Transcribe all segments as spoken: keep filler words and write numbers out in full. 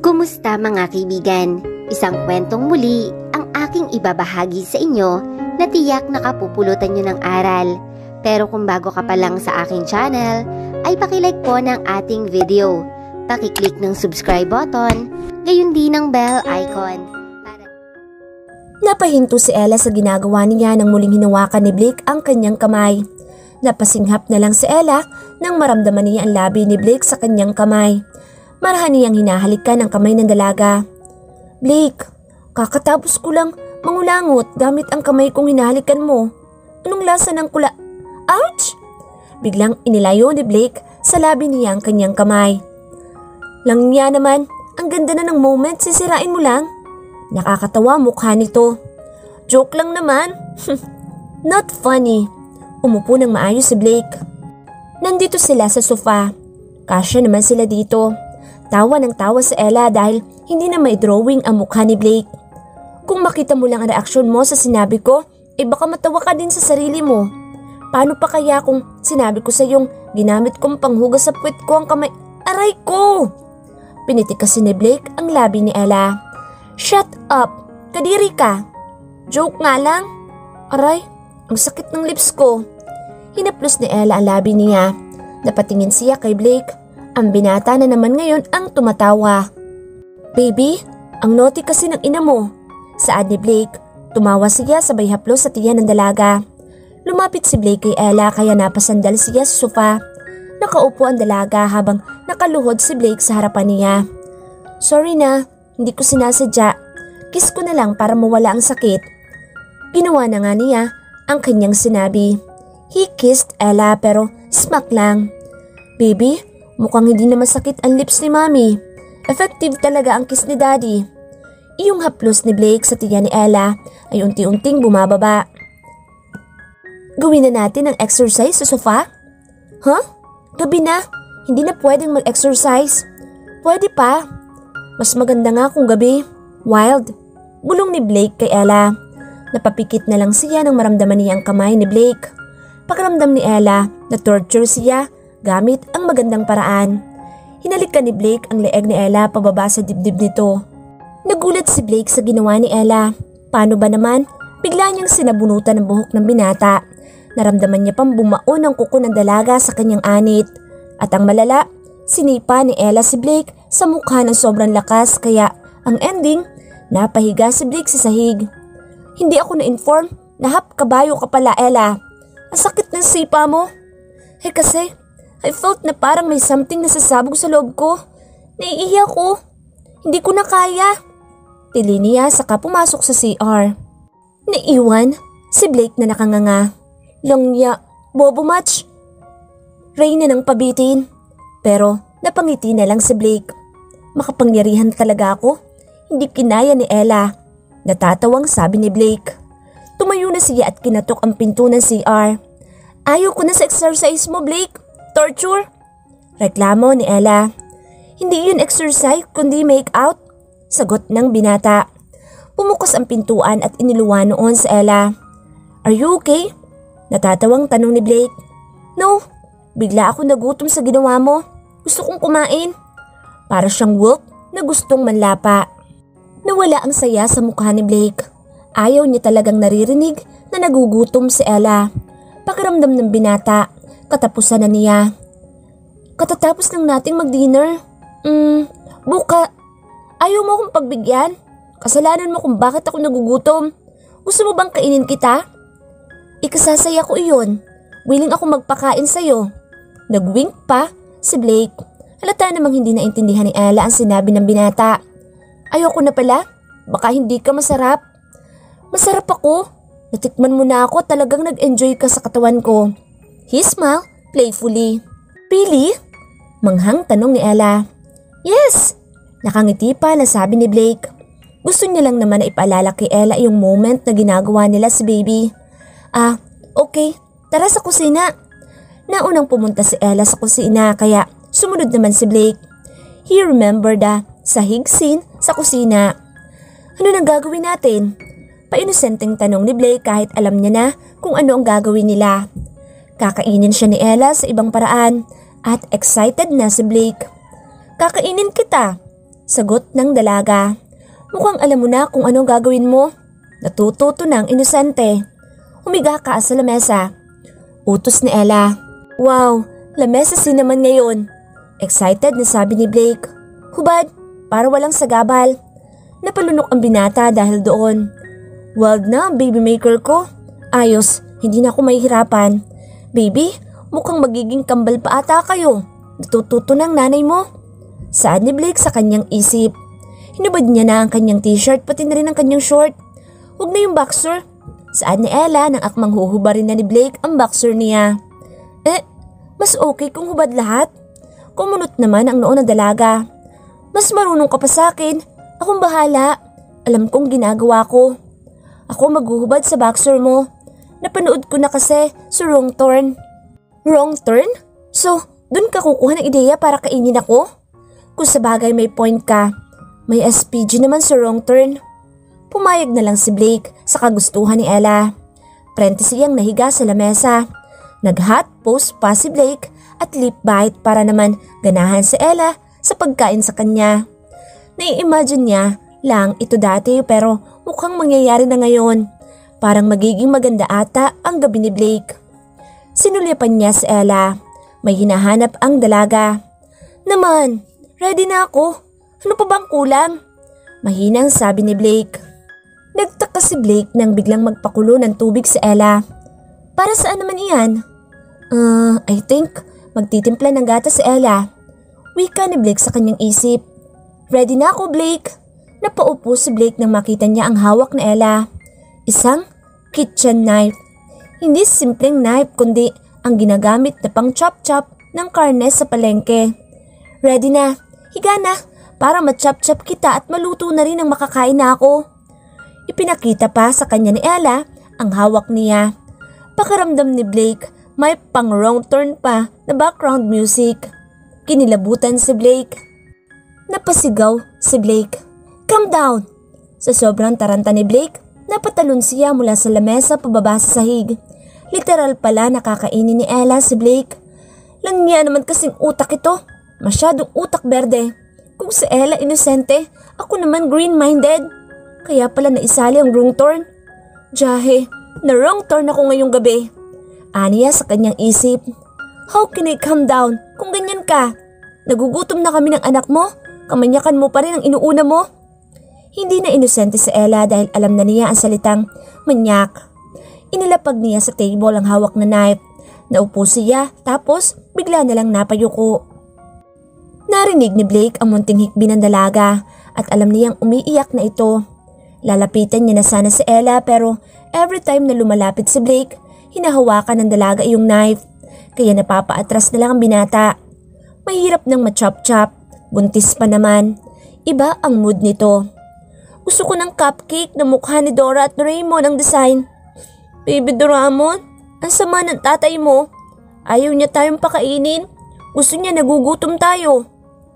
Kumusta mga kaibigan? Isang kwentong muli ang aking ibabahagi sa inyo na tiyak nakapupulutan nyo ng aral. Pero kung bago ka pa lang sa aking channel, ay pakilike po ng ating video. Pakiclick ng subscribe button, gayon din ng bell icon. Para... Napahinto si Ella sa ginagawa niya nang muling hinawakan ni Blake ang kanyang kamay. Napasinghap na lang si Ella nang maramdaman niya ang labi ni Blake sa kanyang kamay. Marahan niyang hinahalikan ang kamay ng dalaga. Blake, kakatapos ko lang mangulangot gamit ang kamay kong hinahalikan mo. Anong lasa ng kula? Ouch! Biglang inilayo ni Blake sa labi niya ang kanyang kamay. Lang niya naman, ang ganda na ng moment, sisirain mo lang. Nakakatawa mukha nito. Joke lang naman. Not funny. Umupo ng maayos si Blake. Nandito sila sa sofa. Kasya naman sila dito. Tawa ng tawa si Ella dahil hindi na may drawing ang mukha ni Blake. Kung makita mo lang ang reaksyon mo sa sinabi ko, eh baka matawa ka din sa sarili mo. Paano pa kaya kung sinabi ko sa iyong ginamit kong panghugas sa puwet ko ang kamay? Aray ko! Pinitik kasi ni Blake ang labi ni Ella. Shut up! Kadiri ka! Joke nga lang! Aray, ang sakit ng lips ko. Hinaplos ni Ella ang labi niya. Napatingin siya kay Blake. Ang binata na naman ngayon ang tumatawa. Baby, ang naughty kasi ng ina mo. Saad ni Blake. Tumawa siya sabay haplos sa tiyan ng dalaga. Lumapit si Blake kay Ella kaya napasandal siya sa sofa. Nakaupo ang dalaga habang nakaluhod si Blake sa harapan niya. Sorry na, hindi ko sinasadya. Kiss ko na lang para mawala ang sakit. Ginawa na nga niya ang kanyang sinabi. He kissed Ella pero smack lang. Baby, mukhang hindi na masakit ang lips ni Mommy. Effective talaga ang kiss ni Daddy. Iyong haplos ni Blake sa tiyan ni Ella ay unti-unting bumababa. Gawin na natin ang exercise sa sofa? Huh? Gabi na. Hindi na pwedeng mag-exercise. Pwede pa. Mas maganda nga kung gabi. Wild. Bulong ni Blake kay Ella. Napapikit na lang siya nang maramdaman niya ang kamay ni Blake. Pakiramdam ni Ella na torture siya gamit ang magandang paraan. Hinalikan ni Blake ang leeg ni Ella pababa sa dibdib nito. Nagulat si Blake sa ginawa ni Ella. Paano ba naman? Bigla niyang sinabunutan ng buhok ng binata. Naramdaman niya pang bumaon ang kuko ng dalaga sa kanyang anit. At ang malala, sinipa ni Ella si Blake sa mukha ng sobrang lakas kaya ang ending, napahiga si Blake sa sahig. Hindi ako na-inform na hap kabayo ka pala, Ella. Ang sakit ng sipa mo. Eh kasi, I felt na parang may something na sasabog sa loob ko. Naiiyak ko. Hindi ko na kaya. Tili niya saka pumasok sa C R. Naiwan si Blake na nakanganga. Langya, bobo match. Reyna ng pabitin. Pero napangiti na lang si Blake. Makapangyarihan talaga ako. Hindi kinaya ni Ella. Natatawang sabi ni Blake. Tumayo na siya at kinatok ang pinto ng C R. Ayaw ko na sa exercise mo, Blake. Torture? Reklamo ni Ella. Hindi yun exercise kundi make out. Sagot ng binata. Pumukas ang pintuan at iniluwa noon sa Ella. Are you okay? Natatawang tanong ni Blake. No, bigla ako nagutom sa ginawa mo. Gusto kong kumain. Para siyang wolf na gustong manlapa. Nawala ang saya sa mukha ni Blake. Ayaw niya talagang naririnig na nagugutom si Ella. Pakiramdam ng binata, katapusan na niya. Katatapos lang nating mag-dinner. Hmm, buka. Ayaw mo akong pagbigyan? Kasalanan mo kung bakit ako nagugutom. Gusto mo bang kainin kita? Ikasasaya ko iyon. Willing ako magpakain sa'yo. Nagwink pa si Blake. Halata namang hindi naintindihan ni Ella ang sinabi ng binata. Ayoko na pala. Baka hindi ka masarap. Masarap ako. Natikman mo na ako, talagang nag-enjoy ka sa katawan ko. He smiled playfully. Really? Manghang tanong ni Ella. Yes! Nakangiti pa na sabi ni Blake. Gusto niya lang naman na ipaalala kay Ella yung moment na ginagawa nila si baby. Ah, okay. Tara sa kusina. Naunang pumunta si Ella sa kusina kaya sumunod naman si Blake. He remembered the sahig scene sa kusina. Ano nang gagawin natin? Painosenteng tanong ni Blake kahit alam niya na kung ano ang gagawin nila. Kakainin siya ni Ella sa ibang paraan at excited na si Blake. Kakainin kita. Sagot ng dalaga. Mukhang alam mo na kung anong gagawin mo. Natututo ng inosente. Humiga ka sa lamesa. Utos ni Ella. Wow, lamesa si naman ngayon. Excited na sabi ni Blake. Hubad, para walang sagabal. Napalunok ang binata dahil doon. Wild na ang baby maker ko. Ayos, hindi na ako mahihirapan. Baby, mukhang magiging kambal pa ata kayo. Natututo ng nanay mo. Saad ni Blake sa kanyang isip. Hinubad niya na ang kanyang t-shirt pati na rin ang kanyang short. Huwag na yung boxer. Saad ni Ella nang akmang huhubarin na ni Blake ang boxer niya. Eh, mas okay kung hubad lahat. Kumunot naman ang noon ng dalaga. Mas marunong ka pa sa akin. Akong bahala. Alam kong ginagawa ko. Ako maghuhubad sa boxer mo. Napanood ko na kasi sa Wrong Turn. Wrong Turn? So, dun ka kukuha ng ideya para kainin ako? Kung sa bagay may point ka. May S P G naman sa Wrong Turn. Pumayag na lang si Blake sa kagustuhan ni Ella. Prente siyang nahiga sa lamesa. Nag-hot post pa si Blake at lip bite para naman ganahan si Ella sa pagkain sa kanya. Nai-imagine niya lang ito dati pero mukhang mangyayari na ngayon. Parang magiging maganda ata ang gabi ni Blake. Sinulipan niya si Ella. May hinahanap ang dalaga. Naman, ready na ako. Ano pa bang kulang? Mahinang sabi ni Blake. Nagtaka si Blake nang biglang magpakulo ng tubig si Ella. Para saan naman iyan? Uh, I think magtitimpla ng gatas si Ella. Wika ni Blake sa kanyang isip. Ready na ako, Blake. Napaupo si Blake nang makita niya ang hawak ni Ella. Isang kitchen knife. Hindi simpleng knife kundi ang ginagamit na pang chop-chop ng karne sa palengke. Ready na. Higa na. Para ma-chop-chop kita at maluto na rin ang makakain na ako. Ipinakita pa sa kanya ni Ella ang hawak niya. Pakaramdam ni Blake, may pang Wrong Turn pa na background music. Kinilabutan si Blake. Napasigaw si Blake. Calm down! Sa sobrang taranta ni Blake, napatalon siya mula sa lamesa pababa sa sahig. Literal pala nakakainin ni Ella si Blake. Langya naman kasing utak ito. Masyadong utak berde. Kung si Ella inosente, ako naman green-minded. Kaya pala naisali ang wrong turn. Jahe, na wrong turn ako ngayong gabi. Aniya sa kanyang isip. How can I calm down kung ganyan ka? Nagugutom na kami ng anak mo, kamanyakan mo pa rin ang inuuna mo. Hindi na inosente si Ella dahil alam na niya ang salitang manyak. Inilapag niya sa table ang hawak na knife. Naupo siya tapos bigla na lang napayuko. Narinig ni Blake ang munting hikbi ng dalaga at alam niyang umiiyak na ito. Lalapitan niya na sana si Ella pero every time na lumalapit si Blake, hinahawakan ng dalaga iyong knife. Kaya napapaatras na lang ang binata. Mahirap nang ma-chop-chop, buntis pa naman. Iba ang mood nito. Gusto ko ng cupcake na mukha ni Dora at Raymond ang design. Baby Doraemon, ang sama ng tatay mo. Ayaw niya tayong pakainin. Gusto niya nagugutom tayo.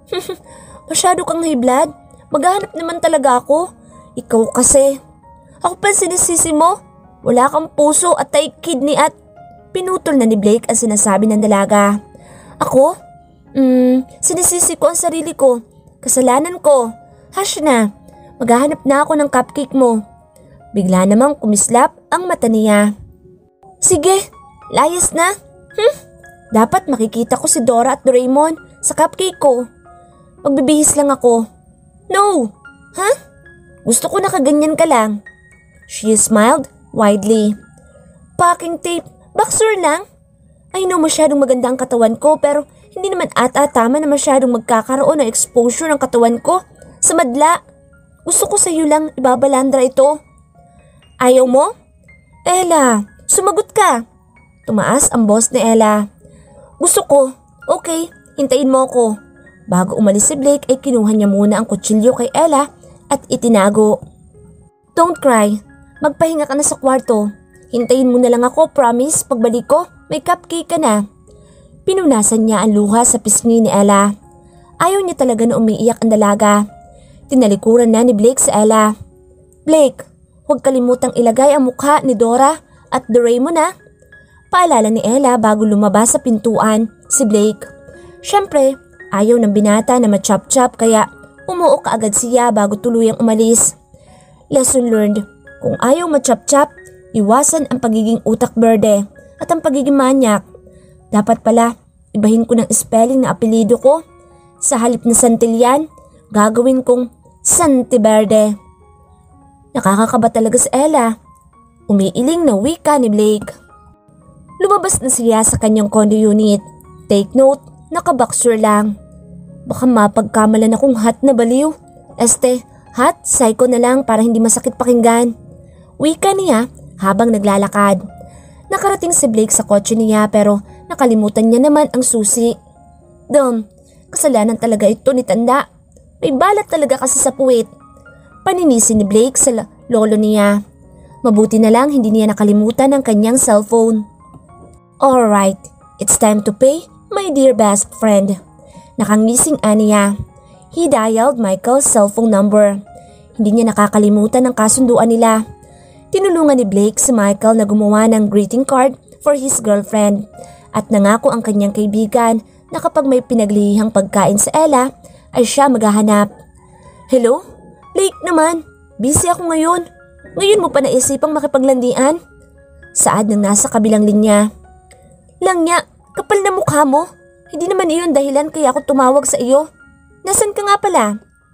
Masyado kang high blood. Maghahanap naman talaga ako. Ikaw kasi. Ako pa sinisisi mo. Wala kang puso at tay kidney at... Pinutol na ni Blake ang sinasabi ng dalaga. Ako? Hmm, sinisisi ko ang sarili ko. Kasalanan ko. Hush na. Maghahanap na ako ng cupcake mo. Bigla namang kumislap ang mata niya. Sige, layas na. Hmm? Dapat makikita ko si Dora at Doraemon sa cupcake ko. Magbibihis lang ako. No! Huh? Gusto ko nakaganyan ka lang. She smiled widely. Packing tape, boxer lang. I know masyadong maganda ang katawan ko pero hindi naman ata tama na masyadong magkakaroon ng exposure ng katawan ko sa madla. Gusto ko sa iyo lang ibabalandra ito. Ayaw mo? Ella, sumagot ka. Tumaas ang boss ni Ella. Gusto ko. Okay, hintayin mo ako. Bago umalis si Blake ay kinuha niya muna ang kutsilyo kay Ella at itinago. Don't cry. Magpahinga ka na sa kwarto. Hintayin mo na lang ako, promise. Pagbalik ko, may cupcake ka na. Pinunasan niya ang luha sa pisngi ni Ella. Ayaw niya talaga na umiiyak ang dalaga. Tinalikuran na ni Blake sa Ella. Blake, huwag kalimutang ilagay ang mukha ni Dora at Doraemon na. Paalala ni Ella bago lumabas sa pintuan si Blake. Siyempre, ayaw ng binata na ma-chop-chop kaya Umuo kaagad siya bago tuluyang umalis. Lesson learned, kung ayaw machap-chap, iwasan ang pagiging utak berde at ang pagiging manyak. Dapat pala, ibahin ko ng spelling na apelido ko. Sa halip na Santillan, gagawin kong Santiberde. Nakakakaba talaga si Ella. Umiiling na wika ni Blake. Lumabas na siya sa kanyang condo unit. Take note, nakaboxer lang. Baka mapagkamalan akong hot na baliw. Este, hot, psycho na lang para hindi masakit pakinggan. Wika niya habang naglalakad. Nakarating si Blake sa kotse niya pero nakalimutan niya naman ang susi. Dom, kasalanan talaga ito ni Tanda. May balat talaga kasi sa puwit. Paninisi ni Blake sa lolo niya. Mabuti na lang hindi niya nakalimutan ang kanyang cellphone. Alright, it's time to pay, my dear best friend. Nakangising aniya. He dialed Michael's cellphone number. Hindi niya nakakalimutan ang kasunduan nila. Tinulungan ni Blake si Michael na gumawa ng greeting card for his girlfriend at nangako ang kanyang kaibigan na kapag may pinaglihihang pagkain sa Ella ay siya maghahanap. Hello? Blake naman, busy ako ngayon. Ngayon mo pa naisipang makipaglandian? Saad ng nasa kabilang linya. Langya, kapal na mukha mo. Hindi naman iyon dahilan kaya ako tumawag sa iyo. Nasaan ka nga pala?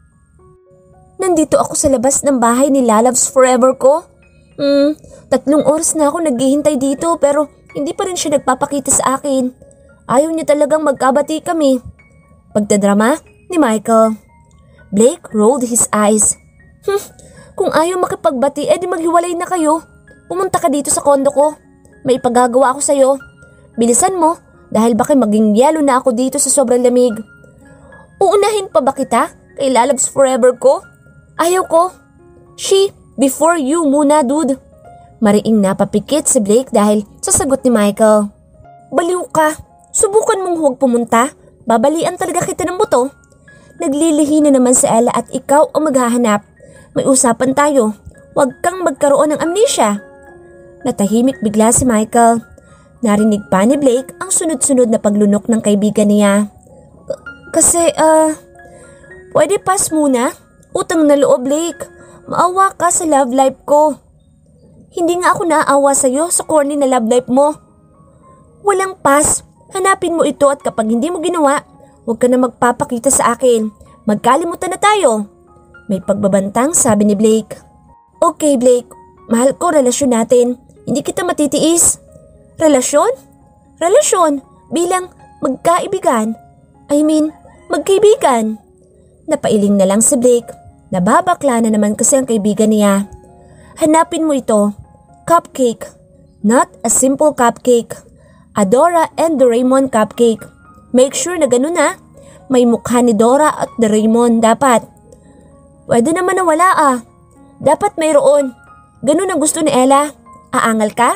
Nandito ako sa labas ng bahay ni Loves Forever ko. Hmm, tatlong oras na ako naghihintay dito pero hindi pa rin siya nagpapakita sa akin. Ayaw niya talagang magkabati kami. Pagdadrama ni Michael. Blake rolled his eyes. Hmm, kung ayaw makipagbati, edi maghiwalay na kayo. Pumunta ka dito sa kondo ko. May ipagagawa ako sa'yo. Bilisan mo, dahil baka maging yelo na ako dito sa sobrang lamig. Uunahin pa ba kita kay Loves Forever ko? Ayaw ko. She, before you muna, dude. Mariing napapikit si Blake dahil sa sagot ni Michael. Baliw ka. Subukan mong huwag pumunta. Babalian talaga kita ng buto. Naglilihi na naman si Ella at ikaw ang maghahanap. May usapan tayo. Huwag kang magkaroon ng amnesia. Natahimik bigla si Michael. Narinig pa ni Blake ang sunod-sunod na paglunok ng kaibigan niya. Kasi, ah, uh, pwede pass muna? Utang na loob, Blake. Maawa ka sa love life ko. Hindi nga ako naaawa sa'yo sa corny na love life mo. Walang pass. Hanapin mo ito at kapag hindi mo ginawa, huwag ka na magpapakita sa akin. Magkalimutan na tayo. May pagbabantang sabi ni Blake. Okay, Blake. Mahal ko relasyon natin. Hindi kita matitiis. Relasyon? Relasyon bilang magkaibigan. I mean, magkaibigan. Napailing na lang si Blake. Nababakla na naman kasi ang kaibigan niya. Hanapin mo ito. Cupcake. Not a simple cupcake. A Dora and Doraemon cupcake. Make sure na ganun na. May mukha ni Dora at Doraemon dapat. Pwede naman na wala ah. Dapat mayroon. Ganun ang gusto ni Ella. Aangal ka?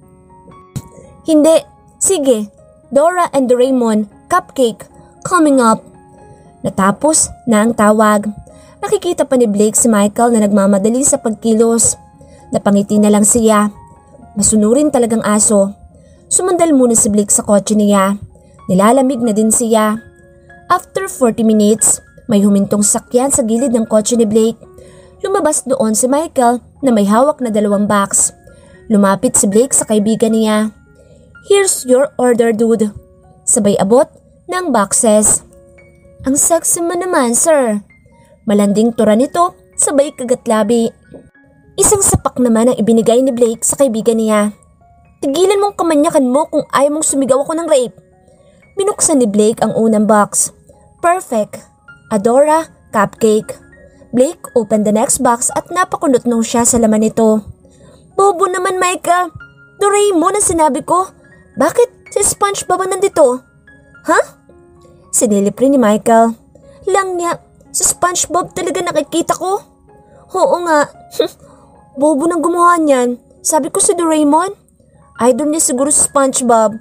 Hindi. Sige. Dora and Doraemon cupcake. Coming up. Natapos na ang tawag. Nakikita pa ni Blake si Michael na nagmamadali sa pagkilos. Napangiti na lang siya. Masunurin talagang aso. Sumandal muna si Blake sa kotse niya. Nilalamig na din siya. After forty minutes, may humintong sakyan sa gilid ng kotse ni Blake. Lumabas doon si Michael na may hawak na dalawang box. Lumapit si Blake sa kaibigan niya. Here's your order, dude. Sabay abot ng boxes. Ang sexy mo naman, sir. Malanding tura nito, sabay kagatlabi. Isang sapak naman ang ibinigay ni Blake sa kaibigan niya. Tigilan mong kamanyakan mo kung ayaw mong sumigaw ako ng rape. Binuksan ni Blake ang unang box. Perfect. Adora, cupcake. Blake opened the next box at napakunot nung siya sa laman nito. Bobo naman, Micah. Doraemon ang sinabi ko. Bakit si SpongeBob ang nandito? Huh? Sinilip rin ni Michael. Lang niya, si SpongeBob talaga nakikita ko. Oo nga. Bobo nang gumawa niyan. Sabi ko si Doraemon. Idol niya siguro si SpongeBob.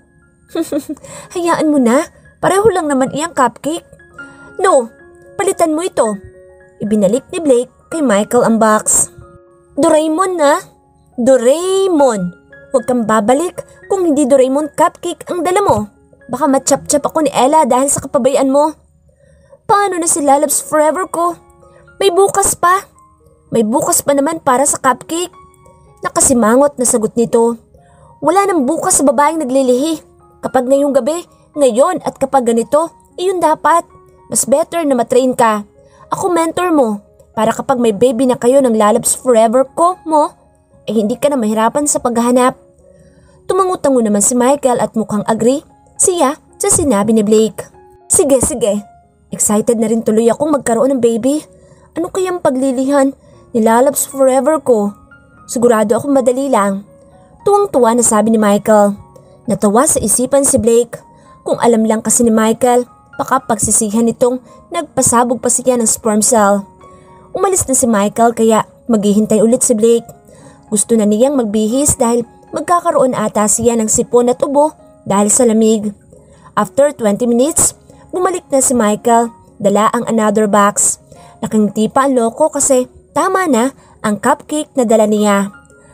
Hayaan mo na. Pareho lang naman iyang cupcake. No, palitan mo ito. Ibinalik ni Blake kay Michael ang box. Doraemon na? Doraemon. Huwag kang babalik kung hindi Doraemon cupcake ang dala mo. Baka matchap-chap ako ni Ella dahil sa kapabayaan mo. Paano na si Loves Forever ko? May bukas pa. May bukas pa naman para sa cupcake. Nakasimangot na sagot nito. Wala nang bukas sa babaeng naglilihi. Kapag ngayong gabi, ngayon at kapag ganito, iyon dapat. Mas better na matrain ka. Ako mentor mo. Para kapag may baby na kayo ng lalabs forever ko mo, eh hindi ka na mahirapan sa paghahanap. Tumangutango naman si Michael at mukhang agree siya sa sinabi ni Blake. Sige, sige. Excited na rin tuloy akong magkaroon ng baby. Ano kayang paglilihan? Nilalabs forever ko. Sigurado akong madali lang. Tuwang-tuwa na sabi ni Michael. Natawa sa isipan si Blake. Kung alam lang kasi ni Michael, baka pagsisihan nitong nagpasabog pa siya ng sperm cell. Umalis na si Michael kaya maghihintay ulit si Blake. Gusto na niyang magbihis dahil magkakaroon ata siya ng sipon at ubo dahil sa lamig. After twenty minutes, bumalik na si Michael, dala ang another box. Nakangiti pa ang loko kasi tama na ang cupcake na dala niya.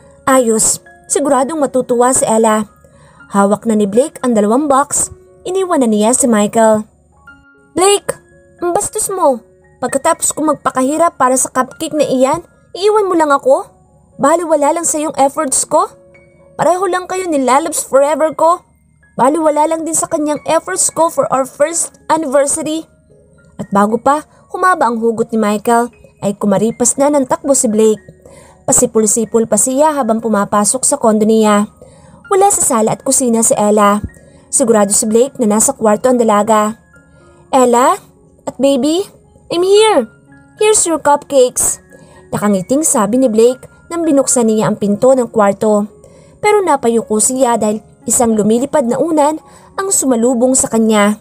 Ayos, siguradong matutuwa si Ella. Hawak na ni Blake ang dalawang box, iniwan na niya si Michael. Blake, ang bastos mo. Pagkatapos ko magpakahirap para sa cupcake na iyan, iiwan mo lang ako? Baliwala lang sa iyong efforts ko? Pareho lang kayo ni Lalabs forever ko. Baliwala lang din sa kanyang efforts ko for our first anniversary. At bago pa humaba ang hugot ni Michael, ay kumaripas na ng takbo si Blake. Pasipul-sipul pa siya habang pumapasok sa kondo niya. Wala sa sala at kusina si Ella. Sigurado si Blake na nasa kwarto ang dalaga. Ella? At baby? I'm here. Here's your cupcakes. Nakangiting sabi ni Blake nang binuksan niya ang pinto ng kwarto. Pero napayuko siya dahil isang lumilipad na unan ang sumalubong sa kanya.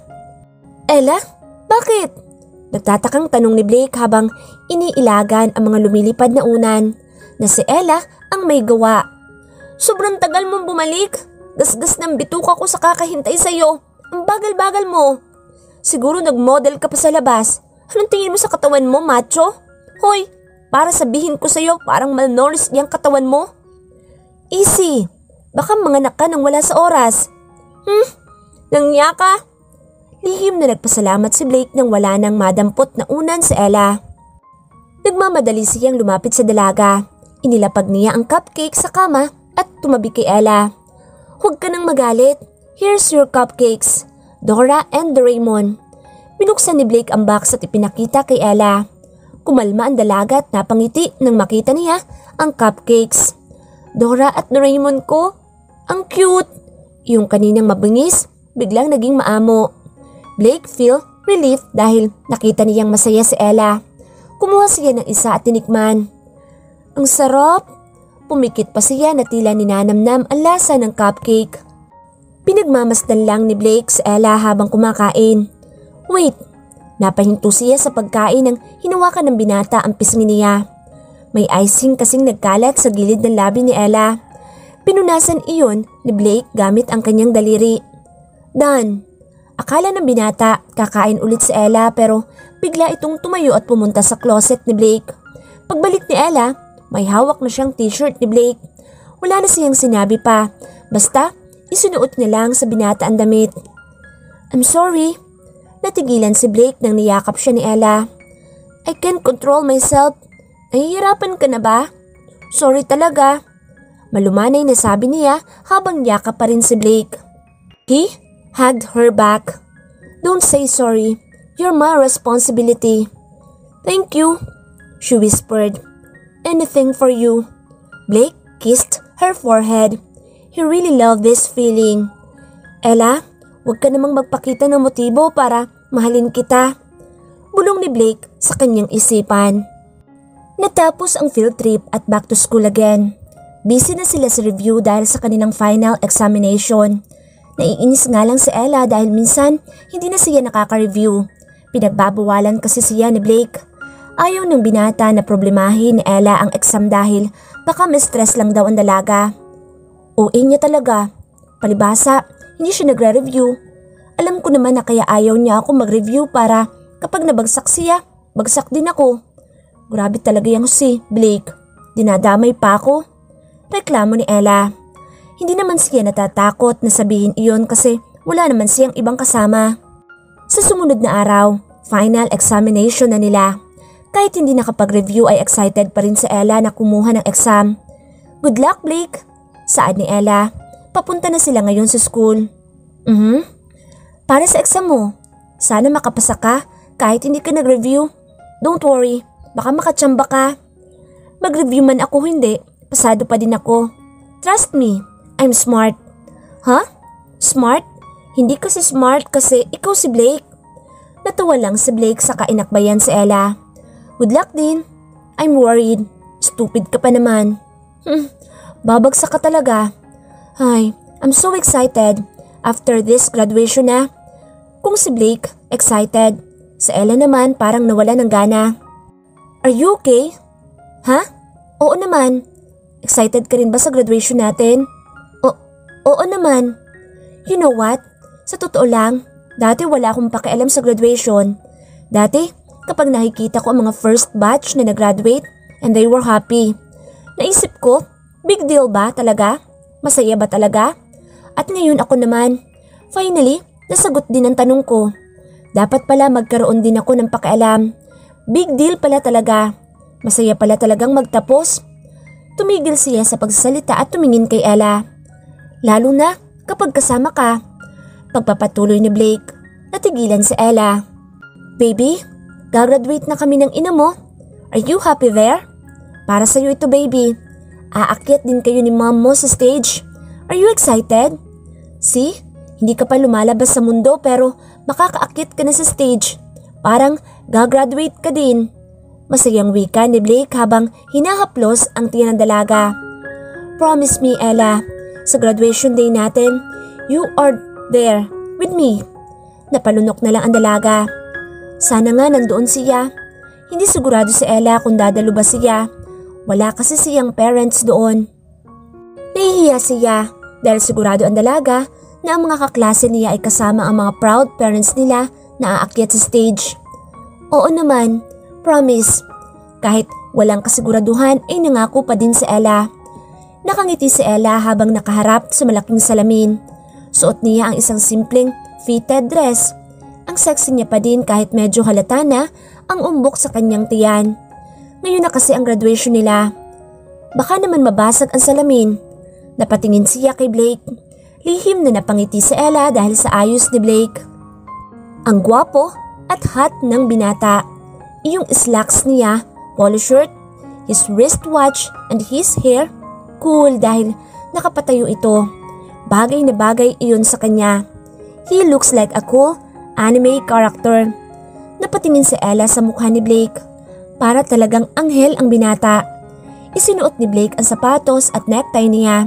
Ella? Bakit? Nagtatakang tanong ni Blake habang iniilagan ang mga lumilipad na unan na si Ella ang may gawa. Sobrang tagal mong bumalik. Gasgas ng bituka ko sa kakahintay sa'yo. Ang bagal-bagal mo. Siguro nag-model ka pa sa labas. Anong tingin mo sa katawan mo, macho? Hoy, para sabihin ko sa'yo parang malnourished niyang katawan mo. Easy. Baka manganak ka nang wala sa oras. Hmm? Nangya ka? Lihim na nagpasalamat si Blake nang wala nang madampot na unan si Ella. Nagmamadali siyang lumapit sa dalaga. Inilapag niya ang cupcake sa kama at tumabi kay Ella. Huwag ka nang magalit. Here's your cupcakes, Dora and Doraemon. Binuksan ni Blake ang box at ipinakita kay Ella. Kumalma ang dalaga at napangiti nang makita niya ang cupcakes. Dora at Doraemon ko, ang cute. Yung kaninang mabangis, biglang naging maamo. Blake feel relief dahil nakita niyang masaya si Ella. Kumuha siya ng isa at tinikman. Ang sarap! Pumikit pa siya na tila ninanamnam ang lasa ng cupcake. Pinagmamasdan lang ni Blake si Ella habang kumakain. Wait! Napahinto siya sa pagkain nang hinawakan ng binata ang pisngi niya. May icing kasing nagkalat sa gilid ng labi ni Ella. Pinunasan iyon ni Blake gamit ang kanyang daliri. Done! Akala ng binata kakain ulit si Ella pero bigla itong tumayo at pumunta sa closet ni Blake. Pagbalik ni Ella, may hawak na siyang t-shirt ni Blake. Wala na siyang sinabi pa, basta isunuot niya lang sa binata ang damit. I'm sorry. Natigilan si Blake nang niyakap siya ni Ella. I can't control myself. Nahihirapan ka na ba? Sorry talaga. Malumanay na sabi niya habang yakap pa rin si Blake. He hugged her back. Don't say sorry. You're my responsibility. Thank you, she whispered. Anything for you. Blake kissed her forehead. He really loved this feeling. Ella, huwag ka namang magpakita ng motibo para mahalin kita. Bulong ni Blake sa kanyang isipan. Natapos ang field trip at back to school again. Busy na sila sa review dahil sa kanilang final examination. Naiinis nga lang si Ella dahil minsan hindi na siya nakaka-review. Pinagbabawalan kasi siya ni Blake. Ayaw ng binata na problemahin ni Ella ang exam dahil baka may stress lang daw ang dalaga. O A niya talaga. Palibasa, hindi siya nagre-review. Alam ko naman na kaya ayaw niya ako mag-review para kapag nabagsak siya, bagsak din ako. Grabe talaga yung si Blake. Dinadamay pa ako. Reklamo ni Ella. Hindi naman siya natatakot na sabihin iyon kasi wala naman siyang ibang kasama. Sa sumunod na araw, final examination na nila. Kahit hindi nakapag-review ay excited pa rin si Ella na kumuha ng exam. Good luck, Blake! Saad ni Ella. Papunta na sila ngayon sa school. Mhm. Para sa exam mo, sana makapasa ka kahit hindi ka nag-review. Don't worry, baka makatsamba ka. Mag-review man ako hindi, pasado pa din ako. Trust me, I'm smart. Huh? Smart? Hindi kasi smart kasi ikaw si Blake. Natawa lang si Blake sa kainakbayan si Ella. Good luck din. I'm worried. Stupid ka pa naman. Hmm, babagsak ka talaga. Ay, I'm so excited. After this graduation na. Kung si Blake, excited. Si Ella naman parang nawala ng gana. Are you okay? Ha? Oo naman. Excited ka rin ba sa graduation natin? O oo naman. You know what? Sa totoo lang, dati wala akong pakialam sa graduation. Dati, kapag nakikita ko ang mga first batch na nag-graduate and they were happy, naisip ko, big deal ba talaga? Masaya ba talaga? At ngayon ako naman, finally, nasagot din ang tanong ko. Dapat pala magkaroon din ako ng pakialam. Big deal pala talaga. Masaya pala talagang magtapos. Tumigil siya sa pagsasalita at tumingin kay Ella. Lalo na kapag kasama ka. Pagpapatuloy ni Blake, natigilan si Ella. Baby, gagraduate na kami ng ina mo. Are you happy there? Para sa'yo ito, baby. Aakyat din kayo ni mom mo sa stage. Are you excited? See? Hindi ka pa lumalabas sa mundo pero makakaakyat ka na sa stage. Parang gagraduate ka din. Masayang wika ni Blake habang hinahaplos ang tiyan ng dalaga. Promise me, Ella, sa graduation day natin, you are there with me. Napalunok na lang ang dalaga. Sana nga nandoon siya. Hindi sigurado si Ella kung dadalo ba siya. Wala kasi siyang parents doon. Nahihiya siya dahil sigurado ang dalaga na ang mga kaklase niya ay kasama ang mga proud parents nila na aakyat sa stage. Oo naman, promise. Kahit walang kasiguraduhan ay nangako pa din si Ella. Nakangiti si Ella habang nakaharap sa malaking salamin. Suot niya ang isang simpleng fitted dress. Ang sexy niya pa din kahit medyo halata na ang umbok sa kanyang tiyan. Ngayon na kasi ang graduation nila. Baka naman mabasag ang salamin. Napatingin siya kay Blake. Lihim na napangiti si Ella dahil sa ayos ni Blake. Ang gwapo at hot ng binata. Iyong slacks niya, polo shirt, his wristwatch and his hair, cool dahil nakapatayo ito. Bagay na bagay iyon sa kanya. He looks like a cool anime character. Napatingin si Ella sa mukha ni Blake. Para talagang anghel ang binata. Isinuot ni Blake ang sapatos at necktie niya.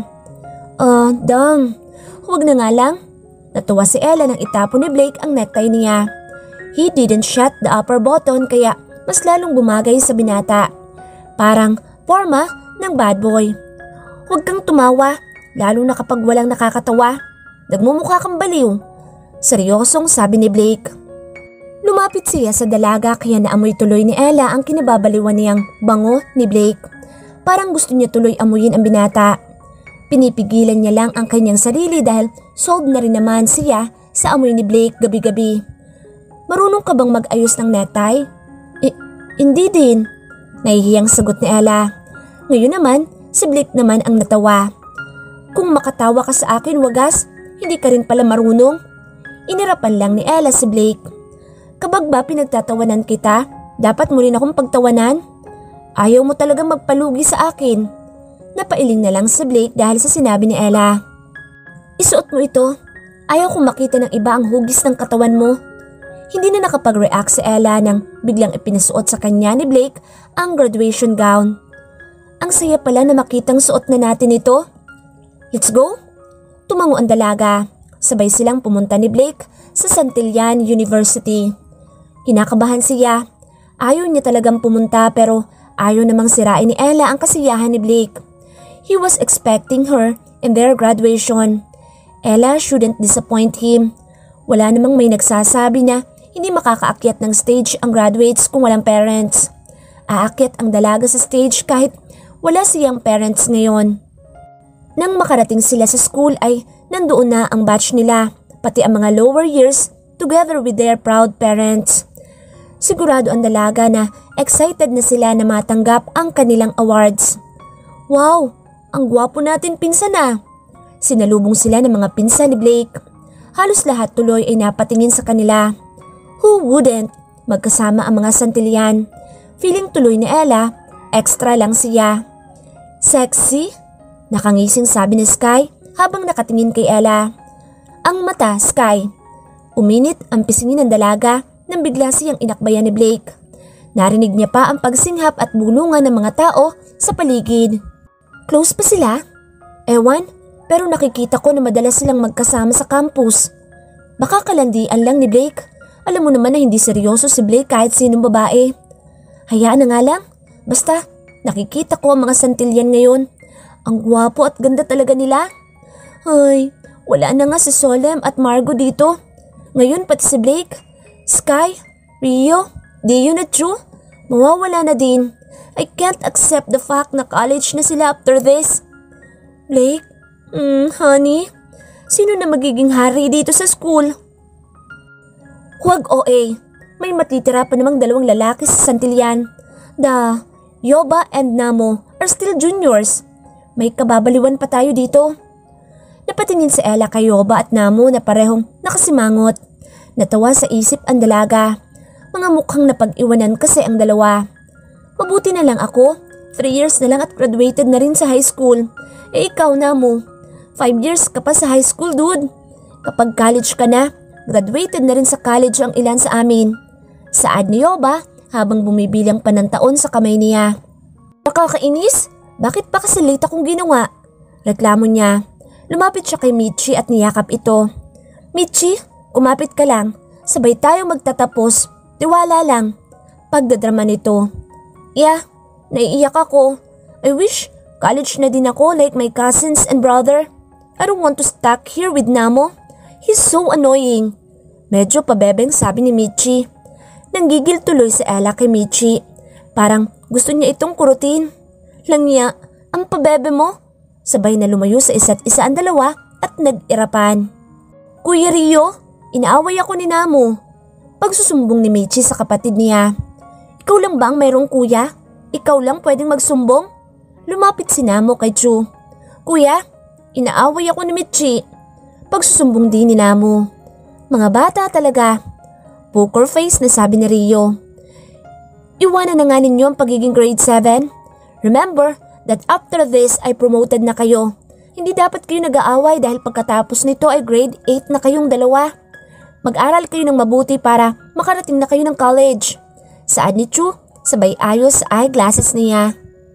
Uh, dang, huwag na nga lang. Natuwa si Ella nang itapon ni Blake ang necktie niya. He didn't shut the upper button kaya mas lalong bumagay sa binata. Parang forma ng bad boy. Huwag kang tumawa, lalo na kapag walang nakakatawa. Nagmumukha kang baliw. Seryosong sabi ni Blake. Lumapit siya sa dalaga kaya naamoy tuloy ni Ella ang kinababaliwan niyang bango ni Blake. Parang gusto niya tuloy amuyin ang binata. Pinipigilan niya lang ang kanyang sarili dahil sold na rin naman siya sa amoy ni Blake gabi-gabi. Marunong ka bang mag-ayos ng necktie? I- hindi din. Nahihiyang sagot ni Ella. Ngayon naman, si Blake naman ang natawa. Kung makatawa ka sa akin, wagas, hindi ka rin pala marunong. Inirapan lang ni Ella si Blake. Kabag ba pinagtatawanan kita? Dapat mo rin akong pagtawanan? Ayaw mo talagang magpalugi sa akin. Napailing na lang si Blake dahil sa sinabi ni Ella. Isuot mo ito. Ayaw kong makita ng iba ang hugis ng katawan mo. Hindi na nakapag-react si Ella nang biglang ipinasuot sa kanya ni Blake ang graduation gown. Ang saya pala na makitang suot na natin ito. Let's go? Tumango ang dalaga. Sabay silang pumunta ni Blake sa Santillan University. Kinakabahan siya. Ayaw niya talagang pumunta pero ayaw namang sirain ni Ella ang kasiyahan ni Blake. He was expecting her in their graduation. Ella shouldn't disappoint him. Wala namang may nagsasabi na hindi makakaakyat ng stage ang graduates kung walang parents. Aakyat ang dalaga sa stage kahit wala siyang parents ngayon. Nang makarating sila sa school ay nandoon na ang batch nila, pati ang mga lower years together with their proud parents. Sigurado ang dalaga na excited na sila na matanggap ang kanilang awards. Wow! Ang gwapo natin pinsan na! Sinalubong sila ng mga pinsan ni Blake. Halos lahat tuloy ay napatingin sa kanila. Who wouldn't? Magkasama ang mga santilyan. Feeling tuloy ni Ella, extra lang siya. Sexy? Nakangising sabi ni Sky habang nakatingin kay Ella. Ang mata, Sky. Uminit ang pisingin ng dalaga nang bigla siyang inakbayan ni Blake. Narinig niya pa ang pagsinghap at bulungan ng mga tao sa paligid. Close pa sila? Ewan, pero nakikita ko na madalas silang magkasama sa campus. Baka kalandian lang ni Blake. Alam mo naman na hindi seryoso si Blake kahit sinong babae. Hayaan na nga lang. Basta, nakikita ko ang mga santilyan ngayon. Ang gwapo at ganda talaga nila. Ay, wala na nga si Solem at Margo dito. Ngayon pati si Blake, Sky, Rio, di yun na true? Mawawala na din. I can't accept the fact na college na sila after this. Blake, mm, honey, sino na magiging hari dito sa school? Huwag O A. May matitira pa namang dalawang lalaki sa santilyan. The Yoba and Namo are still juniors. May kababaliwan pa tayo dito. Napatingin si Ella kay Yoba at Namo na parehong nakasimangot. Natawa sa isip ang dalaga. Mga mukhang napag-iwanan kasi ang dalawa. Mabuti na lang ako. Three years na lang at graduated na rin sa high school. Eh ikaw, Namo. Five years ka pa sa high school, dude. Kapag college ka na, graduated na rin sa college ang ilan sa amin. Saad ni Yoba habang bumibilang pa ng taon sa kamay niya. Nakakainis? Bakit pa kasi late akong ginawa? Reklamo niya. Lumapit siya kay Michi at niyakap ito. Michi, kumapit ka lang. Sabay tayo magtatapos. Tiwala lang. Pagdadrama nito. Yeah, naiiyak ako. I wish college na din ako like my cousins and brother. I don't want to stuck here with Namo. He's so annoying. Medyo pabebeng sabi ni Michi. Nanggigil tuloy si Ella kay Michi. Parang gusto niya itong kurutin. Langya, ang pabebe mo. Sabay na lumayo sa isa't isa ang dalawa at nag-irapan. Kuya Rio, inaaway ako ni Namo. Pagsusumbong ni Michi sa kapatid niya. Ikaw lang ba ang mayroong kuya? Ikaw lang pwedeng magsumbong? Lumapit si Namo kay Chu. Kuya, inaaway ako ni Michi. Pagsusumbong din ni Namo. Mga bata talaga. Poker face na sabi ni Rio. Iwanan na nga ninyo ang pagiging grade seven. Remember that after this ay promoted na kayo. Hindi dapat kayo nag-aaway dahil pagkatapos nito ay grade eight na kayong dalawa. Mag-aral kayo ng mabuti para makarating na kayo ng college. Saad ni Chu, sabay ayos sa eyeglasses niya.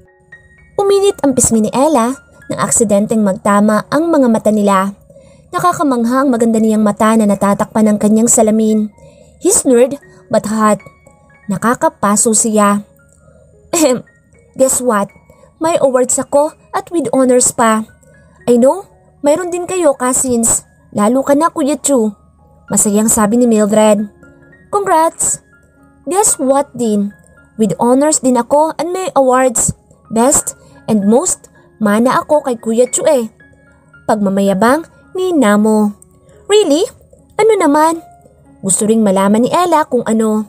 Uminit ang pisngi ni Ella nang aksidenteng magtama ang mga mata nila. Nakakamangha ang maganda niyang mata na natatakpan ng kanyang salamin. He's nerd but hot. Nakakapaso siya. Ehem, guess what? May awards ako at with honors pa. I know, mayroon din kayo cousins. Lalo ka na Kuya Chu. Masayang sabi ni Mildred. Congrats! Guess what din? With honors din ako and may awards. Best and most mana ako kay Kuya Chu eh. Pagmamayabang ni Namo. Really? Ano naman? Gusto ring malaman ni Ella kung ano.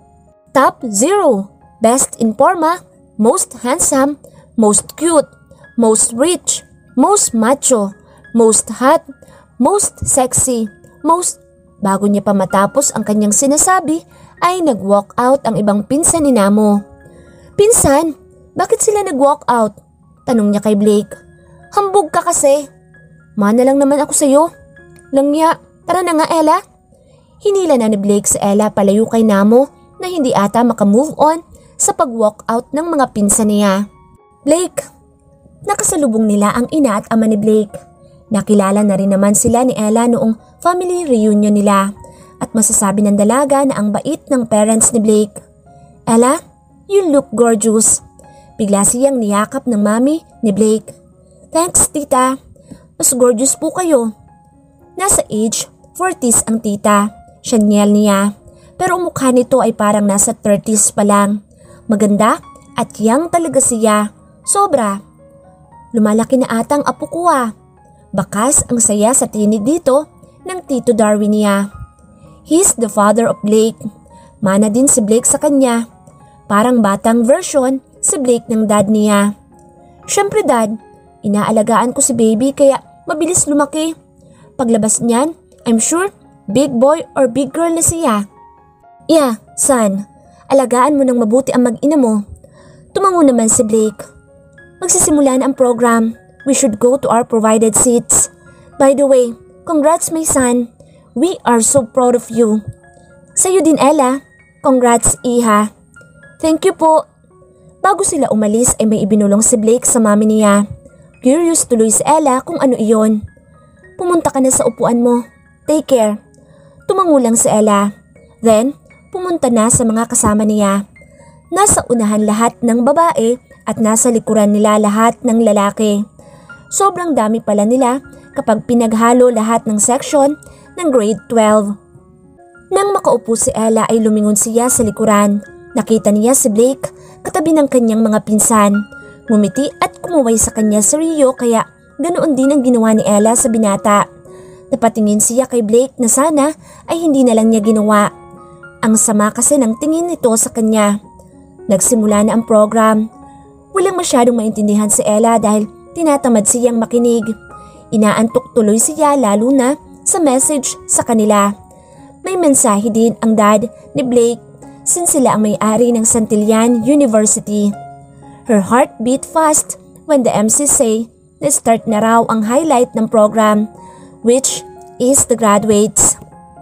Top zero. Best in forma, most handsome, most cute, most rich, most macho, most hot, most sexy, most... Bago niya pa matapos ang kanyang sinasabi ay nag-walk out ang ibang pinsan ni Namo. Pinsan, bakit sila nag-walk out? Tanong niya kay Blake. Hambog ka kasi. Mana lang naman ako sa'yo. Langya, tara na nga Ella. Hinila na ni Blake sa Ella palayo kay Namo na hindi ata makamove on sa pag-walk out ng mga pinsan niya. Blake, nakasalubong nila ang ina at ama ni Blake. Nakilala na rin naman sila ni Ella noong family reunion nila at masasabi ng dalaga na ang bait ng parents ni Blake. Ella, you look gorgeous. Bigla siyang niyakap ng mami ni Blake. Thanks tita, mas gorgeous po kayo. Nasa age forties ang tita, Shaniel niya. Pero ang mukha nito ay parang nasa thirties pa lang. Maganda at young talaga siya. Sobra. Lumalaki na atang apo ko ah. Bakas ang saya sa tinig dito ng Tito Darwin niya. He's the father of Blake. Mana din si Blake sa kanya. Parang batang version si Blake ng dad niya. Siyempre dad, inaalagaan ko si baby kaya mabilis lumaki. Paglabas niyan, I'm sure big boy or big girl na siya. Yeah, son, alagaan mo ng mabuti ang mag-ina mo. Tumango naman si Blake. Magsisimula na ang program. We should go to our provided seats. By the way, congrats my son. We are so proud of you. Sa'yo din Ella. Congrats Iha. Thank you po. Bago sila umalis ay may ibinulong si Blake sa mami niya. Curious tuloy si Ella kung ano iyon. Pumunta ka na sa upuan mo. Take care. Tumango lang si Ella. Then, pumunta na sa mga kasama niya. Nasa unahan lahat ng babae at nasa likuran nila lahat ng lalaki. Sobrang dami pala nila kapag pinaghalo lahat ng section ng grade twelve. Nang makaupo si Ella ay lumingon siya sa likuran. Nakita niya si Blake katabi ng kanyang mga pinsan. Ngumiti at kumuway sa kanya si Rio kaya ganoon din ang ginawa ni Ella sa binata. Napatingin siya kay Blake na sana ay hindi na lang niya ginawa. Ang sama kasi ng tingin nito sa kanya. Nagsimula na ang program. Walang masyadong maintindihan si Ella dahil tinatamad siyang makinig. Inaantok tuloy siya lalo na sa message sa kanila. May mensahe din ang dad ni Blake since sila ang may-ari ng Santillan University. Her heart beat fast when the M C say na start na raw ang highlight ng program, which is the graduates.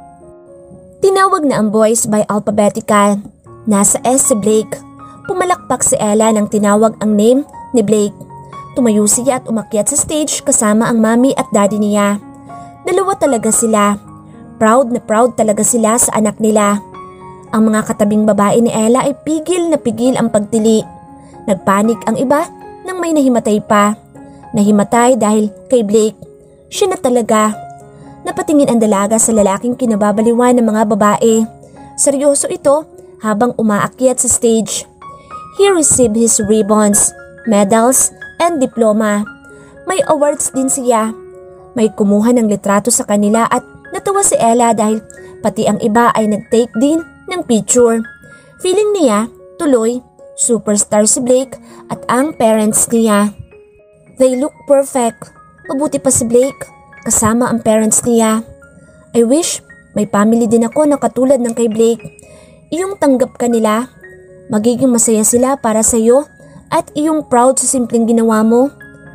Tinawag na ang boys by alphabetical. Nasa S si Blake. Pumalakpak si Ella nang tinawag ang name ni Blake. Tumayo siya at umakyat sa stage kasama ang mami at daddy niya. Dalawa talaga sila. Proud na proud talaga sila sa anak nila. Ang mga katabing babae ni Ella ay pigil na pigil ang pagtili. Nagpanik ang iba nang may nahimatay pa. Nahimatay dahil kay Blake. Siya na talaga. Napatingin ang dalaga sa lalaking kinababaliwan ng mga babae. Seryoso ito habang umaakyat sa stage. He received his ribbons, medals, and diploma. May awards din siya. May kumuha ng litrato sa kanila at natawa si Ella dahil pati ang iba ay nag-take din ng picture. Feeling niya, tuloy, superstar si Blake at ang parents niya. They look perfect. Mabuti pa si Blake, kasama ang parents niya. I wish may family din ako na katulad ng kay Blake. Iyong tanggap ka nila, magiging masaya sila para sa iyo at iyong proud sa simpleng ginawa mo.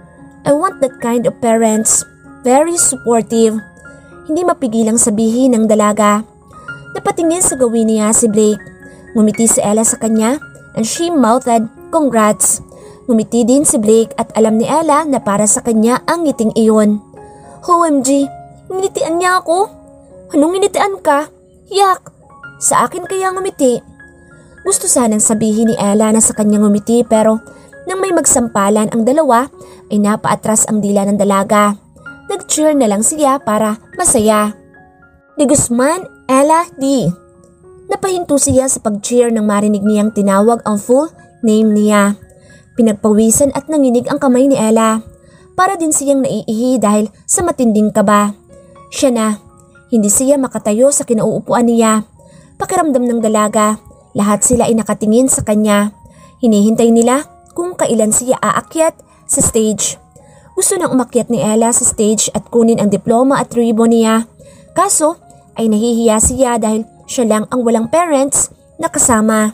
I want that kind of parents, very supportive. Hindi mapigilang sabihin ng dalaga. Napatingin sa gawin niya si Blake. Ngumiti si Ella sa kanya and she mouthed congrats. Ngumiti din si Blake at alam ni Ella na para sa kanya ang ngiting iyon. O M G, nginitian niya ako? Anong nginitian ka? Yak! Sa akin kaya ngumiti? Gusto sanang sabihin ni Ella na sa kanya ngumiti pero nang may magsampalan ang dalawa ay napaatras ang dila ng dalaga. Nag-cheer na lang siya para masaya. Di Guzman, Ella, di. Napahinto siya sa pag-cheer nang marinig niyang tinawag ang full name niya. Pinagpawisan at nanginig ang kamay ni Ella. Para din siyang naiihi dahil sa matinding kaba. Siya na, hindi siya makatayo sa kinauupuan niya. Pakiramdam ng dalaga, lahat sila ay nakatingin sa kanya. Hinihintay nila kung kailan siya aakyat sa stage. Gusto nang umakyat ni Ella sa stage at kunin ang diploma at ribbon niya. Kaso ay nahihiya siya dahil siya lang ang walang parents na kasama.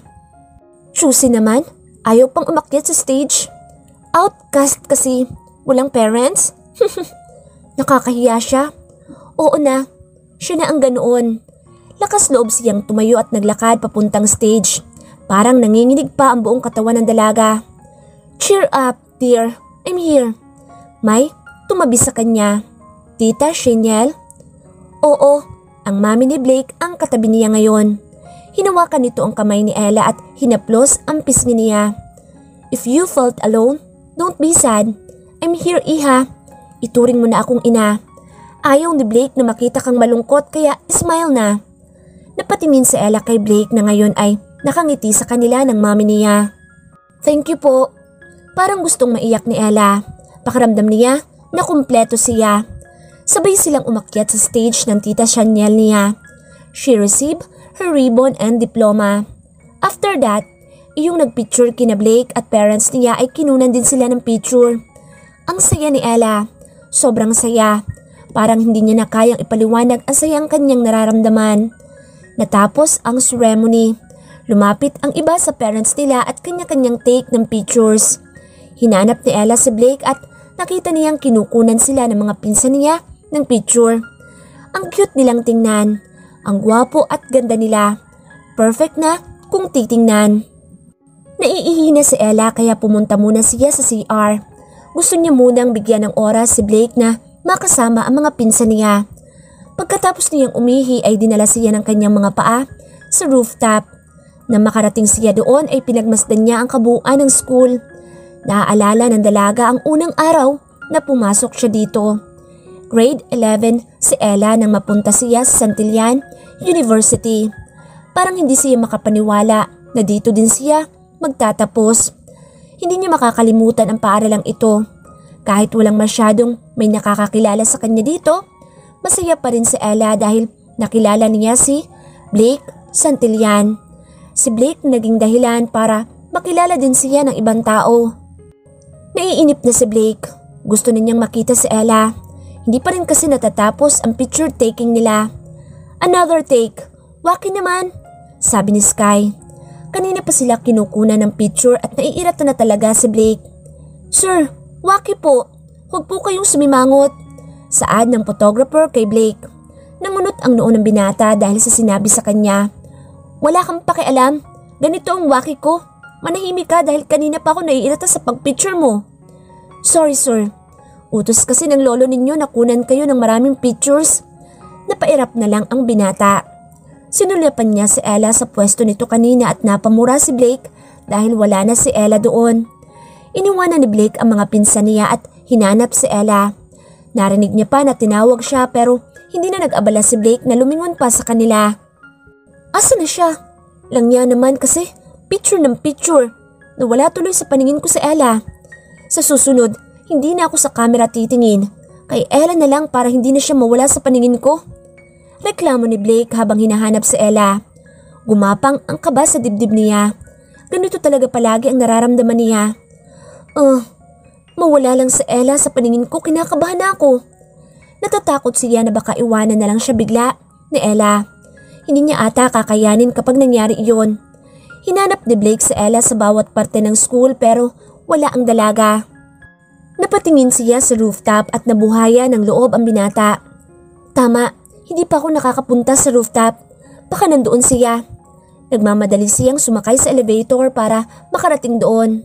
Choosy naman, ayaw pang umakyat sa stage. Outcast kasi, walang parents? Nakakahiya siya. Oo na, siya na ang ganoon. Lakas loob siyang tumayo at naglakad papuntang stage. Parang nanginginig pa ang buong katawan ng dalaga. Cheer up, dear. I'm here. May tumabi sa kanya. Tita Shaniel? Oo, ang mami ni Blake ang katabi niya ngayon. Hinawakan nito ang kamay ni Ella at hinaplos ang pisngi niya. If you felt alone, don't be sad. I'm here, Iha. Ituring mo na akong ina. Ayaw ni Blake na makita kang malungkot kaya smile na. Napatingin si Ella kay Blake na ngayon ay nakangiti sa kanila ng mami niya. Thank you po. Parang gustong maiyak ni Ella. Pakiramdam niya na kumpleto siya. Sabay silang umakyat sa stage ng tita Shaniel niya. She received her ribbon and diploma. After that, iyong nagpicture kina Blake at parents niya ay kinunan din sila ng picture. Ang saya ni Ella. Sobrang saya. Parang hindi niya na kayang ipaliwanag ang sayang kanyang nararamdaman. Natapos ang ceremony. Lumapit ang iba sa parents nila at kanya-kanyang take ng pictures. Hinanap ni Ella si Blake at nakita niyang kinukunan sila ng mga pinsan niya ng picture. Ang cute nilang tingnan. Ang gwapo at ganda nila. Perfect na kung titingnan. Naiihina si Ella kaya pumunta muna siya sa C R. Gusto niya munang bigyan ng oras si Blake na makasama ang mga pinsan niya. Pagkatapos niyang umihi ay dinala siya ng kanyang mga paa sa rooftop. Nang makarating siya doon ay pinagmasdan niya ang kabuuan ng school. Naaalala ng dalaga ang unang araw na pumasok siya dito. Grade eleven si Ella nang mapunta siya sa Santillan University. Parang hindi siya makapaniwala na dito din siya magtatapos. Hindi niya makakalimutan ang paaralang ito. Kahit walang masyadong may nakakakilala sa kanya dito, masaya pa rin si Ella dahil nakilala niya si Blake Santillan. Si Blake naging dahilan para makilala din siya ng ibang tao. Naiinip na si Blake. Gusto na niyang makita si Ella. Hindi pa rin kasi natatapos ang picture taking nila. Another take. Waki naman, sabi ni Sky. Kanina pa sila kinukunan ng picture at naiirata na talaga si Blake. Sir, waki po. Huwag po kayong sumimangot. Saad ng photographer kay Blake. Nangunot ang noo ng binata dahil sa sinabi sa kanya. Wala kang pakialam. Ganito ang waki ko. Manahimik ka dahil kanina pa ako naiirata sa pagpicture mo. Sorry sir. Utos kasi ng lolo ninyo na kunan kayo ng maraming pictures. Napairap na lang ang binata. Sinulyapan niya si Ella sa pwesto nito kanina at napamura si Blake dahil wala na si Ella doon. Iniwanan ni Blake ang mga pinsan niya at hinanap si Ella. Narinig niya pa na tinawag siya pero hindi na nag-abala si Blake na lumingon pa sa kanila. Asa na siya? Lang niya naman kasi picture ng picture. Nawala tuloy sa paningin ko si Ella. Sa susunod, hindi na ako sa camera titingin. Kay Ella na lang para hindi na siya mawala sa paningin ko. Reklamo ni Blake habang hinahanap si Ella. Gumapang ang kaba sa dibdib niya. Ganito talaga palagi ang nararamdaman niya. Oh, mawala lang si Ella sa paningin ko, kinakabahan ako. Natatakot siya na baka iwanan na lang siya bigla ni Ella. Hindi niya ata kakayanin kapag nangyari iyon. Hinanap ni Blake si Ella sa bawat parte ng school pero wala ang dalaga. Napatingin siya sa rooftop at nabuhaya ng loob ang binata. Tama. Hindi pa ako nakakapunta sa rooftop. Baka nandoon siya. Nagmamadali siyang sumakay sa elevator para makarating doon.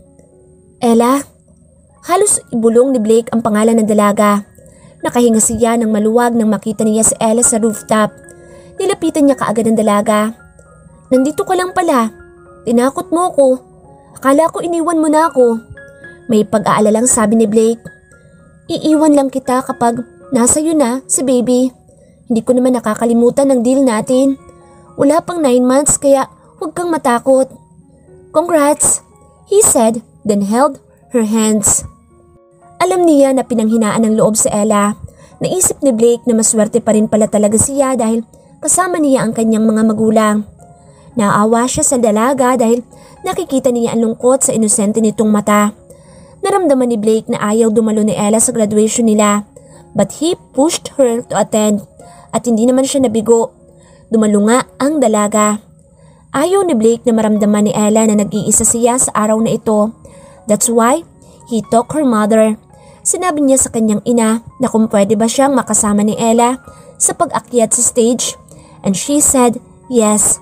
Ella? Halos ibulong ni Blake ang pangalan ng dalaga. Nakahinga siya ng maluwag nang makita niya si Ella sa rooftop. Nilapitan niya kaagad ang dalaga. Nandito ka lang pala. Tinakot mo ko. Akala ko iniwan mo na ako. May pag-aalalang sabi ni Blake. Iiwan lang kita kapag nasa iyo na si baby. Hindi ko naman nakakalimutan ang deal natin. Wala pang nine months kaya huwag kang matakot. Congrats, he said, then held her hands. Alam niya na pinanghinaan ng loob si Ella. Naisip ni Blake na maswerte pa rin pala talaga siya dahil kasama niya ang kanyang mga magulang. Naawa siya sa dalaga dahil nakikita niya ang lungkot sa inosente nitong mata. Naramdaman ni Blake na ayaw dumalo ni Ella sa graduation nila, but he pushed her to attend. At hindi naman siya nabigo. Dumalo nga ang dalaga. Ayaw ni Blake na maramdaman ni Ella na nag-iisa siya sa araw na ito. That's why he took her mother. Sinabi niya sa kanyang ina na kung pwede ba siyang makasama ni Ella sa pag-akyat sa stage. And she said yes.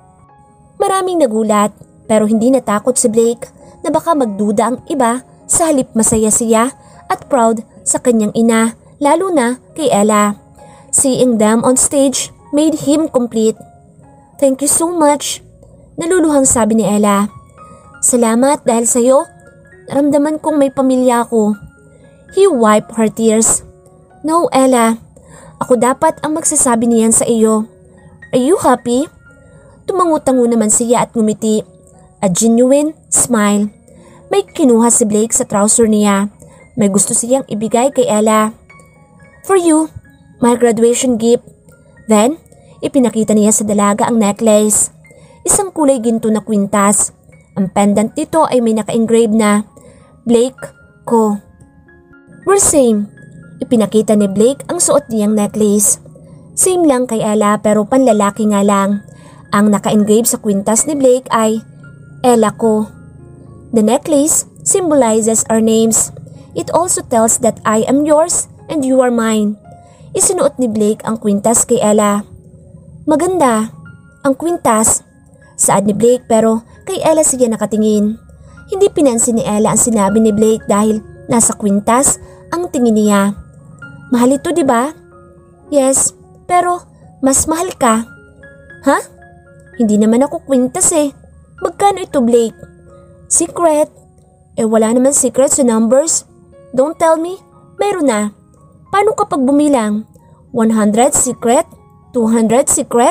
Maraming nagulat pero hindi natakot si Blake na baka magduda ang iba sa halip masaya siya at proud sa kanyang ina, lalo na kay Ella. Seeing them on stage made him complete. Thank you so much. Naluluhang sabi ni Ella. Salamat dahil sa'yo. Naramdaman kong may pamilya ako. He wiped her tears. No, Ella. Ako dapat ang magsasabi niyan sa iyo. Are you happy? Tumango-tango naman siya at ngumiti. A genuine smile. May kinuha si Blake sa trouser niya. May gusto siyang ibigay kay Ella. For you. My graduation gift. Then, Ipinakita niya sa dalaga ang necklace. Isang kulay ginto na kwintas. Ang pendant nito ay may naka-engrave na Blake ko. We're same. Ipinakita ni Blake ang suot niyang necklace. Same lang kay Ella pero panlalaki nga lang. Ang naka-engrave sa kwintas ni Blake ay Ella ko. The necklace symbolizes our names. It also tells that I am yours and you are mine. Isinuot ni Blake ang kwintas kay Ella. Maganda. Ang kwintas. Saad ni Blake pero kay Ella siya nakatingin. Hindi pinansin ni Ella ang sinabi ni Blake dahil nasa kwintas ang tingin niya. Mahal ito, di ba? Yes, pero mas mahal ka. Ha? Hindi naman ako kwintas eh. Magkano ito, Blake? Secret. Eh wala naman secret sa numbers. Don't tell me. Meron na. Paano kapag bumilang? one hundred secret? two hundred secret?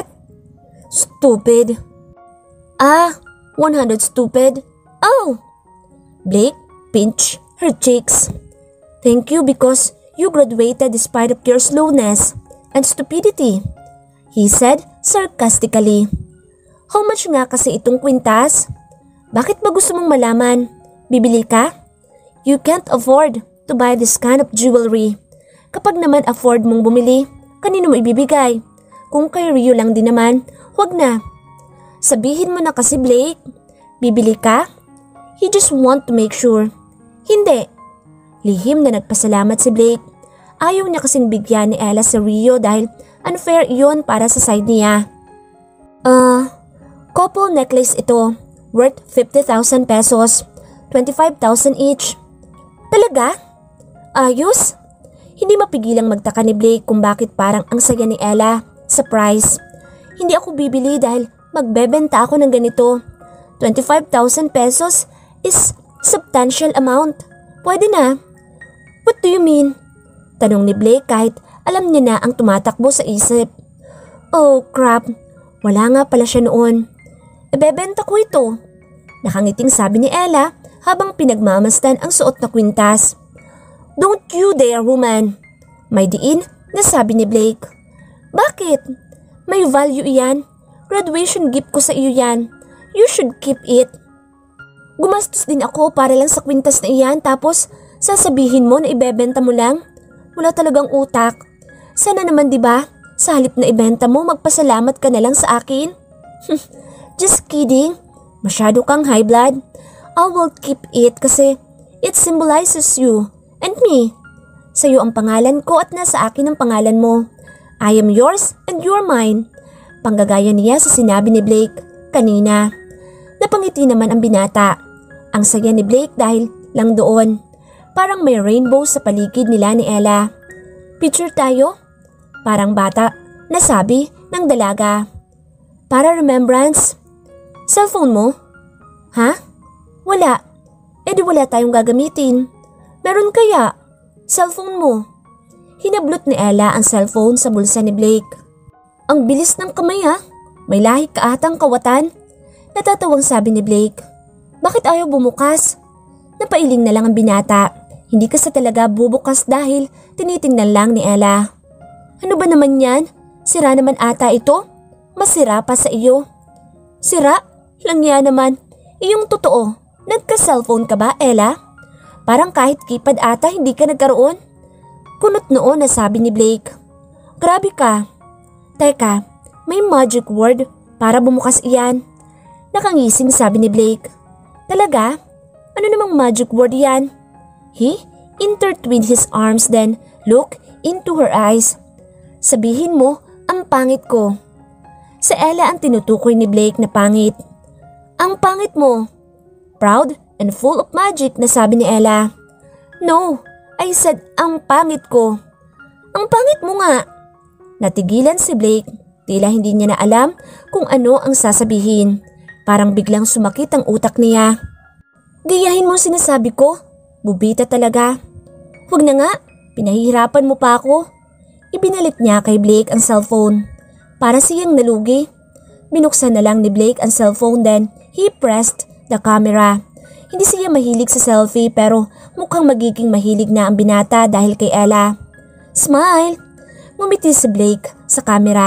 Stupid. Ah, one hundred stupid. Oh! Blake pinched her cheeks. Thank you because you graduated despite of your slowness and stupidity, he said sarcastically. How much nga kasi itong kwintas? Bakit ba gusto mong malaman? Bibili ka? You can't afford to buy this kind of jewelry. Kapag naman afford mong bumili, kanino mo ibibigay? Kung kay Rio lang din naman, huwag na. Sabihin mo na kasi Blake, bibili ka? He just want to make sure. Hindi. Lihim na nagpasalamat si Blake. Ayaw niya kasing bigyan ni Ella sa Rio dahil unfair iyon para sa side niya. Ah, uh, couple necklace ito, worth fifty thousand pesos, twenty-five thousand each. Talaga? Ayos? Hindi mapigilang magtaka ni Blake kung bakit parang ang saya ni Ella sa price. Hindi ako bibili dahil magbebenta ako ng ganito. twenty-five thousand pesos is substantial amount. Pwede na. What do you mean? Tanong ni Blake kahit alam niya na ang tumatakbo sa isip. Oh crap, wala nga pala siya noon. Ebebenta ko ito. Nakangiting sabi ni Ella habang pinagmamasdan ang suot na kwintas. Don't you dare, woman. May diin na sabi ni Blake. Bakit? May value iyan. Graduation gift ko sa iyo yan. You should keep it. Gumastos din ako para lang sa kwintas na iyan tapos sasabihin mo na ibebenta mo lang? Wala talagang utak. Sana naman diba, sa halip na ibenta mo magpasalamat ka na lang sa akin? Just kidding. Masyado kang high blood. I will keep it kasi it symbolizes you and me. Sa'yo ang pangalan ko at nasa akin ang pangalan mo. I am yours and you are mine. Panggagaya niya sa sinabi ni Blake kanina. Napangiti naman ang binata. Ang saya ni Blake dahil lang doon. Parang may rainbow sa paligid nila ni Ella. Picture tayo? Parang bata, nasabi ng dalaga. Para remembrance. Cellphone mo? Ha? Wala. E di wala tayong gagamitin. Meron kaya? Cellphone mo. Hinablot ni Ella ang cellphone sa bulsa ni Blake. Ang bilis ng kamay ha? May lahi ka atang kawatan. Natatawang sabi ni Blake. Bakit ayaw bumukas? Napailing na lang ang binata. Hindi kasi talaga bubukas dahil tinitingnan lang ni Ella. Ano ba naman yan? Sira naman ata ito? Masira pa sa iyo. Sira? Lang yan naman. Iyong totoo. Nagka-cellphone ka ba, Ella? Parang kahit keypad ata hindi ka nagkaroon. Kunot noon na sabi ni Blake. Grabe ka. Teka, may magic word para bumukas iyan. Nakangising sabi ni Blake. Talaga? Ano namang magic word yan? He intertwined his arms then looked into her eyes. Sabihin mo, ang pangit ko. Sa Ella ang tinutukoy ni Blake na pangit. Ang pangit mo. Proud and full of magic na sabi ni Ella. No, I said ang pangit ko. Ang pangit mo nga. Natigilan si Blake. Tila hindi niya na alam kung ano ang sasabihin. Parang biglang sumakit ang utak niya. Gayahin mo sinasabi ko. Bubita talaga. Huwag na nga, pinahihirapan mo pa ako. Ibinalik niya kay Blake ang cellphone. Para siyang nalugi. Binuksan na lang ni Blake ang cellphone then he pressed the camera. Hindi siya mahilig sa selfie pero mukhang magiging mahilig na ang binata dahil kay Ella. Smile! Ngumiti si Blake sa camera.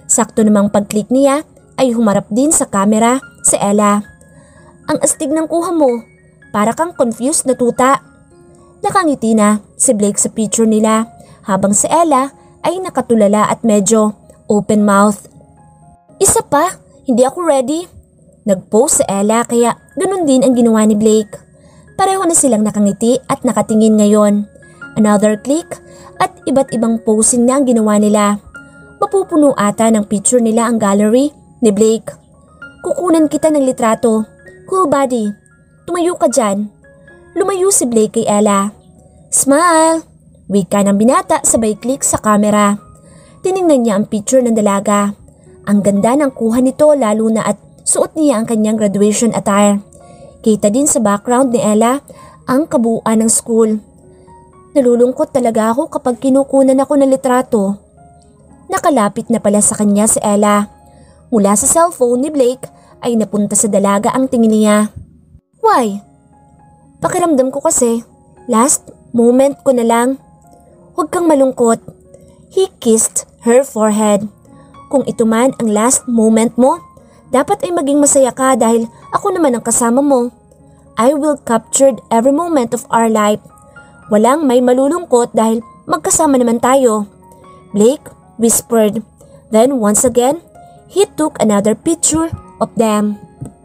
Sakto namang pag-click niya ay humarap din sa camera si Ella. Ang astig ng kuha mo, para kang confused na tuta. Nakangiti na si Blake sa picture nila habang si Ella ay nakatulala at medyo open mouth. Isa pa, hindi ako ready. Nag-post si Ella kaya ganun din ang ginawa ni Blake. Pareho na silang nakangiti at nakatingin ngayon. Another click at iba't ibang posing na ang ginawa nila. Mapupuno ata ng picture nila ang gallery ni Blake. Kukunan kita ng litrato. Cool buddy, tumayo ka dyan. Lumayo si Blake kay Ella. Smile! Wika ng binata sabay click sa camera. Tiningnan niya ang picture ng dalaga. Ang ganda ng kuha nito lalo na at suot niya ang kanyang graduation attire. Kita din sa background ni Ella ang kabuuan ng school. Nalulungkot talaga ako kapag kinukunan ako ng litrato. Nakalapit na pala sa kanya si Ella. Mula sa cellphone ni Blake ay napunta sa dalaga ang tingin niya. Why? Pakiramdam ko kasi, last moment ko na lang. Huwag kang malungkot. He kissed her forehead. Kung ito man ang last moment mo, dapat ay maging masaya ka dahil ako naman ang kasama mo. I will capture every moment of our life. Walang may malulungkot dahil magkasama naman tayo. Blake whispered. Then once again, he took another picture of them.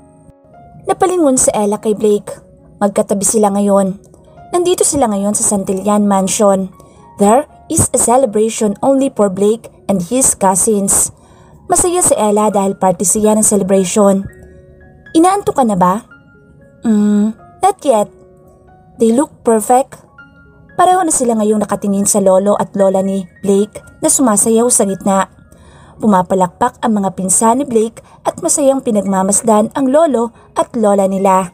Napalingon si Ella kay Blake. Magkatabi sila ngayon. Nandito sila ngayon sa Santillan Mansion. There is a celebration only for Blake and his cousins. Masaya si Ella dahil party siya ng celebration. Inaanto ka na ba? Hmm, not yet. They look perfect. Pareho na sila ngayong nakatingin sa lolo at lola ni Blake na sumasayaw sa gitna. Pumapalakpak ang mga pinsan ni Blake at masayang pinagmamasdan ang lolo at lola nila.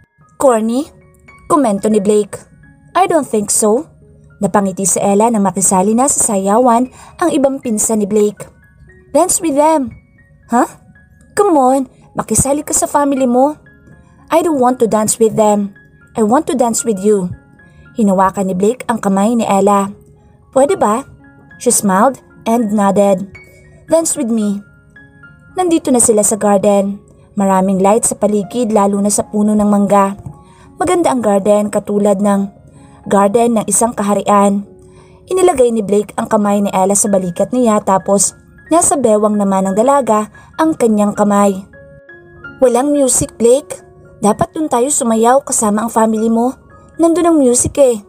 Corny? Komento ni Blake. I don't think so. Napangiti si Ella nang makisali na sa sayawan ang ibang pinsan ni Blake. Dance with them. Huh? Come on, makisali ka sa family mo. I don't want to dance with them. I want to dance with you. Hinawakan ni Blake ang kamay ni Ella. Pwede ba? She smiled and nodded. Dance with me. Nandito na sila sa garden. Maraming light sa paligid lalo na sa puno ng mangga. Maganda ang garden katulad ng garden ng isang kaharian. Inilagay ni Blake ang kamay ni Ella sa balikat niya tapos nasa bewang naman ng dalaga ang kanyang kamay. Walang music, Blake. Dapat dun tayo sumayaw kasama ang family mo. Nandun ang music eh.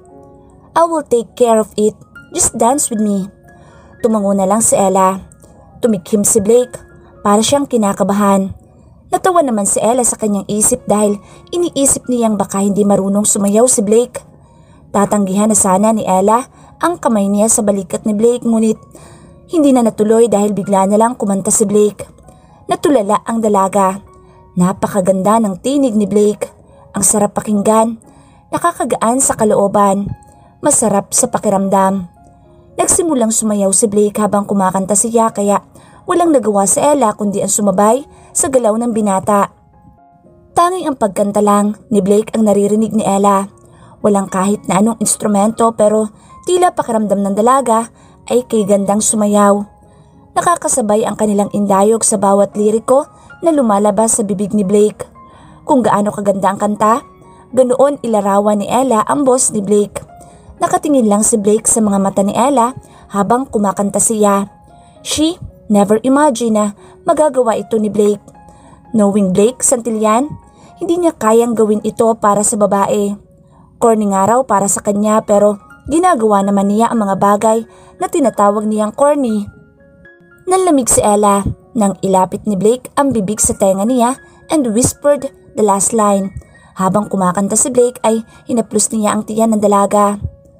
I will take care of it. Just dance with me. Tumango na lang si Ella. Tumikhim si Blake. Para siyang kinakabahan. Natawa naman si Ella sa kanyang isip dahil iniisip niyang baka hindi marunong sumayaw si Blake. Tatanggihan na sana ni Ella ang kamay niya sa balikat ni Blake ngunit hindi na natuloy dahil bigla na lang kumanta si Blake. Natulala ang dalaga. Napakaganda ng tinig ni Blake. Ang sarap pakinggan. Nakakagaan sa kalooban. Masarap sa pakiramdam. Nagsimulang sumayaw si Blake habang kumakanta siya kaya walang nagawa si Ella kundi ang sumabay sa galaw ng binata. Tanging ang pagkanta lang ni Blake ang naririnig ni Ella. Walang kahit na anong instrumento pero tila pakiramdam ng dalaga ay kay gandang sumayaw. Nakakasabay ang kanilang indayog sa bawat liriko na lumalabas sa bibig ni Blake. Kung gaano kaganda ang kanta, ganoon ilarawan ni Ella ang boss ni Blake. Nakatingin lang si Blake sa mga mata ni Ella habang kumakanta siya. She never imagined na magagawa ito ni Blake. Knowing Blake Santillan, hindi niya kayang gawin ito para sa babae. Corny nga raw para sa kanya pero ginagawa naman niya ang mga bagay na tinatawag niyang corny. Nanlamig si Ella nang ilapit ni Blake ang bibig sa tenga niya and whispered the last line. Habang kumakanta si Blake ay hinaplos niya ang tiyan ng dalaga.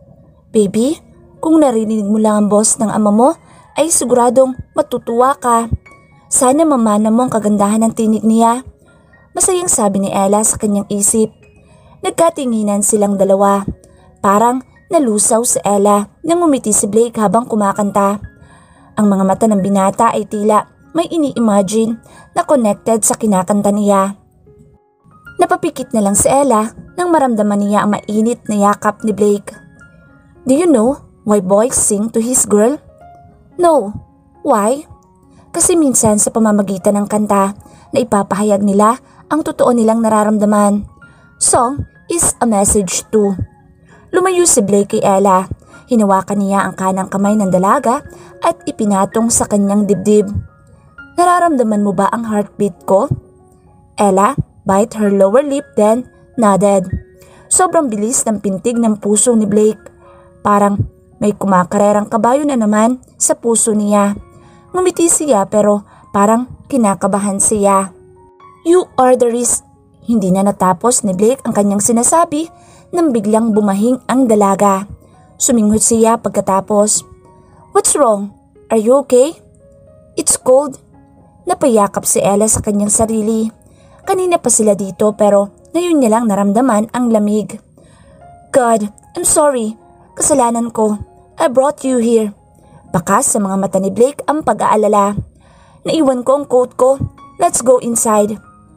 Baby, kung narinig mo lang ang boss ng ama mo ay siguradong matutuwa ka. Sana mamana mo ang kagandahan ng tinig niya. Masayang sabi ni Ella sa kanyang isip. Nagkatinginan silang dalawa. Parang nalusaw si Ella nang umiti si Blake habang kumakanta. Ang mga mata ng binata ay tila may ini-imagine na connected sa kinakanta niya. Napapikit na lang si Ella nang maramdaman niya ang mainit na yakap ni Blake. Do you know why boys sing to his girl? No. Why? Kasi minsan sa pamamagitan ng kanta na ipapahayag nila ang totoo nilang nararamdaman. Song is a message too. Lumayo si Blake kay Ella. Hinawakan niya ang kanang kamay ng dalaga at ipinatong sa kanyang dibdib. Nararamdaman mo ba ang heartbeat ko? Ella bite her lower lip then nodded. Sobrang bilis ng pintig ng puso ni Blake. Parang may kumakarerang kabayo na naman sa puso niya. Ngumiti siya pero parang kinakabahan siya. You are the risk. Hindi na natapos ni Blake ang kanyang sinasabi nang biglang bumahing ang dalaga. Suminghot siya pagkatapos. What's wrong? Are you okay? It's cold. Napayakap si Ella sa kanyang sarili. Kanina pa sila dito pero ngayon niya lang naramdaman ang lamig. God, I'm sorry. Kasalanan ko. I brought you here. Bakas sa mga mata ni Blake ang pag-aalala. Naiwan ko ang coat ko. Let's go inside.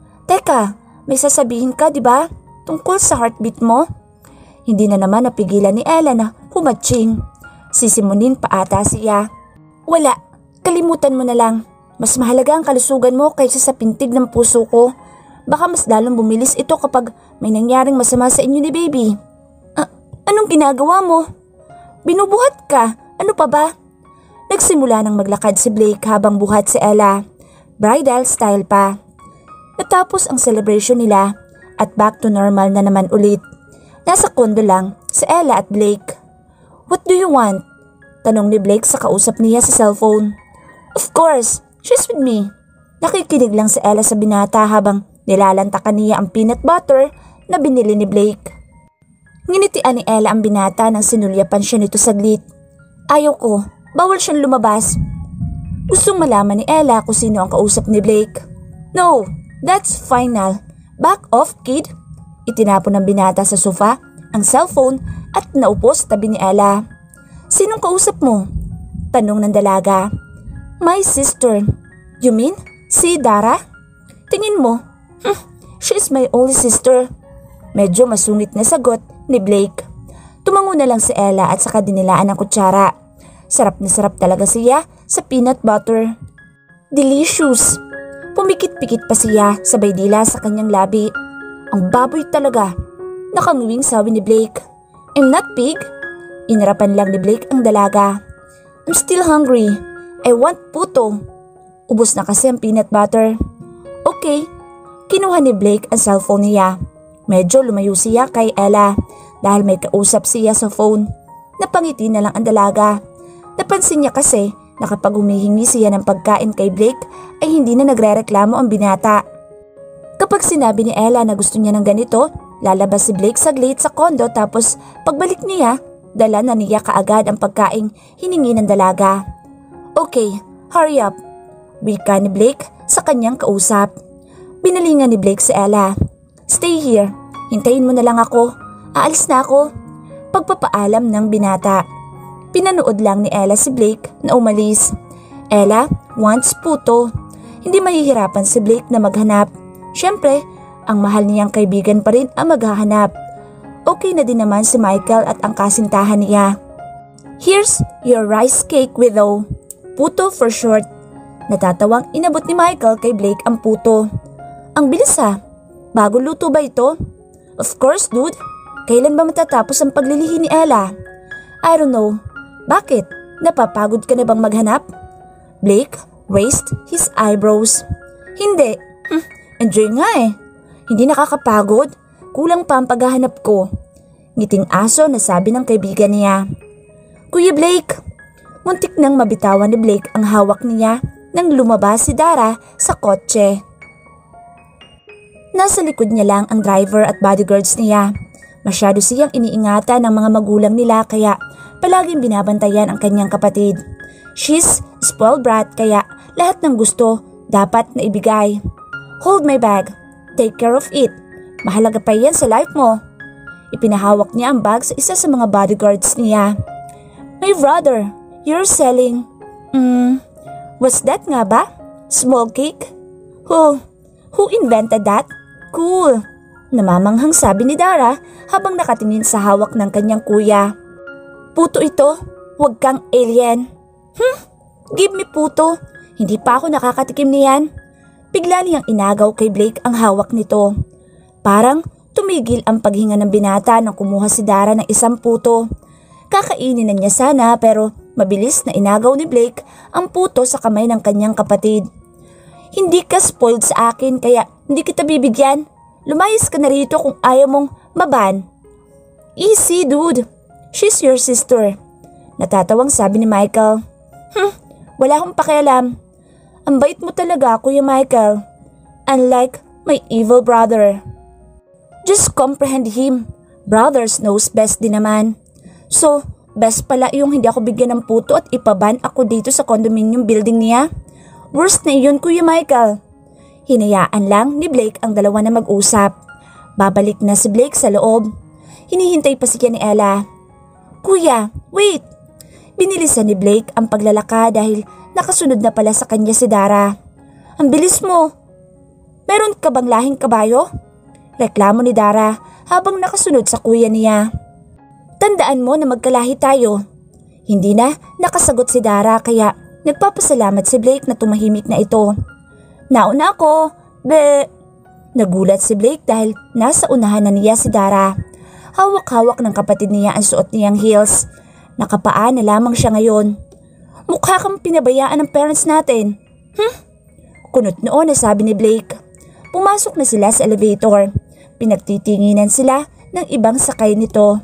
Teka, may sasabihin ka, di ba? Tungkol sa heartbeat mo? Hindi na naman napigilan ni Ella na humatching. Sisimunin pa ata siya. Wala, kalimutan mo na lang. Mas mahalaga ang kalusugan mo kaysa sa pintig ng puso ko. Baka mas lalong bumilis ito kapag may nangyaring masama sa inyo ni baby. Ah, anong ginagawa mo? Binubuhat ka. Ano pa ba? Nagsimula nang maglakad si Blake habang buhat si Ella. Bridal style pa. Natapos ang celebration nila at back to normal na naman ulit. Nasa kondo lang si Ella at Blake. What do you want? Tanong ni Blake sa kausap niya sa cellphone. Of course, she's with me. Nakikinig lang si Ella sa binata habang nilalantakan niya ang peanut butter na binili ni Blake. Nginitian ni Ella ang binata nang sinulyapan siya nito saglit. Ayaw ko. Bawal siyang lumabas. Gustong malaman ni Ella kung sino ang kausap ni Blake. No, that's final. Back off, kid. Itinapon ng binata sa sofa ang cellphone at naupo sa tabi ni Ella. Sinong kausap mo? Tanong ng dalaga. My sister. You mean si Dara? Tingin mo. Hm, she's my only sister. Medyo masungit na sagot ni Blake. Tumango na lang si Ella at saka dinilaan ang kutsara. Sarap na sarap talaga siya sa peanut butter. Delicious! Pumikit-pikit pa siya sabay dila sa kanyang labi. Ang baboy talaga. Nakanguwing sabi ni Blake. I'm not pig. Inarapan lang ni Blake ang dalaga. I'm still hungry. I want puto. Ubos na kasi ang peanut butter. Okay. Kinuha ni Blake ang cellphone niya. Medyo lumayo siya kay Ella dahil may kausap siya sa phone. Napangiti na lang ang dalaga. Napansin niya kasi na kapag humihingi siya ng pagkain kay Blake ay hindi na nagrereklamo ang binata. Kapag sinabi ni Ella na gusto niya ng ganito, lalabas si Blake saglit sa kondo tapos pagbalik niya, dala na niya kaagad ang pagkaing hiningi ng dalaga. Okay, hurry up. Wika ni Blake sa kanyang kausap. Binalingan ni Blake si Ella. Stay here. Hintayin mo na lang ako. Aalis na ako. Pagpapaalam ng binata. Pinanood lang ni Ella si Blake na umalis. Ella wants puto. Hindi mahihirapan si Blake na maghanap. Siyempre, ang mahal niyang kaibigan pa rin ang maghahanap. Okay na din naman si Michael at ang kasintahan niya. Here's your rice cake widow. Puto for short. Natatawang inabot ni Michael kay Blake ang puto. Ang bilis ha. Bago luto ba ito? Of course dude. Kailan ba matatapos ang paglilihi ni Ella? I don't know. Bakit? Napapagod ka na bang maghanap? Blake raised his eyebrows. Hindi. Hm, enjoy nga eh. Hindi nakakapagod. Kulang pa ang paghahanap ko. Ngiting aso na sabi ng kaibigan niya. Kuya Blake. Muntik nang mabitawan ni Blake ang hawak niya nang lumabas si Dara sa kotse. Nasa likod niya lang ang driver at bodyguards niya. Masyado siyang iniingatan ng mga magulang nila kaya palaging binabantayan ang kanyang kapatid. She's spoiled brat kaya lahat ng gusto dapat na ibigay. Hold my bag. Take care of it. Mahalaga pa yan sa life mo. Ipinahawak niya ang bag sa isa sa mga bodyguards niya. My brother, you're selling... Hmm, what's that nga ba? Small cake? Who? Who invented that? Cool. Namamanghang sabi ni Dara habang nakatingin sa hawak ng kanyang kuya. Puto ito, huwag kang alien. Hmm, give me puto. Hindi pa ako nakakatikim niyan. Bigla niyang inagaw kay Blake ang hawak nito. Parang tumigil ang paghinga ng binata nang kumuha si Dara ng isang puto. Kakainin na niya sana pero mabilis na inagaw ni Blake ang puto sa kamay ng kanyang kapatid. Hindi ka spoiled sa akin kaya hindi kita bibigyan. Lumayas ka na rito kung ayaw mong maban. Easy dude, she's your sister. Natatawang sabi ni Michael. Hmm, wala akong pakialam. Ang bait mo talaga, Kuya Michael. Unlike my evil brother. Just comprehend him. Brothers knows best din naman. So, best pala yung hindi ako bigyan ng puto at ipaban ako dito sa condominium building niya. Worst na yun, Kuya Michael. Hinayaan lang ni Blake ang dalawa na mag-usap. Babalik na si Blake sa loob. Hinihintay pa siya ni Ella. Kuya, wait! Binilisan ni Blake ang paglalaka dahil nakasunod na pala sa kanya si Dara. Ang bilis mo! Meron ka bang lahing kabayo? Reklamo ni Dara habang nakasunod sa kuya niya. Tandaan mo na magkalahi tayo. Hindi na nakasagot si Dara kaya nagpapasalamat si Blake na tumahimik na ito. Nauna ako, be... Nagulat si Blake dahil nasa unahan na niya si Dara. Hawak-hawak ng kapatid niya ang suot niyang heels. Nakapaa na lamang siya ngayon. Mukha kang pinabayaan ng parents natin. Hmm? Kunot noon na sabi ni Blake. Pumasok na sila sa elevator. Pinagtitinginan sila ng ibang sakay nito.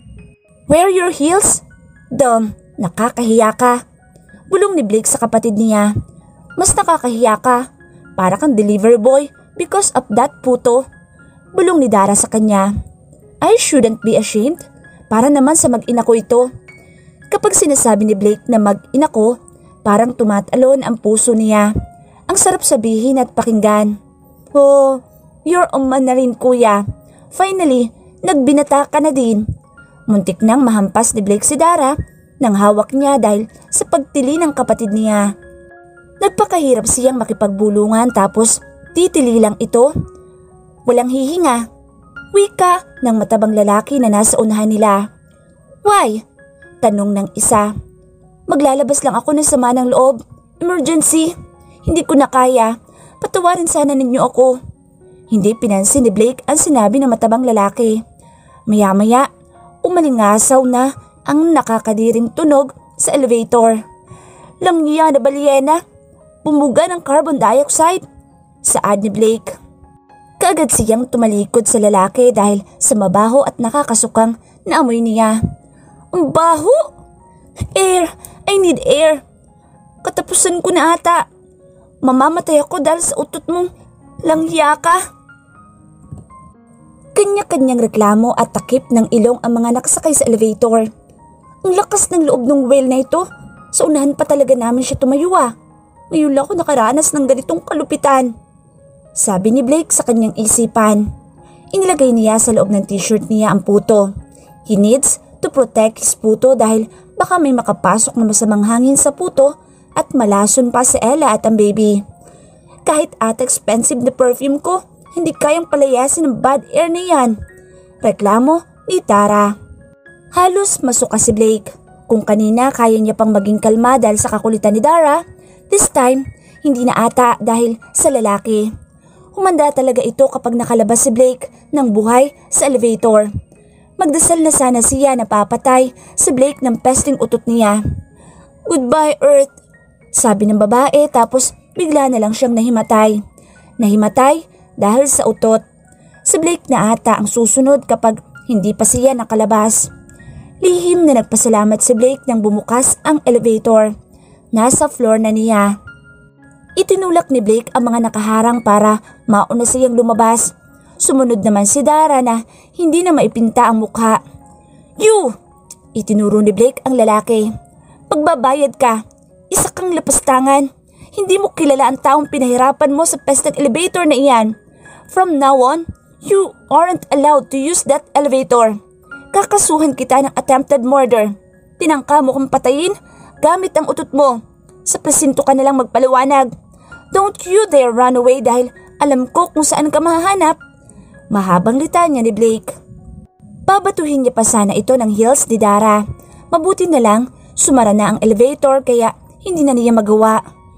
Wear your heels? Dumb, nakakahiya ka. Bulong ni Blake sa kapatid niya. Mas nakakahiya ka. Para kang delivery boy because of that puto. Bulong ni Dara sa kanya. I shouldn't be ashamed. Para naman sa mag-ina ko ito. Kapag sinasabi ni Blake na mag-ina ko, parang tumatalon ang puso niya. Ang sarap sabihin at pakinggan. Oh, you're a man na rin kuya. Finally, nagbinata ka na din. Muntik nang mahampas ni Blake si Dara nang hawak niya dahil sa pagtili ng kapatid niya. Nagpakahirap siyang makipagbulungan tapos titili lang ito. Walang hihinga. Wika ng matabang lalaki na nasa unahan nila. Why? Tanong ng isa. Maglalabas lang ako ng sama ng loob. Emergency. Hindi ko na kaya. Patawarin sana ninyo ako. Hindi pinansin ni Blake ang sinabi ng matabang lalaki. Maya-maya, umalingasaw na ang nakakadiring tunog sa elevator. Langya na balyena. Bumuga ng carbon dioxide. Saad ni Blake. Kaagad siyang tumalikod sa lalaki dahil sa mabaho at nakakasukang naamoy niya. Ang baho! Air! I need air! Katapusan ko na ata. Mamamatay ako dahil sa utot mong langya ka. Kanya-kanyang reklamo at takip ng ilong ang mga nakasakay sa elevator. Ang lakas ng loob ng whale na ito. Sa unahan pa talaga namin siya tumayo ah. Ngayon lang ako nakaranas ng ganitong kalupitan. Sabi ni Blake sa kanyang isipan. Inilagay niya sa loob ng t-shirt niya ang puto. He needs to protect his puto dahil baka may makapasok na masamang hangin sa puto at malason pa si Ella at ang baby. Kahit at expensive na perfume ko, hindi kayang palayasin ng bad air na yan. Reklamo ni Tara. Halos masuka si Blake. Kung kanina kaya niya pang maging kalma dahil sa kakulitan ni Dara, this time hindi na ata dahil sa lalaki. Humanda talaga ito kapag nakalabas si Blake ng buhay sa elevator. Magdasal na sana siya na papatay si Blake ng pesting utot niya. Goodbye Earth, sabi ng babae tapos bigla na lang siyang nahimatay. Nahimatay dahil sa utot. Si Blake na ata ang susunod kapag hindi pa siya nakalabas. Lihim na nagpasalamat si Blake nang bumukas ang elevator. Nasa floor na niya. Itinulak ni Blake ang mga nakaharang para mauna siyang lumabas. Sumunod naman si Dara na hindi na maipinta ang mukha. You! Itinuro ni Blake ang lalaki. Pagbabayad ka, isa kang lapastangan. Hindi mo kilala ang taong pinahirapan mo sa pestang elevator na iyan. From now on, you aren't allowed to use that elevator. Kakasuhan kita ng attempted murder. Tinangka mo kong patayin gamit ang utot mo. Sa presinto ka nalang magpaliwanag. Don't you dare run away dahil alam ko kung saan ka mahahanap. Mahabang litanya ni Blake. Babatuhin niya pa sana ito ng heels ni Dara. Mabuti na lang, sumara na ang elevator kaya hindi na niya magawa.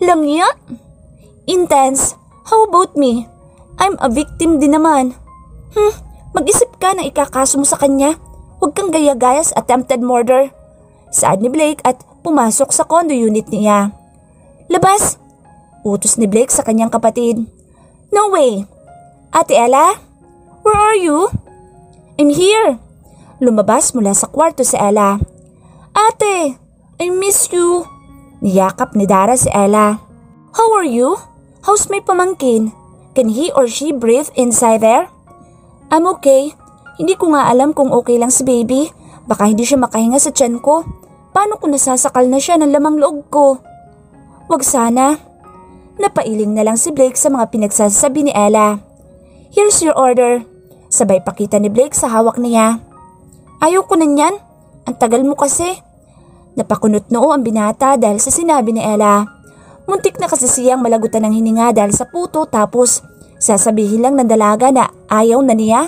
Langya? Intense. How about me? I'm a victim din naman. Hmm, mag-isip ka na ikakaso mo sa kanya. Huwag kang gaya-gaya sa attempted murder. Saad ni Blake at pumasok sa condo unit niya. Labas! Utos ni Blake sa kanyang kapatid. No way! Ate Ella? Where are you? I'm here! Lumabas mula sa kwarto si Ella. Ate! I miss you! Niyakap ni Dara si Ella. How are you? How's my pamangkin? Can he or she breathe inside there? I'm okay. Hindi ko nga alam kung okay lang si baby. Baka hindi siya makahinga sa tiyan ko. Paano kung nasasakal na siya ng lamang loob ko? Wag sana. Napailing na lang si Blake sa mga pinagsasabi ni Ella. Here's your order. Sabay pakita ni Blake sa hawak niya. Ayaw ko na niyan. Ang tagal mo kasi. Napakunot noo ang binata dahil sa sinabi ni Ella. Muntik na kasi siyang malagutan ng hininga dahil sa puto tapos sasabihin lang ng dalaga na ayaw na niya.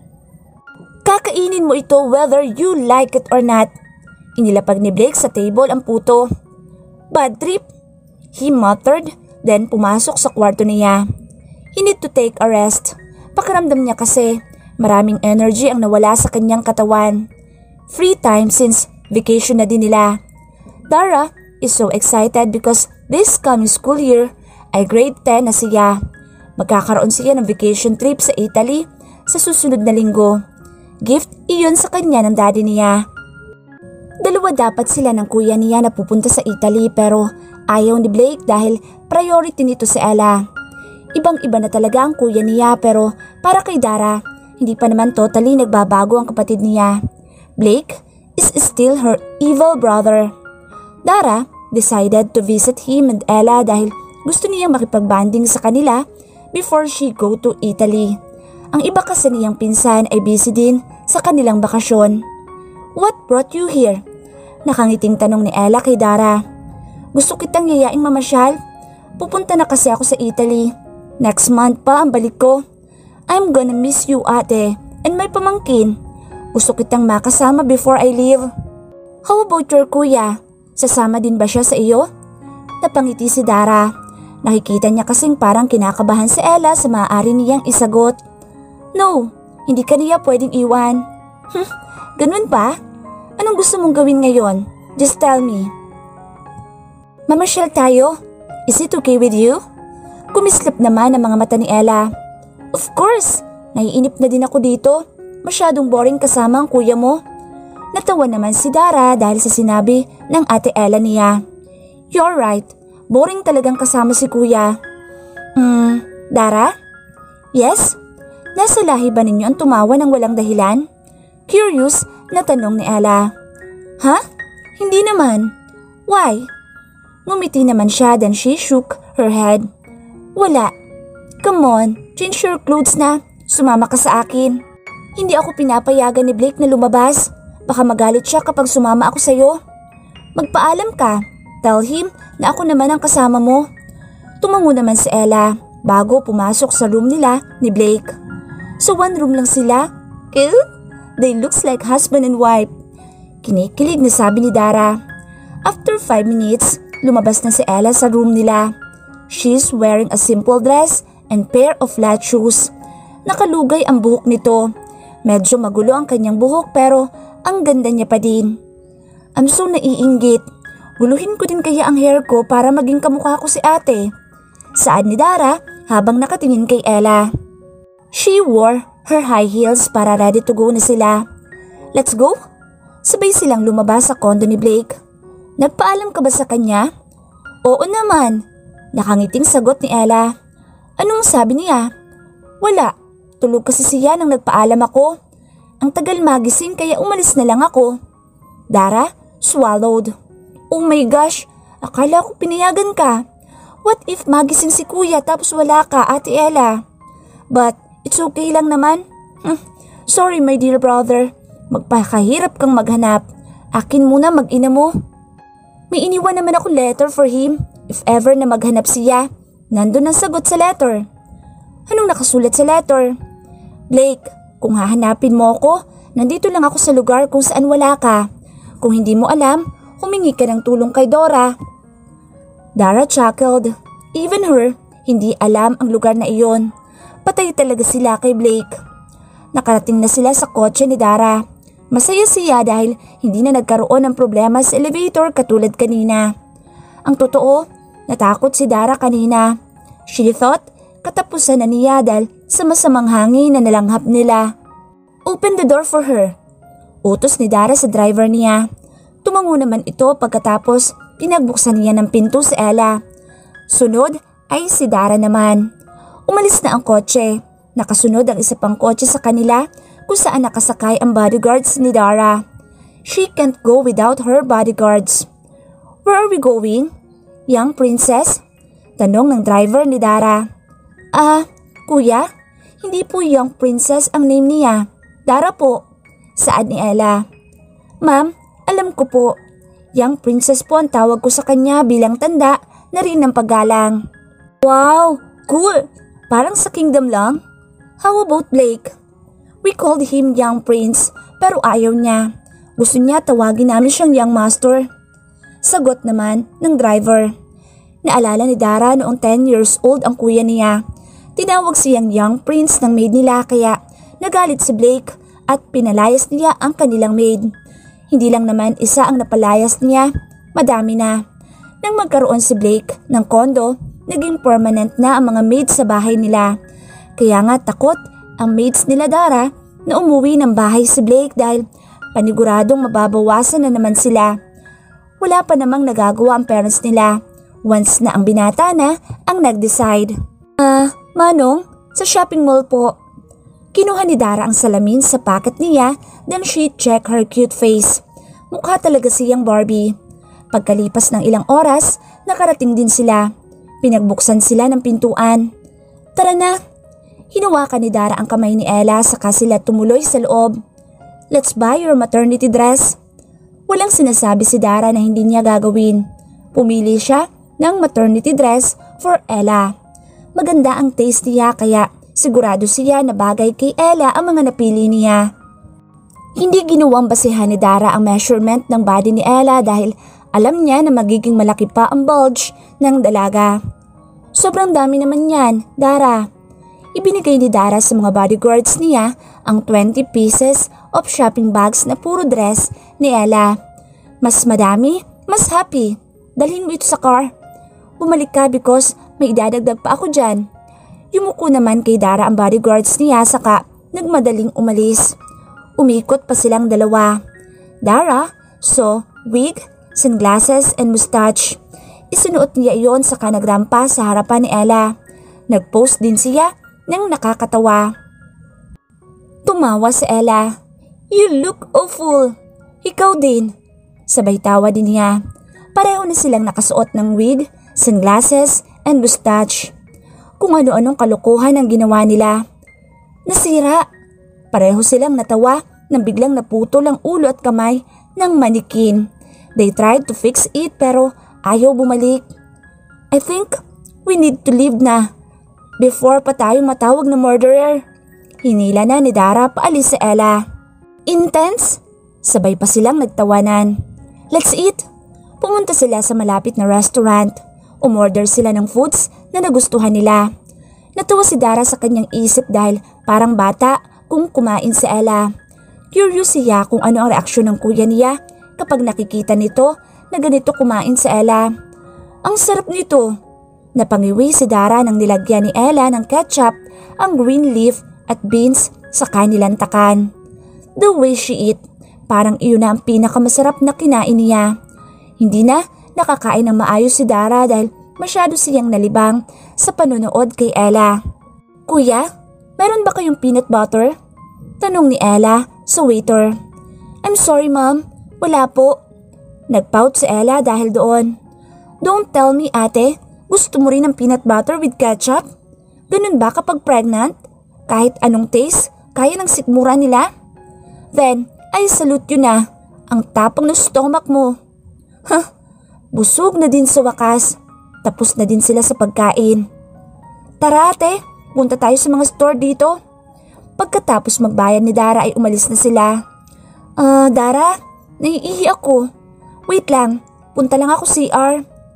Kakainin mo ito whether you like it or not. Inilapag ni Blake sa table ang puto. Bad trip, he muttered, then pumasok sa kwarto niya. He need to take a rest. Pakiramdam niya kasi maraming energy ang nawala sa kanyang katawan. Free time since vacation na din nila. Dara is so excited because this coming school year ay grade ten na siya. Magkakaroon siya ng vacation trip sa Italy sa susunod na linggo. Gift iyon sa kanya ng daddy niya. Dalawa dapat sila ng kuya niya na pupunta sa Italy pero ayaw ni Blake dahil priority nito si Ella. Ibang-iba na talaga ang kuya niya pero para kay Dara, hindi pa naman totally nagbabago ang kapatid niya. Blake is still her evil brother. Dara decided to visit him and Ella dahil gusto niyang makipagbanding sa kanila before she go to Italy. Ang iba kasi niyang pinsan ay busy din sa kanilang bakasyon. What brought you here? Nakangiting tanong ni Ella kay Dara. Gusto kitang yayaing mamasyal. Pupunta na kasi ako sa Italy. Next month pa ang balik ko. I'm gonna miss you ate and my pamangkin. Gusto kitang makasama before I leave. How about your kuya? Sasama din ba siya sa iyo? Napangiti si Dara. Nakikita niya kasing parang kinakabahan si Ella sa maaari niyang isagot. No, hindi ka niya pwedeng iwan. Hmm, ganun pa? Anong gusto mong gawin ngayon? Just tell me. Mamasyal tayo? Is it okay with you? Kumislap naman ang mga mata ni Ella. Of course, naiinip na din ako dito. Masyadong boring kasama ang kuya mo. Natawa naman si Dara dahil sa sinabi ng ate Ella niya. You're right, boring talagang kasama si kuya. Hmm, Dara? Yes? Nasa lahi ba ninyo ang tumawa ng walang dahilan? Curious na tanong ni Ella. Ha? Hindi naman. Why? Ngumiti naman siya then she shook her head. Wala. Come on, change your clothes na. Sumama ka sa akin. Hindi ako pinapayagan ni Blake na lumabas. Baka magalit siya kapag sumama ako sa'yo. Magpaalam ka. Tell him na ako naman ang kasama mo. Tumango naman si Ella bago pumasok sa room nila ni Blake. So one room lang sila? Ew? They looks like husband and wife. Kinikilig na sabi ni Dara. After five minutes, lumabas na si Ella sa room nila. She's wearing a simple dress and pair of flat shoes. Nakalugay ang buhok nito. Medyo magulo ang kanyang buhok pero ang ganda niya pa din. I'm so naiinggit. Guluhin ko din kaya ang hair ko para maging kamukha ko si ate. Saad ni Dara habang nakatingin kay Ella. She wore her high heels para ready to go na sila. Let's go? Sabay silang lumabas sa condo ni Blake. Nagpaalam ka ba sa kanya? Oo naman. Nakangiting sagot ni Ella. Anong sabi niya? Wala. Tulog kasi siya nang nagpaalam ako. Ang tagal magising kaya umalis na lang ako. Dara swallowed. Oh my gosh, akala ko pinayagan ka. What if magising si kuya tapos wala ka, Ate Ella? But it's okay lang naman. Hm, sorry my dear brother. Magpakahirap kang maghanap. Akin muna mag-ina mo. May iniwan naman ako letter for him. If ever na maghanap siya, nandun ang sagot sa letter. Anong nakasulat sa letter? Blake, kung hahanapin mo ako, nandito lang ako sa lugar kung saan wala ka. Kung hindi mo alam, humingi ka ng tulong kay Dora. Dara chuckled. Even her, hindi alam ang lugar na iyon. Patay talaga sila kay Blake. Nakarating na sila sa kotse ni Dara. Masaya siya dahil hindi na nagkaroon ng problema sa elevator katulad kanina. Ang totoo, natakot si Dara kanina. She thought katapusan na niya dahil sa masamang hangin na nalanghap nila. Open the door for her. Utos ni Dara sa driver niya. Tumango naman ito pagkatapos pinagbuksan niya ng pinto si Ella. Sunod ay si Dara naman. Umalis na ang kotse. Nakasunod ang isa pang kotse sa kanila kung saan nakasakay ang bodyguards ni Dara. She can't go without her bodyguards. Where are we going? Young princess? Tanong ng driver ni Dara. Ah, kuya, hindi po young princess ang name niya. Dara po. Saad ni Ella. Ma'am, alam ko po. Young princess po ang tawag ko sa kanya bilang tanda na rin ng paggalang. Wow, cool. Parang sa kingdom lang. How about Blake? We called him young prince pero ayaw niya. Gusto niya tawagin namin siyang young master. Sagot naman ng driver. Naalala ni Dara noong ten years old ang kuya niya. Tinawag siyang young prince ng maid nila kaya nagalit si Blake at pinalayas niya ang kanilang maid. Hindi lang naman isa ang napalayas niya, madami na. Nang magkaroon si Blake ng kondo, naging permanent na ang mga maids sa bahay nila. Kaya nga takot ang maids nila Dara na umuwi ng bahay si Blake dahil paniguradong mababawasan na naman sila. Wala pa namang nagagawa ang parents nila once na ang binata na ang nag-decide. Ah, uh, Manong, sa shopping mall po. Kinuha ni Dara ang salamin sa pocket niya then she checked her cute face. Mukha talaga siyang Barbie. Pagkalipas ng ilang oras, nakarating din sila. Pinagbuksan sila ng pintuan. Tara na! Hinawakan ni Dara ang kamay ni Ella saka sila tumuloy sa loob. Let's buy your maternity dress. Walang sinasabi si Dara na hindi niya gagawin. Pumili siya ng maternity dress for Ella. Maganda ang taste niya kaya sigurado siya na bagay kay Ella ang mga napili niya. Hindi ginawang basehan ni Dara ang measurement ng body ni Ella dahil alam niya na magiging malaki pa ang bulge ng dalaga. Sobrang dami naman yan, Dara. Ibinigay ni Dara sa mga bodyguards niya ang twenty pieces of shopping bags na puro dress ni Ella. Mas madami, mas happy. Dalhin mo ito sa car. Bumalik ka because may idadagdag pa ako dyan. Yumuko naman kay Dara ang bodyguards niya saka nagmadaling umalis. Umikot pa silang dalawa. Dara, so, wig, sunglasses and mustache. Isinuot niya iyon saka nagrampa sa harapan ni Ella. Nagpost din siya ng nakakatawa. Tumawa si Ella. You look awful. Ikaw din. Sabay tawa din niya. Pareho na silang nakasuot ng wig, sunglasses and mustache. Kung ano-anong kalokohan ang ginawa nila. Nasira. Pareho silang natawa nang biglang naputol ang ulo at kamay ng manikin. They tried to fix it pero ayaw bumalik. I think we need to leave na. Before pa tayo matawag na murderer. Hinila na ni Dara paalis sa Ella. Intense? Sabay pa silang nagtawanan. Let's eat. Pumunta sila sa malapit na restaurant. Umorder sila ng foods na nagustuhan nila. Natawa si Dara sa kanyang isip dahil parang bata kung kumain si Ella. Curious siya kung ano ang reaksyon ng kuya niya kapag nakikita nito na ganito kumain si Ella. Ang sarap nito. Napangiwi si Dara nang nilagyan ni Ella ng ketchup, ang green leaf at beans sa kanilang takan. The way she eat, parang iyon na ang pinakamasarap na kinain niya. Hindi na nakakain ng maayos si Dara dahil masyado siyang nalibang sa panonood kay Ella. Kuya, meron ba kayong peanut butter? Tanong ni Ella sa waiter. I'm sorry ma'am, wala po. Nagpout si Ella dahil doon. Don't tell me ate, gusto mo rin ng peanut butter with ketchup? Ganun ba kapag pregnant? Kahit anong taste, kaya ng sikmura nila? Then, I salute you na. Ang tapang ng stomach mo. Huh, busog na din sa wakas. Tapos na din sila sa pagkain. Tara ate, punta tayo sa mga store dito. Pagkatapos magbayad ni Dara ay umalis na sila. Ah, uh, Dara, naiihi ako. Wait lang, punta lang ako C R.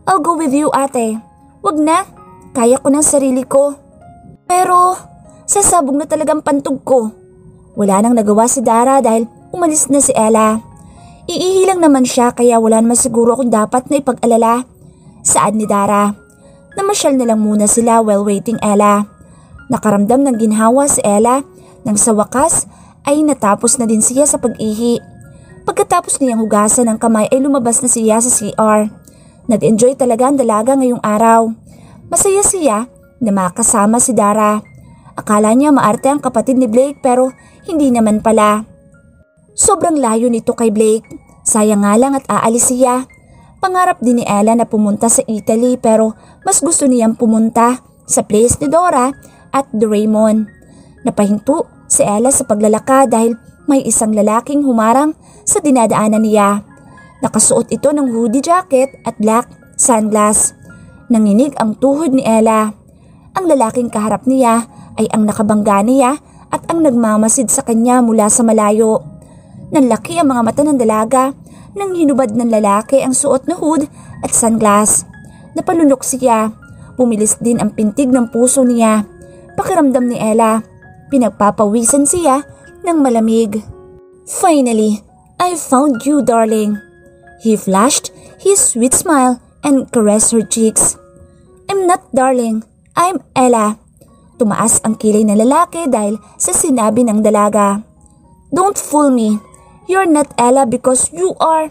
I'll go with you, ate. Wag na, kaya ko ng sarili ko. Pero, sasabog na talagang pantog ko. Wala nang nagawa si Dara dahil umalis na si Ella. Iihi lang naman siya kaya wala naman siguro akong dapat na ipag-alala. Saan ni Dara? Namasyal na lang muna sila while waiting Ella. Nakaramdam ng ginhawa si Ella nang sa wakas ay natapos na din siya sa pag-ihi. Pagkatapos niyang hugasan ng kamay ay lumabas na siya sa C R. Nag-enjoy talaga ang dalaga ngayong araw. Masaya siya na makasama si Dara. Akala niya maarte ang kapatid ni Blake pero hindi naman pala. Sobrang layo nito kay Blake. Sayang nga lang at aalis siya. Pangarap din ni Ella na pumunta sa Italy pero mas gusto niyang pumunta sa place ni Dora at Doraemon. Napahinto si Ella sa paglalakad dahil may isang lalaking humarang sa dinadaanan niya. Nakasuot ito ng hoodie jacket at black sunglass. Nanginig ang tuhod ni Ella. Ang lalaking kaharap niya ay ang nakabangga niya at ang nagmamasid sa kanya mula sa malayo. Nanlaki ang mga mata ng dalaga nang hinubad ng lalaki ang suot na hood at sunglass. Napalunok siya. Pumilis din ang pintig ng puso niya. Pakiramdam ni Ella. Pinagpapawisan siya ng malamig. Finally, I found you, darling. He flashed his sweet smile and caressed her cheeks. I'm not darling, I'm Ella. Tumaas ang kilay ng lalaki dahil sa sinabi ng dalaga. Don't fool me. You're not Ella because you are...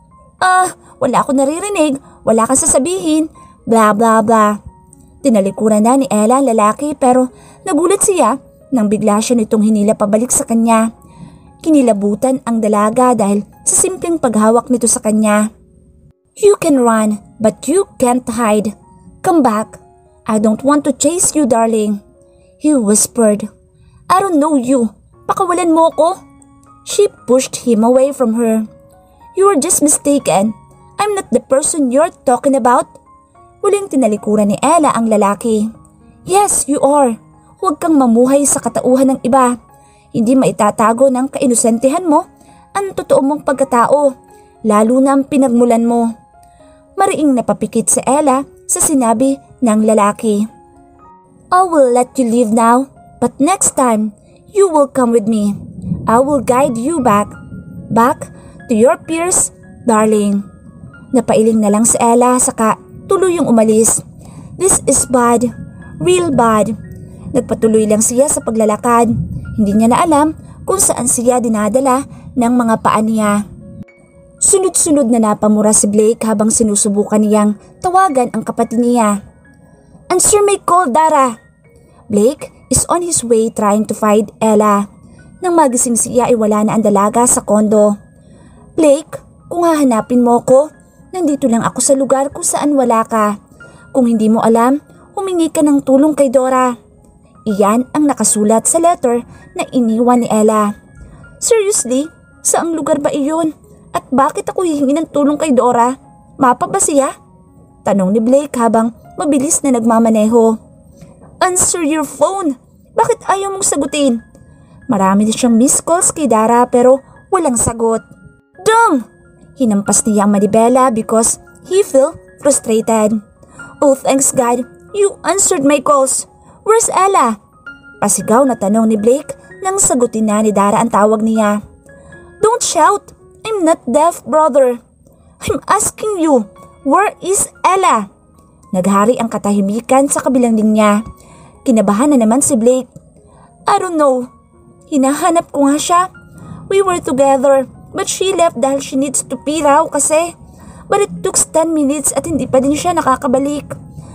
Ah, wala ako naririnig, wala kang sasabihin, blah blah blah. Tinalikuran na ni Ella ang lalaki pero nagulat siya nang bigla siya nitong hinila pabalik sa kanya. Kinilabutan ang dalaga dahil sa simpleng paghawak nito sa kanya. You can run, but you can't hide. Come back. I don't want to chase you, darling. He whispered. I don't know you. Pakawalan mo ko. She pushed him away from her. You are just mistaken. I'm not the person you're talking about. Huling tinalikuran ni Ella ang lalaki. Yes, you are. Huwag kang mamuhay sa katauhan ng iba. Hindi maitatago ng kainosentihan mo ang totoo mong pagkatao, lalo na ang pinagmulan mo. Mariing napapikit si Ella sa sinabi ng lalaki. I will let you leave now, but next time, you will come with me. I will guide you back, back to your peers, darling. Napailing na lang si Ella saka tuluyang umalis. This is bad, real bad. Nagpatuloy lang siya sa paglalakad. Hindi niya na alam kung saan siya dinadala ng mga paa niya. Sunod-sunod na napamura si Blake habang sinusubukan niyang tawagan ang kapatid niya. Answer my call, Dara! Blake is on his way trying to find Ella. Nang magising siya ay wala na ang dalaga sa kondo. Blake, kung hahanapin mo ko, nandito lang ako sa lugar kung saan wala ka. Kung hindi mo alam, humingi ka ng tulong kay Dora. Iyan ang nakasulat sa letter na iniwan ni Ella. Seriously? Saang lugar ba iyon? At bakit ako hihingi ng tulong kay Dora? Mapa ba siya? Tanong ni Blake habang mabilis na nagmamaneho. Answer your phone! Bakit ayaw mong sagutin? Marami na siyang missed calls kay Dara pero walang sagot. Dong! Hinampas niya ang manibela because he felt frustrated. Oh, thanks God, you answered my calls. Where's Ella? Pasigaw na tanong ni Blake nang sagutin na ni Dara ang tawag niya. Don't shout! I'm not deaf, brother. I'm asking you, where is Ella? Naghari ang katahimikan sa kabilang linya. Kinabahan na naman si Blake. I don't know. Hinahanap ko nga siya. We were together, but she left dahil she needs to pee raw kasi. But it took ten minutes at hindi pa din siya nakakabalik.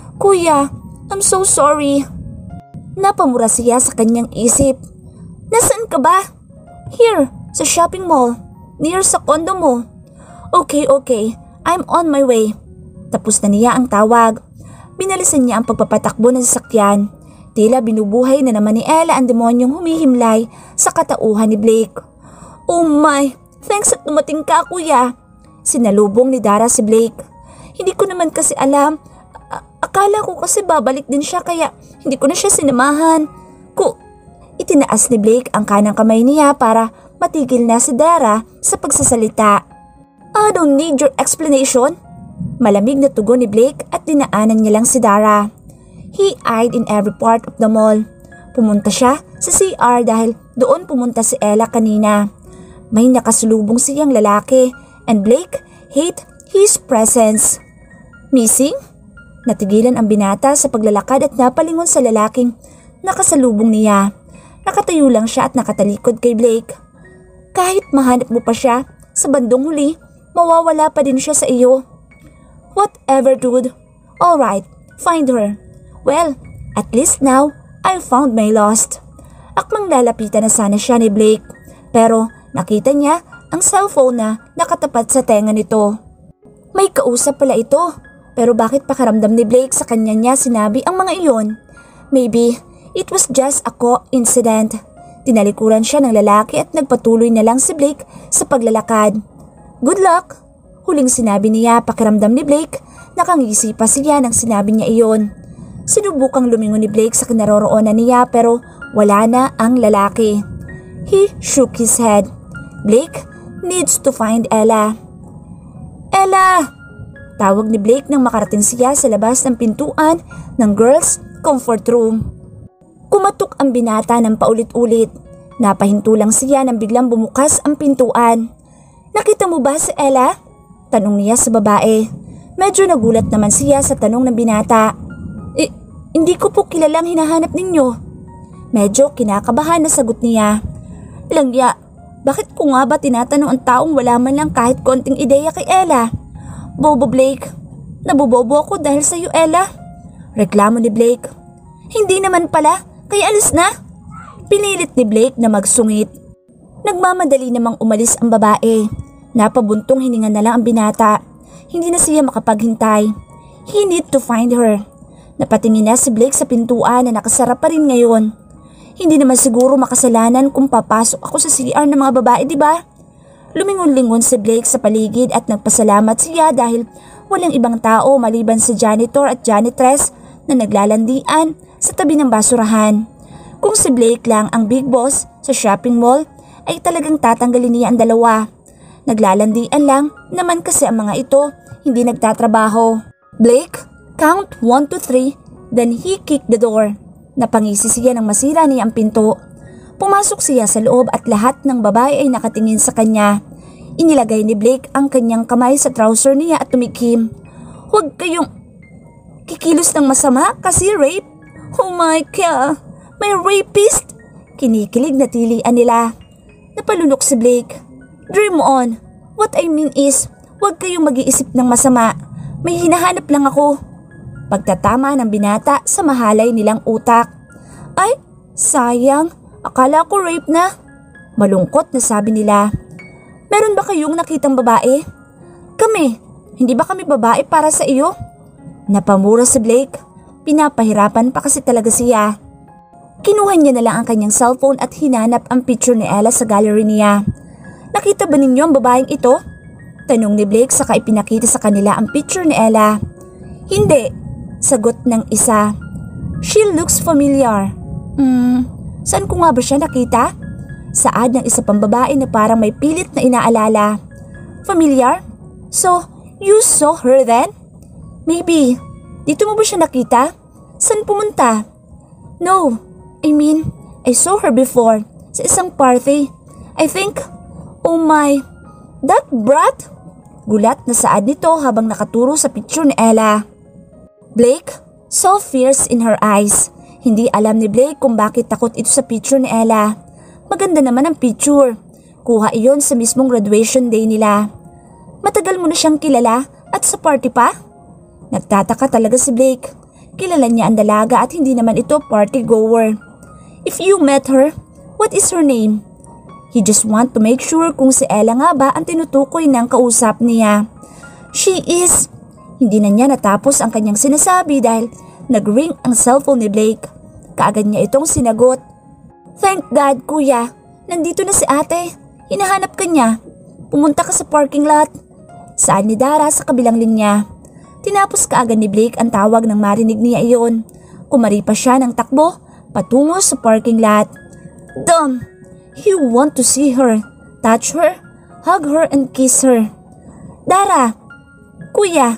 Kuya, I'm so sorry. Napamura siya sa kanyang isip. Nasaan ka ba? Here, sa shopping mall. Near sa kondo mo. Okay, okay. I'm on my way. Tapos na niya ang tawag. Binalisan niya ang pagpapatakbo ng sasakyan. Tila binubuhay na naman ni Ella ang demonyong humihimlay sa katauhan ni Blake. Oh my, thanks at dumating ka, kuya. Sinalubong ni Dara si Blake. Hindi ko naman kasi alam. A- akala ko kasi babalik din siya kaya hindi ko na siya sinamahan. Ko, itinaas ni Blake ang kanang kamay niya para matigil na si Dara sa pagsasalita. I don't need your explanation. Malamig na tugon ni Blake at dinaanan niya lang si Dara. He eyed in every part of the mall. Pumunta siya sa C R dahil doon pumunta si Ella kanina. May nakasulubong siyang lalaki and Blake hate his presence. Missing? Natigilan ang binata sa paglalakad at napalingon sa lalaking nakasalubong niya. Nakatayo lang siya at nakatalikod kay Blake. Kahit mahanap mo pa siya, sa bandong huli, mawawala pa din siya sa iyo. Whatever, dude. Alright, find her. Well, at least now, I found my lost. Akmang lalapitan na sana siya ni Blake, pero nakita niya ang cellphone na nakatapat sa tenga nito. May kausap pala ito, pero bakit pakaramdam ni Blake sa kanya niya sinabi ang mga iyon? Maybe it was just a coincidence. Tinalikuran siya ng lalaki at nagpatuloy na lang si Blake sa paglalakad. Good luck! Huling sinabi niya, pakiramdam ni Blake, nakangisi pa siya nang sinabi niya iyon. Sinubukang lumingon ni Blake sa kinaroroonan niya pero wala na ang lalaki. He shook his head. Blake needs to find Ella. Ella! Tawag ni Blake nang makarating siya sa labas ng pintuan ng girls' comfort room. Kumatok ang binata ng paulit-ulit. Napahinto lang siya nang biglang bumukas ang pintuan. Nakita mo ba si Ella? Tanong niya sa babae. Medyo nagulat naman siya sa tanong ng binata. Eh, hindi ko po kilalang hinahanap ninyo. Medyo kinakabahan na sagot niya. Langya, bakit ko nga ba tinatanong ang taong wala man lang kahit konting ideya kay Ella? Bobo Blake, nabobobo ako dahil sa iyo Ella. Reklamo ni Blake. Hindi naman pala, kaya alis na. Pinilit ni Blake na magsungit. Nagmamadali namang umalis ang babae. Napabuntong hininga na lang ang binata. Hindi na siya makapaghintay. He need to find her. Napatingin na si Blake sa pintuan na nakasara pa rin ngayon. Hindi naman siguro makasalanan kung papasok ako sa C R ng mga babae, di ba? Lumingon-lingon si Blake sa paligid at nagpasalamat siya dahil walang ibang tao maliban si janitor at janitress na naglalandian sa tabi ng basurahan. Kung si Blake lang ang big boss sa shopping mall ay talagang tatanggalin niya ang dalawa. Naglalandian lang naman kasi ang mga ito hindi nagtatrabaho. Blake, count one to three, then he kicked the door. Napangisi siya nang masira niya ang pinto. Pumasok siya sa loob at lahat ng babae ay nakatingin sa kanya. Inilagay ni Blake ang kanyang kamay sa trouser niya at tumikim. Huwag kayong kikilos ng masama kasi rape. Oh my God, may rapist! Kinikilig na tilian nila. Napalunok si Blake. Dream on. What I mean is, huwag kayong mag-iisip ng masama. May hinahanap lang ako. Pagtatama ng binata sa mahalay nilang utak. Ay, sayang. Akala ko rape na. Malungkot na sabi nila. Meron ba kayong nakitang babae? Kami. Hindi ba kami babae para sa iyo? Napamura si Blake. Pinapahirapan pa kasi talaga siya. Kinuha niya na lang ang kanyang cellphone at hinanap ang picture ni Ella sa gallery niya. Nakita ba ninyo ang babaeng ito? Tanong ni Blake saka ipinakita sa kanila ang picture ni Ella. Hindi. Sagot ng isa. She looks familiar. Hmm, saan ko nga ba siya nakita? Saad ng isa pang babae na parang may pilit na inaalala. Familiar? So, you saw her then? Maybe. Dito mo ba siya nakita? Saan pumunta? No, I mean, I saw her before sa isang party. I think, oh my, that brat? Gulat na saad nito habang nakaturo sa picture ni Ella. Blake saw fears in her eyes. Hindi alam ni Blake kung bakit takot ito sa picture ni Ella. Maganda naman ang picture. Kuha iyon sa mismong graduation day nila. Matagal mo na siyang kilala at sa party pa? Nagtataka talaga si Blake. Kilala niya ang dalaga at hindi naman ito party goer. If you met her, what is her name? He just want to make sure kung si Ella nga ba ang tinutukoy ng kausap niya. She is... Hindi na niya natapos ang kanyang sinasabi dahil nag-ring ang cellphone ni Blake. Kaagad niya itong sinagot. Thank God, kuya. Nandito na si ate. Hinahanap ka niya. Pumunta ka sa parking lot. Saan ni Dara sa kabilang linya. Tinapos kaagad ni Blake ang tawag nang marinig niya iyon. Kumari pa siya ng takbo patungo sa parking lot. Dumb! You want to see her, touch her, hug her and kiss her. Dara! Kuya,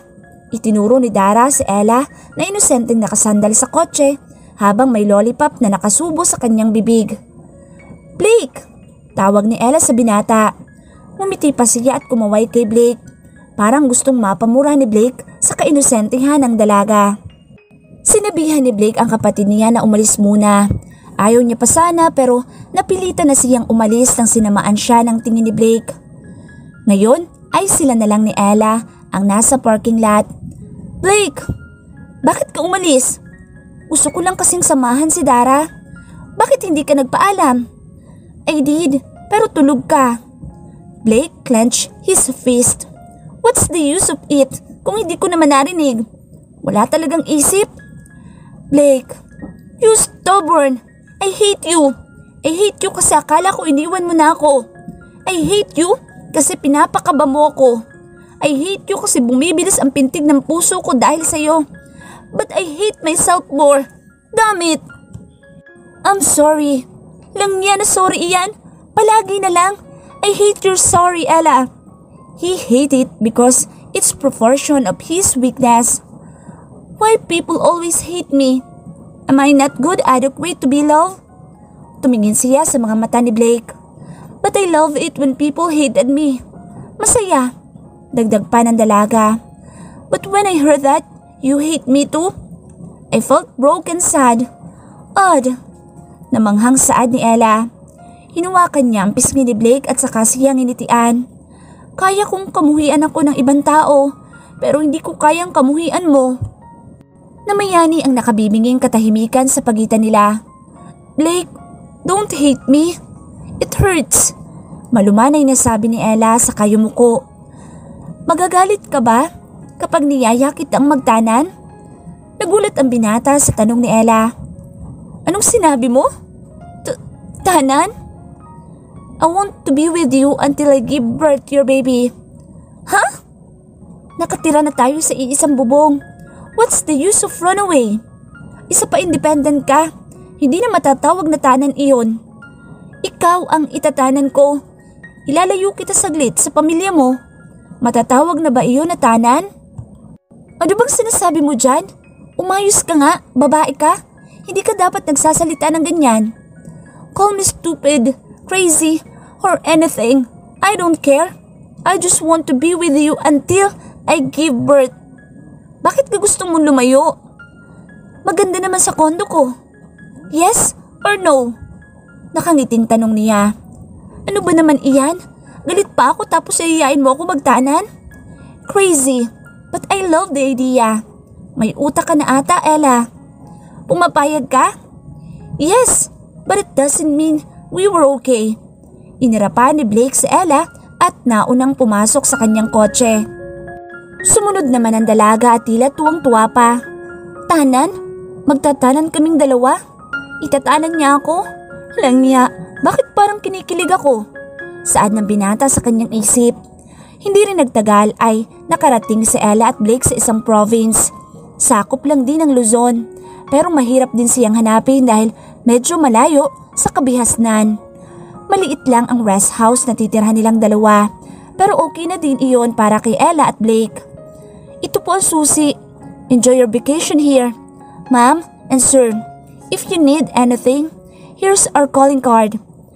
Itinuro ni Dara si Ella na inosenteng nakasandal sa kotse habang may lollipop na nakasubo sa kanyang bibig. Blake! Tawag ni Ella sa binata. Ngumiti pa siya at kumaway kay Blake. Parang gustong mapamura ni Blake sa kainosentihan ng dalaga. Sinabihan ni Blake ang kapatid niya na umalis muna. Ayaw niya pa sana pero napilitan na siyang umalis nang sinamaan siya ng tingin ni Blake. Ngayon ay sila na lang ni Ella ang nasa parking lot. Blake! Bakit ka umalis? Gusto ko lang kasing samahan si Dara. Bakit hindi ka nagpaalam? I did, pero tulog ka. Blake clenched his fist. What's the use of it kung hindi ko naman narinig? Wala talagang isip? Blake, you stubborn. I hate you. I hate you kasi akala ko iniwan mo na ako. I hate you kasi pinapakaba mo ako. I hate you kasi bumibilis ang pintig ng puso ko dahil sa'yo. But I hate myself more. Damn it! I'm sorry. Lang yan na sorry iyan. Palagi na lang. I hate your sorry, Ella. He hated it because it's proportion of his weakness. Why people always hate me? Am I not good adequate to be loved? Tumingin siya sa mga mata ni Blake. But I love it when people hated me. Masaya. Dagdag pa ng dalaga. But when I heard that you hate me too, I felt broken sad. Odd. Namanghang saad ni Ella. Hinuwakan niya ang pisngi ni Blake at saka siyang initian. Kaya kong kamuhian ako ng ibang tao, pero hindi ko kayang kamuhian mo. Namayani ang nakabibinging katahimikan sa pagitan nila. Blake, don't hate me. It hurts. Malumanay na sabi ni Ella sa kayumuko. Magagalit ka ba kapag niyaya kitang magtanan? Nagulat ang binata sa tanong ni Ella. Anong sinabi mo? Tanan? I want to be with you until I give birth to your baby. Ha? Huh? Nakatira na tayo sa iisang bubong. What's the use of runaway? Isa pa independent ka. Hindi na matatawag na tanan iyon. Ikaw ang itatanan ko. Ilalayo kita saglit sa pamilya mo. Matatawag na ba iyon na tanan? Ano bang sinasabi mo dyan? Umayos ka nga, babae ka. Hindi ka dapat nagsasalita ng ganyan. Call me stupid, crazy, or anything. I don't care. I just want to be with you until I give birth. Bakit ka gusto mong lumayo? Maganda naman sa kondo ko. Yes or no? Nakangiting tanong niya. Ano ba naman iyan? Galit pa ako tapos ayayain mo ako magtanan? Crazy, but I love the idea. May utak ka na ata, Ella. Pumapayag ka? Yes, but it doesn't mean we were okay. Inirapa ni Blake si Ella at naunang pumasok sa kanyang kotse. Sumunod naman ang dalaga at tila tuwang-tuwa pa. Tanan? Magtatanan kaming dalawa? Itatanan niya ako? Lang niya, bakit parang kinikilig ako? Saad ng binata sa kanyang isip. Hindi rin nagtagal ay nakarating si Ella at Blake sa isang province. Sakop lang din ng Luzon, pero mahirap din siyang hanapin dahil medyo malayo sa kabihasnan. Maliit lang ang rest house na titirhan nilang dalawa, pero okay na din iyon para kay Ella at Blake. Ito po ang susi. Enjoy your vacation here. Ma'am and sir, if you need anything, here's our calling card.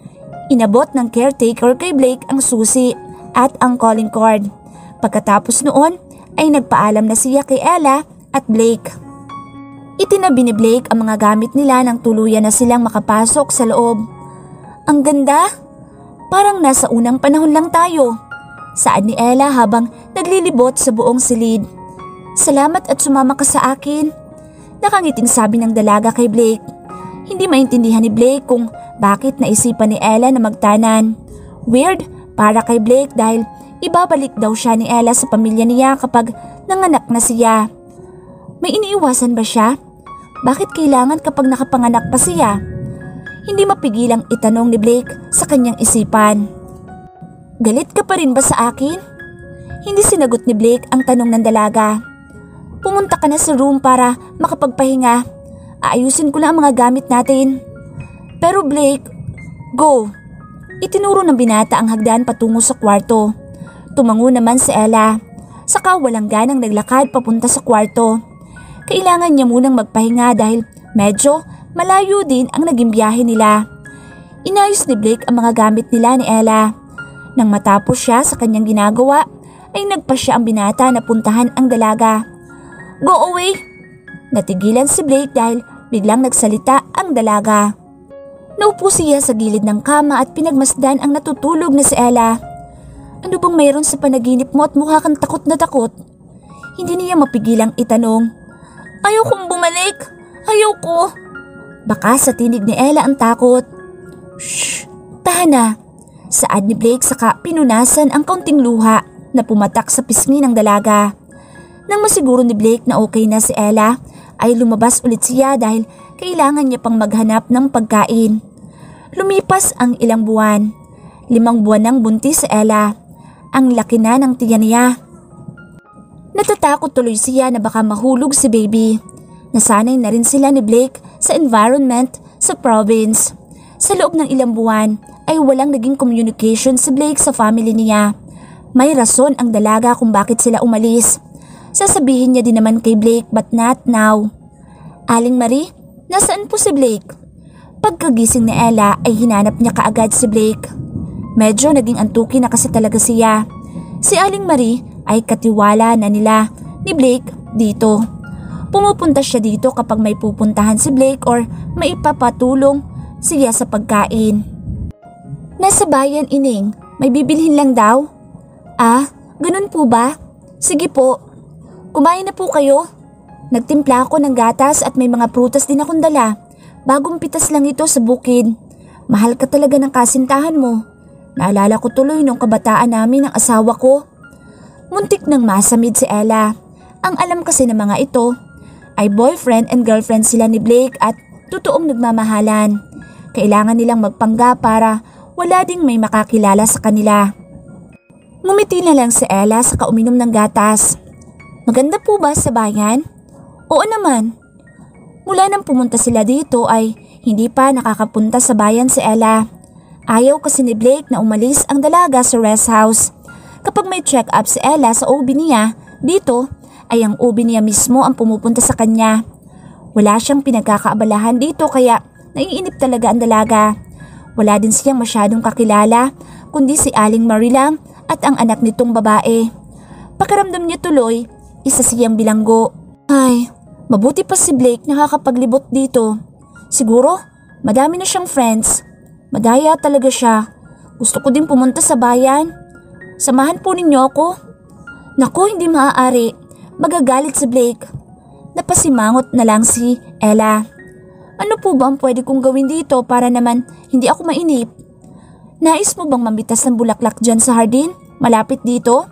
Inabot ng caretaker kay Blake ang susi at ang calling card. Pagkatapos noon ay nagpaalam na siya kay Ella at Blake. Itinabi ni Blake ang mga gamit nila nang tuluyan na silang makapasok sa loob. Ang ganda! Parang nasa unang panahon lang tayo. Saad ni Ella habang naglilibot sa buong silid. Salamat at sumama ka sa akin. Nakangiting sabi ng dalaga kay Blake. Hindi maintindihan ni Blake kung bakit naisipan ni Ella na magtanan. Weird para kay Blake dahil ibabalik daw siya ni Ella sa pamilya niya kapag nanganak na siya. May iniiwasan ba siya? Bakit kailangan kapag nakapanganak pa siya? Hindi mapigilang itanong ni Blake sa kanyang isipan. Galit ka pa rin ba sa akin? Hindi sinagot ni Blake ang tanong ng dalaga. Pumunta ka na sa room para makapagpahinga. Aayusin ko lang ang mga gamit natin. Pero Blake, go. Itinuro ng binata ang hagdan patungo sa kwarto. Tumango naman si Ella. Saka walang ganang naglakad papunta sa kwarto. Kailangan niya munang magpahinga dahil medyo malayo din ang naging biyahe nila. Inayos ni Blake ang mga gamit nila ni Ella. Nang matapos siya sa kanyang ginagawa, ay nagpa siya ang binata na puntahan ang dalaga. "Go away!" Natigilan si Blake dahil biglang nagsalita ang dalaga. Naupo siya sa gilid ng kama at pinagmasdan ang natutulog na si Ella. "Ano bang mayroon sa panaginip mo at mukha kang takot na takot?" Hindi niya mapigilang itanong. "Ayaw kong bumalik! Ayaw ko!" Baka sa tinig ni Ella ang takot. "Shh! Tahan na!" Saad ni Blake saka pinunasan ang kaunting luha na pumatak sa pisngi ng dalaga. Nang masiguro ni Blake na okay na si Ella, ay lumabas ulit siya dahil kailangan niya pang maghanap ng pagkain. Lumipas ang ilang buwan. Limang buwan nang buntis si Ella. Ang laki na ng tiyan niya. Natatakot tuloy siya na baka mahulog si baby. Nasanay na rin sila ni Blake sa environment sa province. Sa loob ng ilang buwan ay walang naging communication si Blake sa family niya. May rason ang dalaga kung bakit sila umalis. Sasabihin niya din naman kay Blake but not now. "Aling Marie, nasaan po si Blake?" Pagkagising ni Ella ay hinanap niya kaagad si Blake. Medyo naging antuki na kasi talaga siya. Si Aling Marie ay katiwala na nila ni Blake dito. Pumupunta siya dito kapag may pupuntahan si Blake or may ipapatulong siya sa pagkain. "Nasa bayan, Ining. May bibilhin lang daw." "Ah, ganun po ba? Sige po. Kumain na po kayo? Nagtimpla ako ng gatas at may mga prutas din akong dala. Bagong pitas lang ito sa bukid. Mahal ka talaga ng kasintahan mo. Naalala ko tuloy nung kabataan namin ng asawa ko." Muntik nang masamid si Ella. Ang alam kasi ng mga ito ay boyfriend and girlfriend sila ni Blake at totoong nagmamahalan. Kailangan nilang magpangga para wala ding may makakilala sa kanila. Ngumiti na lang si Ella sa kauminom ng gatas. "Maganda po ba sa bayan?" "Oo naman." Mula nang pumunta sila dito ay hindi pa nakakapunta sa bayan si Ella. Ayaw kasi ni Blake na umalis ang dalaga sa rest house. Kapag may check-up si Ella sa O B niya, dito ay ang O B niya mismo ang pumupunta sa kanya. Wala siyang pinagkakaabalahan dito kaya naiinip talaga ang dalaga. Wala din siyang masyadong kakilala kundi si Aling Marie lang at ang anak nitong babae. Pakiramdam niya tuloy, isa siyang bilanggo. Ay, mabuti pa si Blake nakakapaglibot dito. Siguro, madami na siyang friends. Madaya talaga siya. Gusto ko din pumunta sa bayan. Samahan po ninyo ako. Naku, hindi maaari. Magagalit si Blake. Napasimangot na lang si Ella. Ano po ba ang pwede kong gawin dito para naman hindi ako mainip? Nais mo bang mamitas ng bulaklak dyan sa hardin? Malapit dito?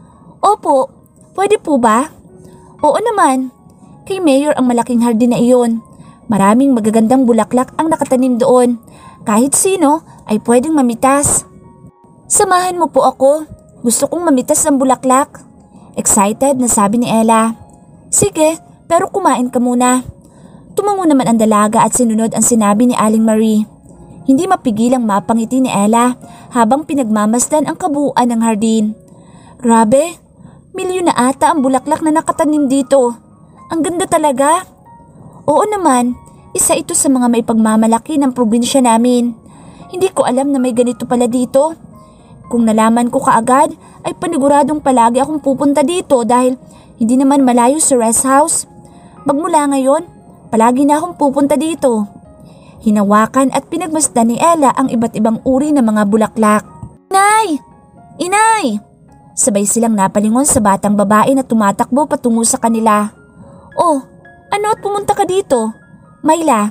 Opo, pwede po ba? Oo naman. Kay Mayor ang malaking hardin na iyon. Maraming magagandang bulaklak ang nakatanim doon. Kahit sino ay pwedeng mamitas. Samahan mo po ako. Gusto kong mamitas ng bulaklak. Excited na sabi ni Ella. Sige, pero kumain ka muna. Tumango naman ang dalaga at sinunod ang sinabi ni Aling Marie. Hindi mapigilang mapangiti ni Ella habang pinagmamasdan ang kabuuan ng hardin. Grabe, milyon na ata ang bulaklak na nakatanim dito. Ang ganda talaga. Oo naman, isa ito sa mga may pagmamalaki ng probinsya namin. Hindi ko alam na may ganito pala dito. Kung nalaman ko kaagad ay paniguradong palagi akong pupunta dito dahil hindi naman malayo sa rest house. Magmula ngayon, palagi na akong pupunta dito. Hinawakan at pinagmasdan ni Ella ang iba't ibang uri ng mga bulaklak. Inay! Inay! Sabay silang napalingon sa batang babae na tumatakbo patungo sa kanila. Oh, ano at pumunta ka dito? Mayla.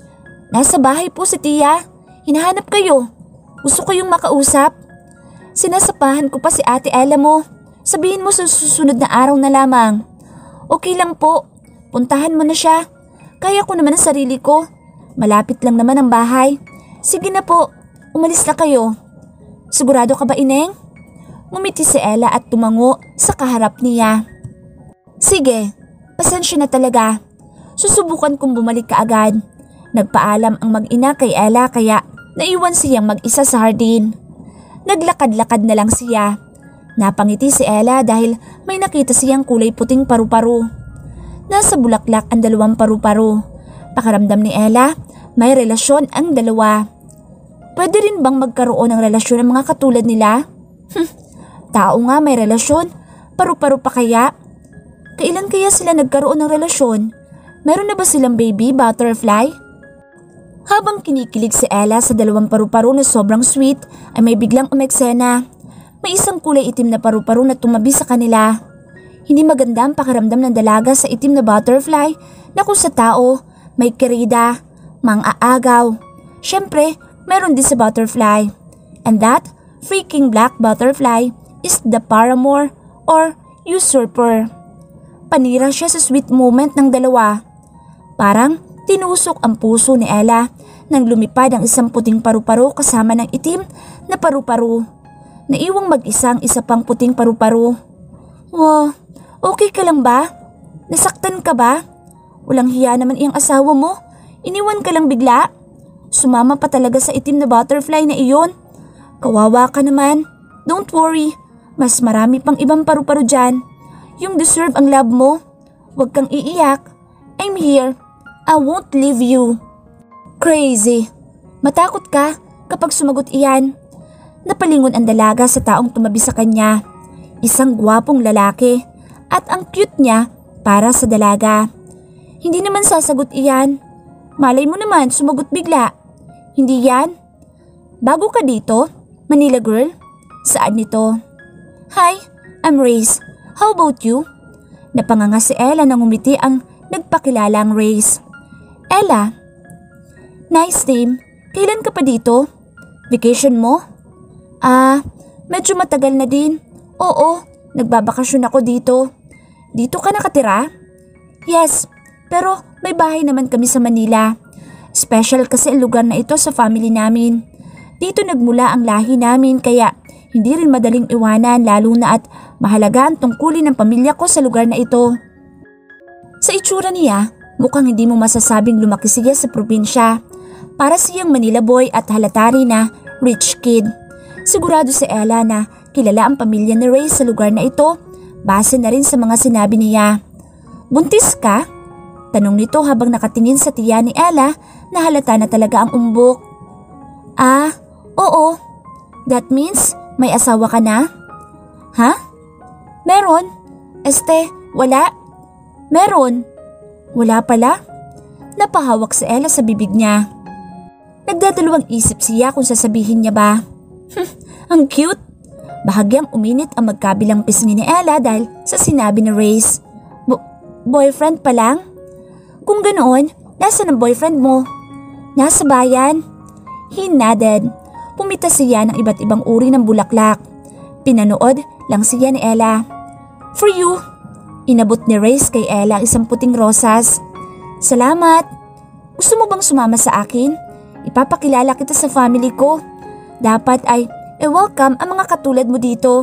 Nasa bahay po si Tia. Hinahanap kayo. Gusto ko yung makausap. Sinasapahan ko pa si Ate Ella mo. Sabihin mo sa susunod na araw na lamang. Okay lang po. Puntahan mo na siya. Kaya ko naman ang sarili ko. Malapit lang naman ang bahay. Sige na po. Umalis na kayo. Sigurado ka ba, Ineng? Ngumiti si Ella at tumango sa kaharap niya. Sige. Pasensya na talaga. Susubukan kong bumalik kaagad. Nagpaalam ang mag-ina kay Ella kaya naiwan siyang mag-isa sa hardin. Naglakad-lakad na lang siya. Napangiti si Ella dahil may nakita siyang kulay puting paru-paro. Nasa bulaklak ang dalawang paru-paro. Pakiramdam ni Ella, may relasyon ang dalawa. Pwede rin bang magkaroon ng relasyon ang mga katulad nila? Hm, tao nga may relasyon, paru-paro pa kaya? Kailan kaya sila nagkaroon ng relasyon? Meron na ba silang baby butterfly? Habang kinikilig si Ella sa dalawang paru-paro na sobrang sweet, ay may biglang umeksena. May isang kulay itim na paru-paro na tumabi sa kanila. Hindi maganda ang pakiramdam ng dalaga sa itim na butterfly na kung sa tao, may kerida, mang-aagaw. Siyempre, meron din sa butterfly. And that freaking black butterfly is the paramour or usurper. Panira siya sa sweet moment ng dalawa. Parang tinusok ang puso ni Ella nang lumipad ang isang puting paru-paro kasama ng itim na paru-paro. Naiwang mag-isang isa pang puting paru-paro. Wow, okay ka lang ba? Nasaktan ka ba? Walang hiya naman iyang asawa mo. Iniwan ka lang bigla. Sumama pa talaga sa itim na butterfly na iyon. Kawawa ka naman. Don't worry. Mas marami pang ibang paru-paro dyan. Yung deserve ang love mo. Huwag kang iiyak. I'm here. I won't leave you. Crazy. Matakot ka kapag sumagot iyan. Napalingon ang dalaga sa taong tumabi sa kanya. Isang gwapong lalaki at ang cute niya para sa dalaga. Hindi naman sasagot iyan. Malay mo naman sumagot bigla. Hindi yan? Bago ka dito, Manila girl? Saan nito? Hi, I'm Race. How about you? Napanganga si Ella nang umiti ang nagpakilalang Race. Ella? Nice name. Kailan ka pa dito? Vacation mo? Ah, medyo matagal na din. Oo, nagbabakasyon ako dito. Dito ka nakatira? Yes, pero may bahay naman kami sa Manila. Special kasi ang lugar na ito sa family namin. Dito nagmula ang lahi namin kaya hindi rin madaling iwanan lalo na at mahalaga ang tungkulin ng pamilya ko sa lugar na ito. Sa itsura niya, mukhang hindi mo masasabing lumaki siya sa probinsya. Para siyang Manila boy at halata rin na rich kid. Sigurado si Ella na kilala ang pamilya ni Ray sa lugar na ito base na rin sa mga sinabi niya. Buntis ka? Tanong nito habang nakatingin sa tiya ni Ella na halata na talaga ang umbok. Ah, oo. That means may asawa ka na? Ha? Meron. Este, wala. Meron. Wala pala. Napahawak si Ella sa bibig niya. Nagdadalawang isip siya kung sasabihin niya ba. Ang cute. Bahagyang uminit ang magkabilang pisngi ni Ella dahil sa sinabi ni Race. Bo- boyfriend pa lang? Kung ganoon, nasa ang boyfriend mo? Nasa bayan? He nodded. Pumita siya ng iba't ibang uri ng bulaklak. Pinanood lang siya ni Ella. For you. Inabot ni Race kay Ella ang isang puting rosas. Salamat. Gusto mo bang sumama sa akin? Ipapakilala kita sa family ko. Dapat ay e-welcome ang mga katulad mo dito.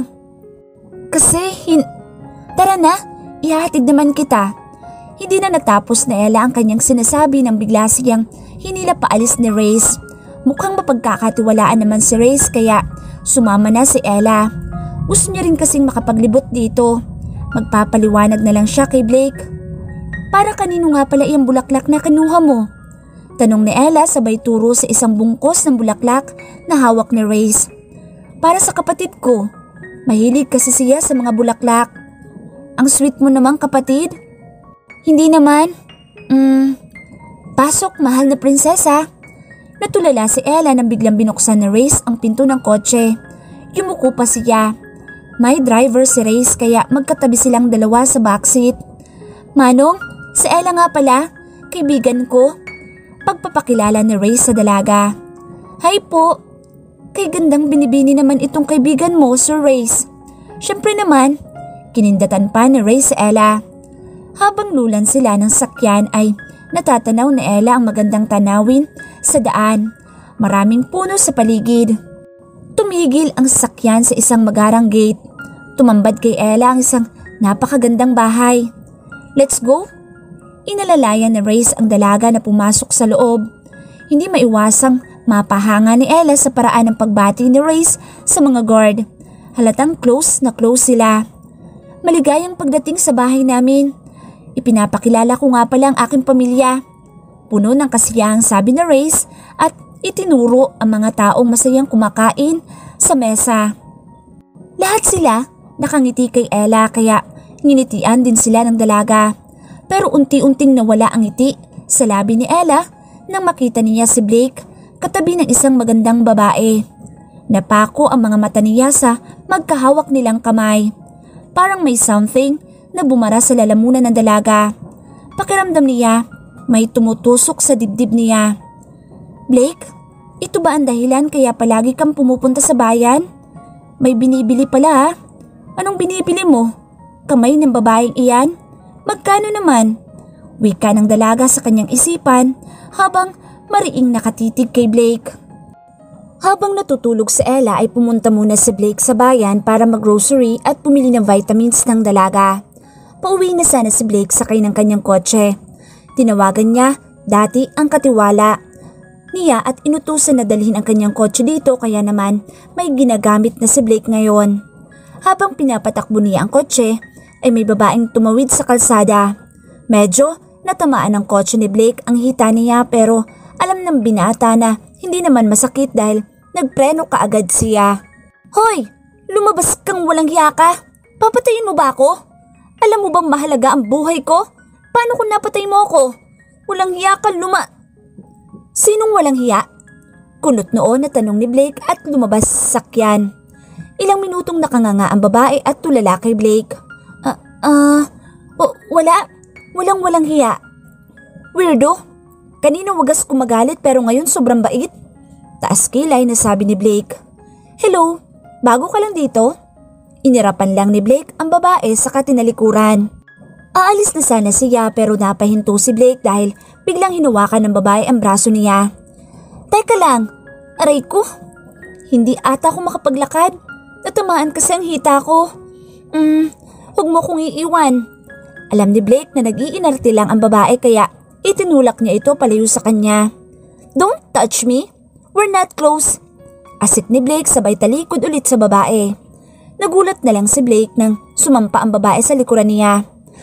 Kasi hin... Tara na, ihahatid naman kita. Hindi na natapos na Ella ang kanyang sinasabi nang bigla siyang hinila paalis ni Race. Mukhang mapagkakatiwalaan naman si Race kaya sumama na si Ella. Gusto niya rin kasing makapaglibot dito. Magpapaliwanag na lang siya kay Blake. Para kanino nga pala iyang bulaklak na kinuha mo? Tanong ni Ella sabay turo sa isang bungkos ng bulaklak na hawak ni Race. Para sa kapatid ko. Mahilig kasi siya sa mga bulaklak. Ang sweet mo namang kapatid. Hindi naman. Hmm, pasok mahal na prinsesa. Natulala si Ella nang biglang binuksan ni Race ang pinto ng kotse. Yumuko pa siya. May driver si Race kaya magkatabi silang dalawa sa backseat. Manong, si Ella nga pala, kaibigan ko. Pagpapakilala ni Race sa dalaga. Hi po. Kay gandang binibini naman itong kaibigan mo, Sir Race. Siyempre naman, kinindatan pa ni Race sa Ella. Habang lulan sila ng sakyan ay natatanaw ni Ella ang magandang tanawin sa daan. Maraming puno sa paligid. Tumigil ang sakyan sa isang magarang gate. Tumambad kay Ella ang isang napakagandang bahay. Let's go? Inalalayan ni Race ang dalaga na pumasok sa loob. Hindi maiwasang mapahanga ni Ella sa paraan ng pagbati ni Race sa mga guard. Halatang close na close sila. Maligayang pagdating sa bahay namin. Ipinapakilala ko nga pala ang aking pamilya. Puno ng kasiyahang sabi na Race at itinuro ang mga taong masayang kumakain sa mesa. Lahat sila nakangiti kay Ella kaya nginitian din sila ng dalaga. Pero unti-unting nawala ang ngiti sa labi ni Ella nang makita niya si Blake katabi ng isang magandang babae. Napako ang mga mata niya sa magkahawak nilang kamay. Parang may something na bumara sa lalamunan ng dalaga. Pakiramdam niya may tumutusok sa dibdib niya. Blake, ito ba ang dahilan kaya palagi kang pumupunta sa bayan? May binibili pala ha? Anong binibili mo? Kamay ng babaeng iyan? Magkano naman? Wika ng dalaga sa kanyang isipan habang mariing nakatitig kay Blake. Habang natutulog si Ella ay pumunta muna si Blake sa bayan para mag-grocery at pumili ng vitamins ng dalaga. Pauwi na sana si Blake sakay ng kanyang kotse. Tinawagan niya dati ang katiwala niya at inutusan na dalhin ang kanyang kotse dito kaya naman may ginagamit na si Blake ngayon. Habang pinapatakbo niya ang kotse ay may babaeng tumawid sa kalsada. Medyo natamaan ng kotse ni Blake ang hita niya pero alam ng binata na hindi naman masakit dahil nagpreno kaagad siya. Hoy! Lumabas kang walang hiya ka! Papatayin mo ba ako? Alam mo bang mahalaga ang buhay ko? Paano kung napatay mo ako? Walang hiya ka, luma... Sinong walang hiya? Kunot noon na tanong ni Blake at lumabas sa sakyan. Ilang minutong nakanganga ang babae at tulala kay Blake. Ah, ah, uh, wala, walang walang hiya. Weirdo, kanina wagas kumagalit pero ngayon sobrang bait. Taas kilay na sabi ni Blake. Hello, bago ka lang dito? Inirapan lang ni Blake ang babae sa katinalikuran. Aalis na sana siya pero napahinto si Blake dahil biglang hinawakan ng babae ang braso niya. Teka lang, aray ko. Hindi ata ako makapaglakad. Natamaan kasi ang hita ko. Hmm, huwag mo kong iiwan. Alam ni Blake na nag-iinarte lang ang babae kaya itinulak niya ito palayo sa kanya. Don't touch me. We're not close. Asik ni Blake sabay talikod ulit sa babae. Nagulat na lang si Blake nang sumampa ang babae sa likuran niya.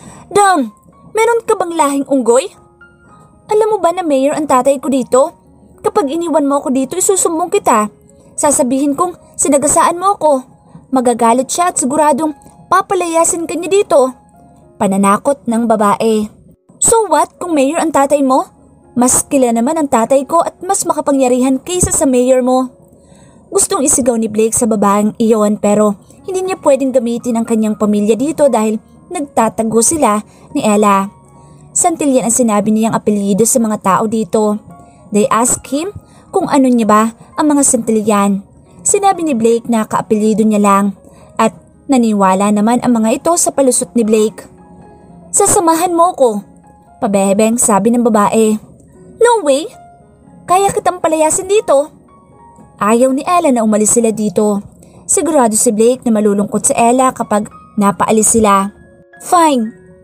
Dam, meron ka bang lahing unggoy? Alam mo ba na mayor ang tatay ko dito? Kapag iniwan mo ako dito, isusumbong kita. Sasabihin kong sinagasaan mo ako. Magagalit siya at siguradong papalayasin ka niya dito. Pananakot ng babae. So what kung mayor ang tatay mo? Mas kilala naman ang tatay ko at mas makapangyarihan kaysa sa mayor mo. Gustong isigaw ni Blake sa babaeng iyon pero hindi niya pwedeng gamitin ang kanyang pamilya dito dahil nagtatago sila ni Ella. Santilyan ang sinabi niyang apelyido sa mga tao dito. They asked him kung ano niya ba ang mga Santilyan. Sinabi ni Blake na kaapelyido niya lang at naniwala naman ang mga ito sa palusot ni Blake. Sasamahan mo ko, pabebeng sabi ng babae. No way! Kaya kitang palayasin dito. Ayaw ni Ella na umalis sila dito. Sigurado si Blake na malulungkot si Ella kapag napaalis sila. Fine.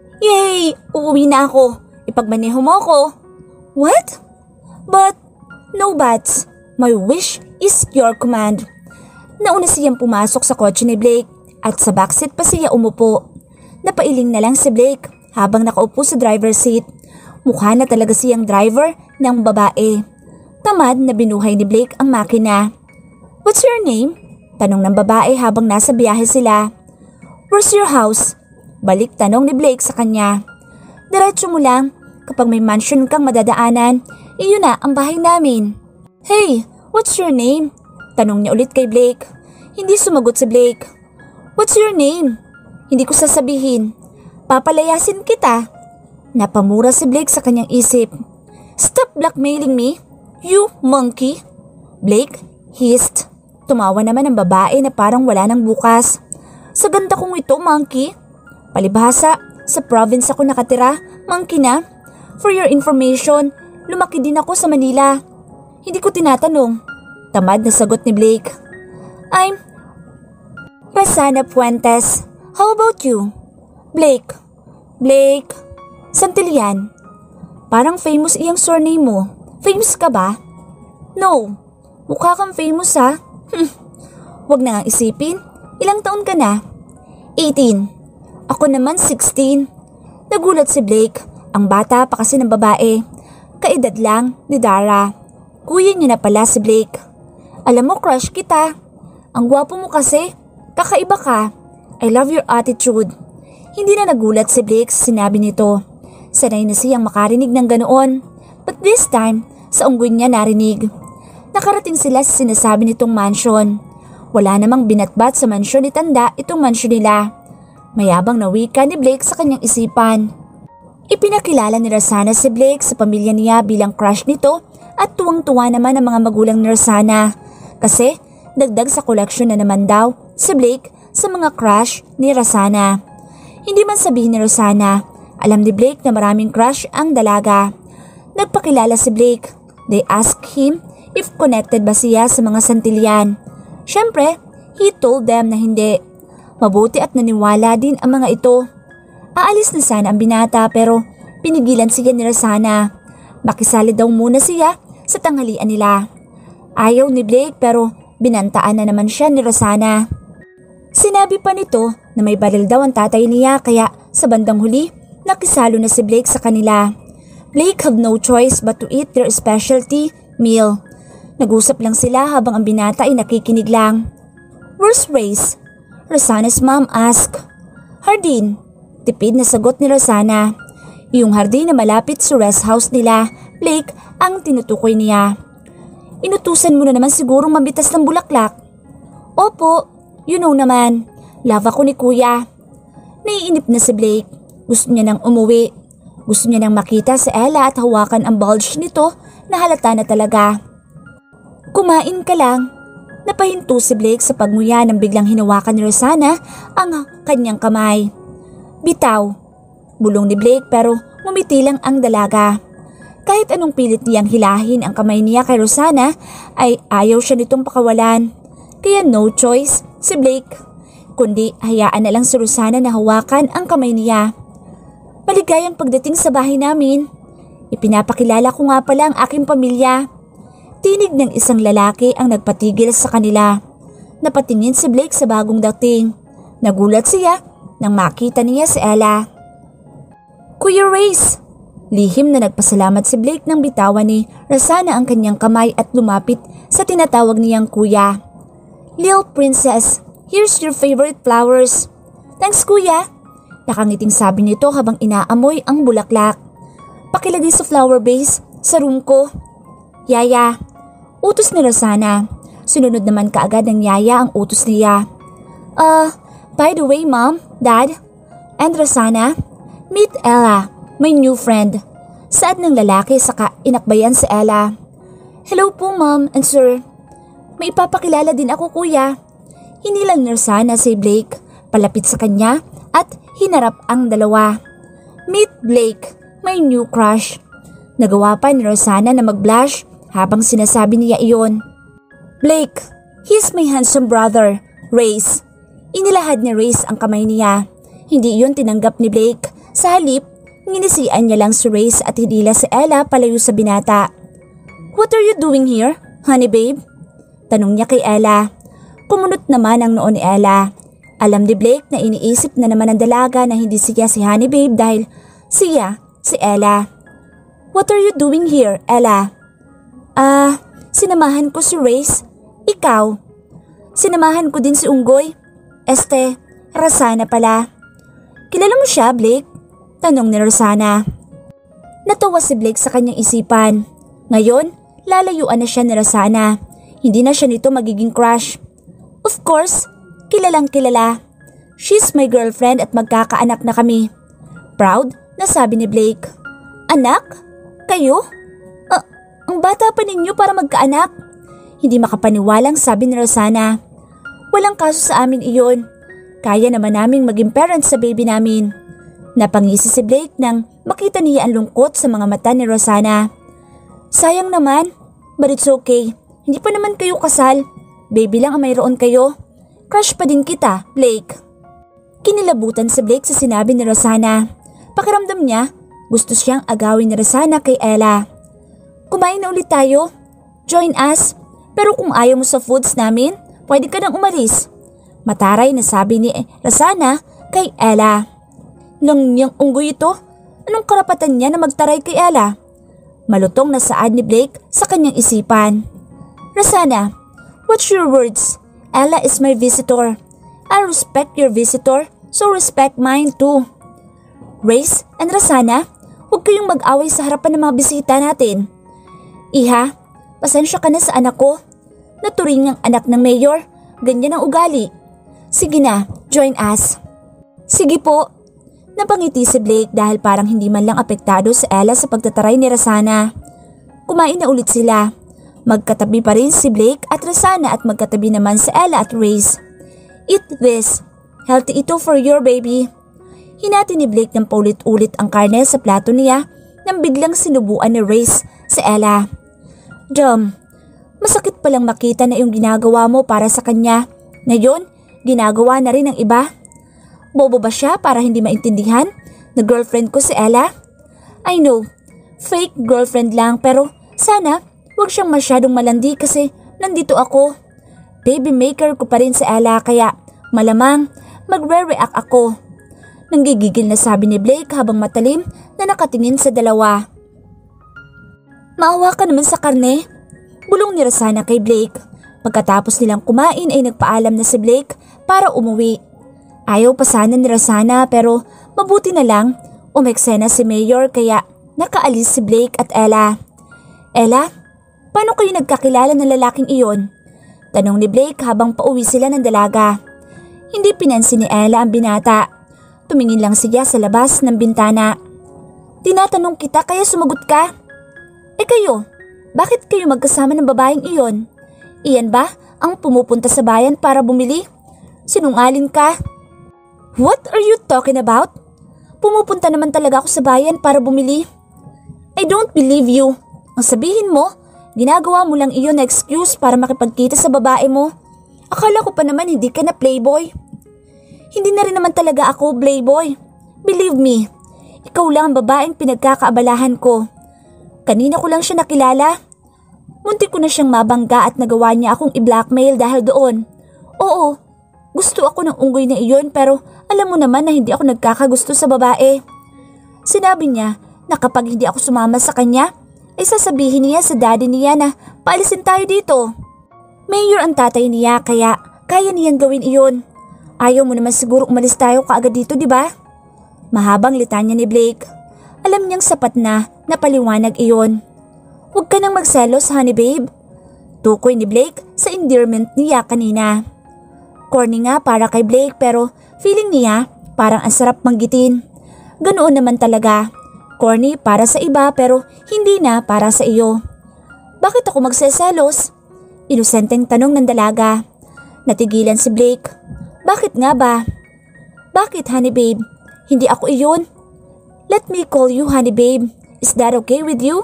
Yay! Uuwi na ako. Ipagmaneho mo ako. What? But, no buts. My wish is your command. Nauna siyang pumasok sa kotse ni Blake at sa backseat pa siya umupo. Napailing na lang si Blake habang nakaupo sa driver's seat. Mukha na talaga siyang driver ng babae. Tamad na binuhay ni Blake ang makina. What's your name? Tanong ng babae habang nasa biyahe sila. Where's your house? Balik tanong ni Blake sa kanya. Diretso mo lang, kapag may mansion kang madadaanan, iyon na ang bahay namin. Hey, what's your name? Tanong niya ulit kay Blake. Hindi sumagot si Blake. What's your name? Hindi ko sasabihin. Papalayasin kita. Napamura si Blake sa kanyang isip. Stop blackmailing me, you monkey. Blake hissed. Tumawa naman ang babae na parang wala nang bukas. Sa ganda kong ito, monkey. Palibhasa, sa province ako nakatira, monkey na. For your information, lumaki din ako sa Manila. Hindi ko tinatanong. Tamad na sagot ni Blake. I'm Rosana Puentes. How about you? Blake. Blake. Santillan. Parang famous iyang surname mo. Famous ka ba? No. Mukha kang famous ha. Huwag na nga isipin. Ilang taon ka na? eighteen. Ako naman sixteen. Nagulat si Blake. Ang bata pa kasi ng babae. Kaedad lang ni Dara. Kuya niya na pala si Blake. Alam mo, crush kita. Ang gwapo mo kasi. Kakaiba ka. I love your attitude. Hindi na nagulat si Blake sa sinabi nito. Sanay na siyang makarinig ng ganoon. But this time, sa unggoy niya narinig. Nakarating sila sa sinasabi nitong mansion. Wala namang binatbat sa mansyon ni Tanda itong mansyon nila. Mayabang na wika ni Blake sa kanyang isipan. Ipinakilala ni Rosanna si Blake sa pamilya niya bilang crush nito at tuwang-tuwa naman ang mga magulang ni Rosanna. Kasi dagdag sa koleksyon na naman daw si Blake sa mga crush ni Rosanna. Hindi man sabihin ni Rosanna, alam ni Blake na maraming crush ang dalaga. Nagpakilala si Blake. They asked him if connected ba siya sa mga santilyan. Siyempre, he told them na hindi. Mabuti at naniwala din ang mga ito. Aalis na sana ang binata pero pinigilan siya ni Rosanna. Makisali daw muna siya sa tanghalian nila. Ayaw ni Blake pero binantaan na naman siya ni Rosanna. Sinabi pa nito na may baril daw ang tatay niya kaya sa bandang huli nakisalo na si Blake sa kanila. Blake have no choice but to eat their specialty meal. Nag-usap lang sila habang ang binata ay nakikinig lang. Where's Race? Rosanna's mom asked. Hardin. Tipid na sagot ni Rosanna. Yung hardin na malapit sa rest house nila, Blake ang tinutukoy niya. Inutusan mo na naman sigurong mabitas ng bulaklak. Opo, you know naman. Love ako ni kuya. Naiinip na si Blake. Gusto niya nang umuwi. Gusto niya nang makita si Ella at hawakan ang bulge nito na halata na talaga. Kumain ka lang. Napahinto si Blake sa pagmuya nang biglang hinawakan ni Rosanna ang kanyang kamay. Bitaw. Bulong ni Blake pero ngumiti lang ang dalaga. Kahit anong pilit niyang hilahin ang kamay niya kay Rosanna ay ayaw siya nitong pakawalan. Kaya no choice si Blake. Kundi hayaan na lang si Rosanna na hawakan ang kamay niya. Maligayang pagdating sa bahay namin. Ipinapakilala ko nga pala ang aking pamilya. Tinig ng isang lalaki ang nagpatigil sa kanila. Napatingin si Blake sa bagong dating. Nagulat siya nang makita niya si Ella. Kuya Race! Lihim na nagpasalamat si Blake nang bitawan ni Rosanna ang kanyang kamay at lumapit sa tinatawag niyang kuya. Lil Princess, here's your favorite flowers. Thanks kuya! Nakangiting sabi nito habang inaamoy ang bulaklak. Pakilagay sa flower vase sa room ko. Yaya, utos ni Rosanna. Sununod naman kaagad ng yaya ang utos niya. Uh, by the way mom, dad, and Rosanna, meet Ella, my new friend. Saad ng lalaki saka inakbayan si Ella. Hello po mom and sir. May ipapakilala din ako kuya. Hinilang ni Rosanna si Blake, palapit sa kanya at hinarap ang dalawa. Meet Blake, my new crush. Nagawa pa ni Rosanna na mag-blush habang sinasabi niya iyon. Blake, he's my handsome brother, Race. Inilahad ni Race ang kamay niya. Hindi iyon tinanggap ni Blake. Sa halip, nginisian niya lang si Race at hinila si Ella palayo sa binata. What are you doing here, honey babe? Tanong niya kay Ella. Kumunot naman ang noo ni Ella. Alam ni Blake na iniisip na naman ang dalaga na hindi siya si honey babe dahil siya si Ella. What are you doing here, Ella? Ah, uh, sinamahan ko si Race. Ikaw? Sinamahan ko din si Unggoy. Este, Rosanna pala. Kilala mo siya, Blake? Tanong ni Rosanna. Natawa si Blake sa kanyang isipan. Ngayon, lalayuan na siya ni Rosanna. Hindi na siya nito magiging crush. Of course, kilalang kilala. She's my girlfriend at magkakaanak na kami. Proud na sabi ni Blake. Anak? Kayo? Uh, ang bata pa ninyo para magkaanak? Hindi makapaniwalang sabi ni Rosanna. Walang kaso sa amin iyon. Kaya naman naming maging parents sa baby namin. Napangisi si Blake nang makita niya ang lungkot sa mga mata ni Rosanna. Sayang naman, but it's okay. Hindi pa naman kayo kasal. Baby lang ang mayroon kayo. Crush pa din kita, Blake. Kinilabutan si Blake sa sinabi ni Rosanna. Pakiramdam niya, gusto siyang agawin ni Rosanna kay Ella. Kumain na ulit tayo. Join us. Pero kung ayaw mo sa foods namin, pwede ka nang umalis. Mataray na sabi ni Rasana kay Ella. Nang niyang unggoy ito, anong karapatan niya na magtaray kay Ella? Malutong na saad ni Blake sa kanyang isipan. Rasana, watch your words. Ella is my visitor. I respect your visitor, so respect mine too. Race and Rasana, huwag kayong mag-away sa harapan ng mga bisita natin. Iha, pasensya ka na sa anak ko. Naturing ang anak ng mayor, ganyan ang ugali. Sige na, join us. Sige po. Napangiti si Blake dahil parang hindi man lang apektado si Ella sa pagtataray ni Rasana. Kumain na ulit sila. Magkatabi pa rin si Blake at Rasana at magkatabi naman si Ella at Race. Eat this. Healthy ito for your baby. Hinati ni Blake ng paulit-ulit ang karne sa plato niya nang biglang sinubuan ni Race si Ella. Dom, masakit palang makita na yung ginagawa mo para sa kanya. Ngayon, ginagawa na rin ng iba. Bobo ba siya para hindi maintindihan na girlfriend ko si Ella? I know, fake girlfriend lang pero sana wag siyang masyadong malandi kasi nandito ako. Baby maker ko pa rin si Ella kaya malamang magre-react ako. Nanggigigil na sabi ni Blake habang matalim na nakatingin sa dalawa. Maawa ka naman sa karne. Bulong ni Rasana kay Blake. Pagkatapos nilang kumain ay nagpaalam na si Blake para umuwi. Ayaw pa sana ni Rasana pero mabuti na lang umeksena si Mayor kaya nakaalis si Blake at Ella. Ella, paano kayo nagkakilala ng lalaking iyon? Tanong ni Blake habang pauwi sila ng dalaga. Hindi pinansin ni Ella ang binata. Tumingin lang siya sa labas ng bintana. Tinatanong kita kaya sumagot ka? Eh kayo, bakit kayo magkasama ng babaeng iyon? Iyan ba ang pumupunta sa bayan para bumili? Sinungaling ka? What are you talking about? Pumupunta naman talaga ako sa bayan para bumili. I don't believe you. Ang sabihin mo, ginagawa mo lang iyon na excuse para makipagkita sa babae mo. Akala ko pa naman hindi ka na playboy. Hindi na rin naman talaga ako playboy. Believe me, ikaw lang ang babaeng pinagkakaabalahan ko. Kanina ko lang siya nakilala. Muntik ko na siyang mabangga at nagawa niya akong i-blackmail dahil doon. Oo, gusto ako ng unggoy na iyon pero alam mo naman na hindi ako nagkakagusto sa babae. Sinabi niya na kapag hindi ako sumama sa kanya, ay sasabihin niya sa daddy niya na paalisin tayo dito. Mayor ang tatay niya kaya kaya niyang gawin iyon. Ayaw mo naman siguro umalis tayo kaagad dito, di ba? Mahabang litanya ni Blake. Alam niyang sapat na na paliwanag iyon. Huwag ka nang magselos, honey babe. Tukoy ni Blake sa endearment niya kanina. Corny nga para kay Blake pero feeling niya parang ang sarap manggitin. Ganoon naman talaga. Corny para sa iba pero hindi na para sa iyo. Bakit ako magseselos? Inosenteng tanong ng dalaga. Natigilan si Blake. Bakit nga ba? Bakit honey babe? Hindi ako iyon. Let me call you honey babe. Is that okay with you?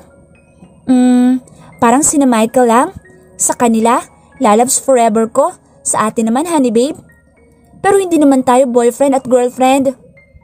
Hmm, parang sina Michael lang. Sa kanila, lalabs forever ko. Sa atin naman honey babe. Pero hindi naman tayo boyfriend at girlfriend.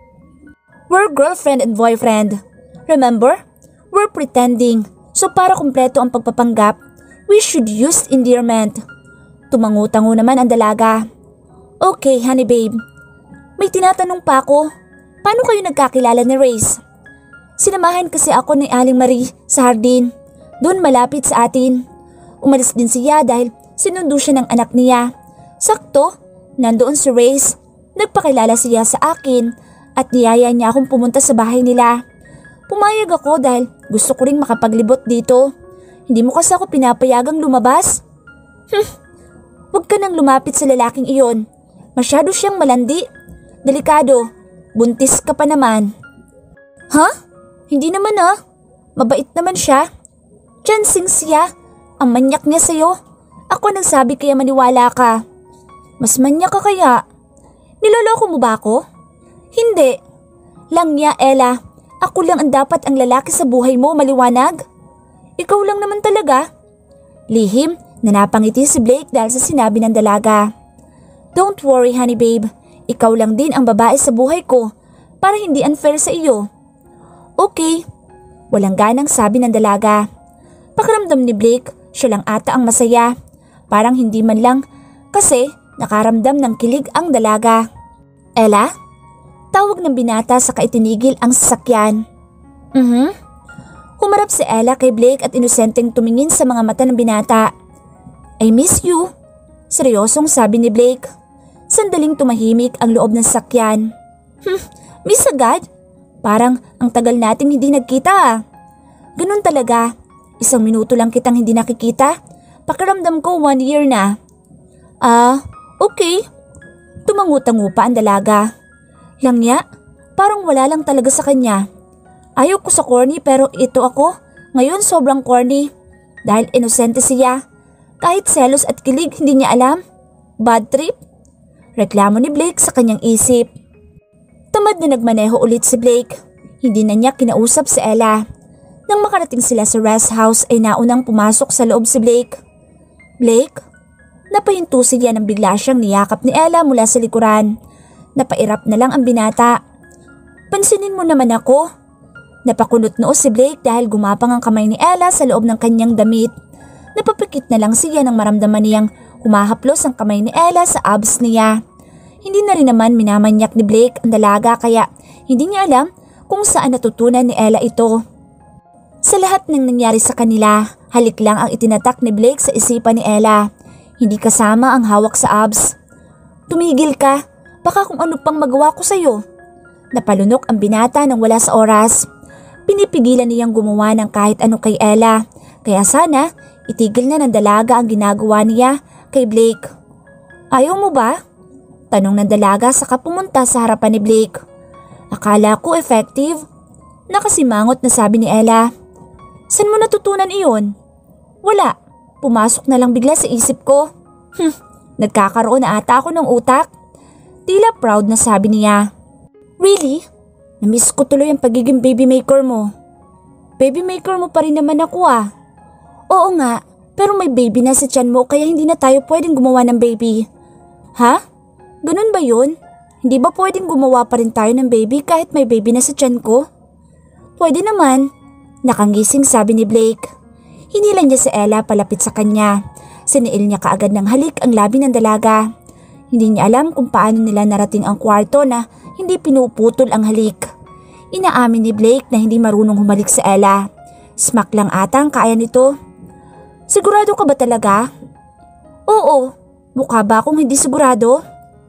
We're girlfriend and boyfriend. Remember? We're pretending. So para kumpleto ang pagpapanggap, we should use endearment. Tumango-tango naman ang dalaga. Okay honey babe. May tinatanong pa ako. Paano kayo nagkakilala ni Race? Sinamahan kasi ako ni Aling Marie sa hardin. Doon malapit sa atin. Umalis din siya dahil sinundo siya ng anak niya. Sakto, nandoon si Race. Nagpakilala siya sa akin at niyaya niya akong pumunta sa bahay nila. Pumayag ako dahil gusto ko ring makapaglibot dito. Hindi mo kasi ako pinapayagang lumabas. Hmm, huwag ka nang lumapit sa lalaking iyon. Masyado siyang malandi. Delikado, buntis ka pa naman. Ha? Huh? Hindi naman ah. Mabait naman siya. Chancing siya. Ang manyak niya sa'yo. Ako nagsabi kaya maniwala ka. Mas manyak ka kaya. Niloloko mo ba ako? Hindi. Langya, Ella. Ako lang ang dapat ang lalaki sa buhay mo, maliwanag. Ikaw lang naman talaga. Lihim na napangiti si Blake dahil sa sinabi ng dalaga. Don't worry honey babe. Ikaw lang din ang babae sa buhay ko para hindi unfair sa iyo. Okay. Walang ganang sabi ng dalaga. Pakiramdam ni Blake, siya lang ata ang masaya. Parang hindi man lang kasi Nakaramdam ng kilig ang dalaga. Ella? Tawag ng binata sa kaitinigil ang sasakyan. Mhm. Humarap si Ella kay Blake at inosenteng tumingin sa mga mata ng binata. I miss you. Seryosong sabi ni Blake. Sandaling tumahimik ang loob ng sasakyan. Hmm, miss agad? Parang ang tagal nating hindi nagkita ah. Ganun talaga. Isang minuto lang kitang hindi nakikita. Pakiramdam ko one year na. Ah, okay. Tumangutango pa ang dalaga. Langya, parang wala lang talaga sa kanya. Ayaw ko sa corny pero ito ako. Ngayon sobrang corny. Dahil inosente siya. Kahit selos at kilig hindi niya alam. Bad trip? Reklamo ni Blake sa kanyang isip. Tamad na nagmaneho ulit si Blake. Hindi na niya kinausap si Ella. Nang makarating sila sa rest house ay naunang pumasok sa loob si Blake. Blake? Napahinto siya nang bigla siyang niyakap ni Ella mula sa likuran. Napairap na lang ang binata. Pansinin mo naman ako. Napakunot noo si Blake dahil gumapang ang kamay ni Ella sa loob ng kanyang damit. Napapikit na lang siya nang maramdaman niyang humahaplos ang kamay ni Ella sa abs niya. Hindi na rin naman minamanyak ni Blake ang dalaga kaya hindi niya alam kung saan natutunan ni Ella ito. Sa lahat ng nangyari sa kanila, halik lang ang itinatak ni Blake sa isipan ni Ella. Hindi kasama ang hawak sa abs. Tumigil ka, baka kung ano pang magawa ko sa'yo. Napalunok ang binata nang wala sa oras. Pinipigilan niyang gumawa ng kahit ano kay Ella, kaya sana itigil na ng dalaga ang ginagawa niya kay Blake. Ayaw mo ba? Tanong ng dalaga saka pumunta sa harapan ni Blake. Akala ko effective. Nakasimangot na sabi ni Ella. San mo natutunan iyon? Wala. Pumasok na lang bigla sa isip ko. Hm, nagkakaroon na ata ako ng utak. Tila proud na sabi niya. Really? Namiss ko tuloy ang pagiging baby maker mo. Baby maker mo pa rin naman ako ah. Oo nga, pero may baby na sa tiyan mo kaya hindi na tayo pwedeng gumawa ng baby. Ha? Ganun ba yun? Hindi ba pwedeng gumawa pa rin tayo ng baby kahit may baby na sa tiyan ko? Pwede naman. Nakangising sabi ni Blake. Hinila niya si Ella palapit sa kanya. Siniil niya kaagad ng halik ang labi ng dalaga. Hindi niya alam kung paano nila narating ang kwarto na hindi pinuputol ang halik. Inaamin ni Blake na hindi marunong humalik si Ella. Smack lang ata ang kaya nito. Sigurado ka ba talaga? Oo. Mukha ba akong hindi sigurado?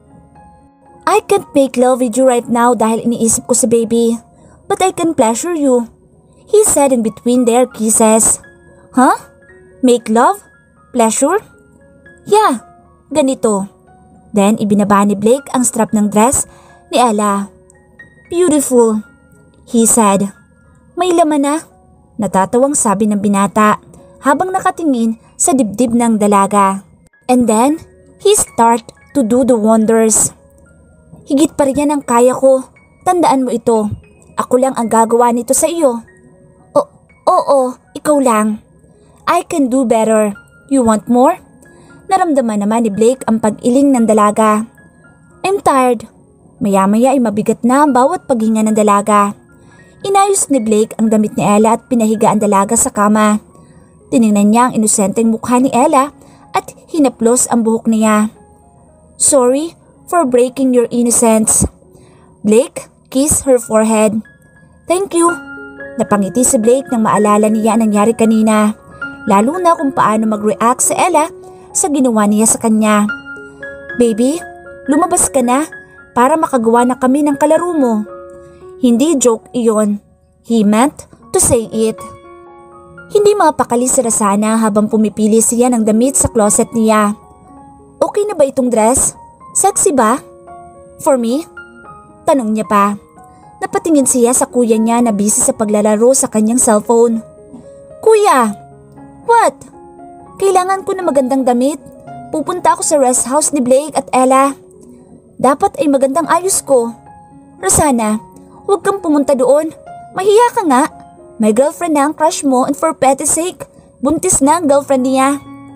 I can't make love with you right now dahil iniisip ko si baby. But I can pleasure you. He said in between their kisses. Huh? Make love? Pleasure? Yeah, ganito. Then ibinaba ni Blake ang strap ng dress ni Ella. Beautiful, he said. May laman na, natatawang sabi ng binata habang nakatingin sa dibdib ng dalaga. And then, he start to do the wonders. Higit pa rin yan ang kaya ko. Tandaan mo ito. Ako lang ang gagawa nito sa iyo. O, oo, ikaw lang. I can do better. You want more? Naramdaman naman ni Blake ang pag-iling ng dalaga. I'm tired. Maya-maya ay mabigat na ang bawat paghinga ng dalaga. Inayos ni Blake ang damit ni Ella at pinahiga ang dalaga sa kama. Tiningnan niya ang inosenteng mukha ni Ella at hinaplos ang buhok niya. Sorry for breaking your innocence. Blake kissed her forehead. Thank you. Napangiti si Blake nang maalala niya ang nangyari kanina. Lalo na kung paano mag-react si Ella sa ginawa niya sa kanya. Baby, lumabas ka na para makagawa na kami ng kalaro mo. Hindi joke iyon. He meant to say it. Hindi mapakali si Rasana habang pumipili siya ng damit sa closet niya. Okay na ba itong dress? Sexy ba? For me? Tanong niya pa. Napatingin siya sa kuya niya na busy sa paglalaro sa kanyang cellphone. Kuya! What? Kailangan ko na magandang damit. Pupunta ako sa rest house ni Blake at Ella. Dapat ay magandang ayos ko. Rasana, huwag kang pumunta doon. Mahiya ka nga. May girlfriend na ang crush mo and for petty's sake, buntis na ang girlfriend niya.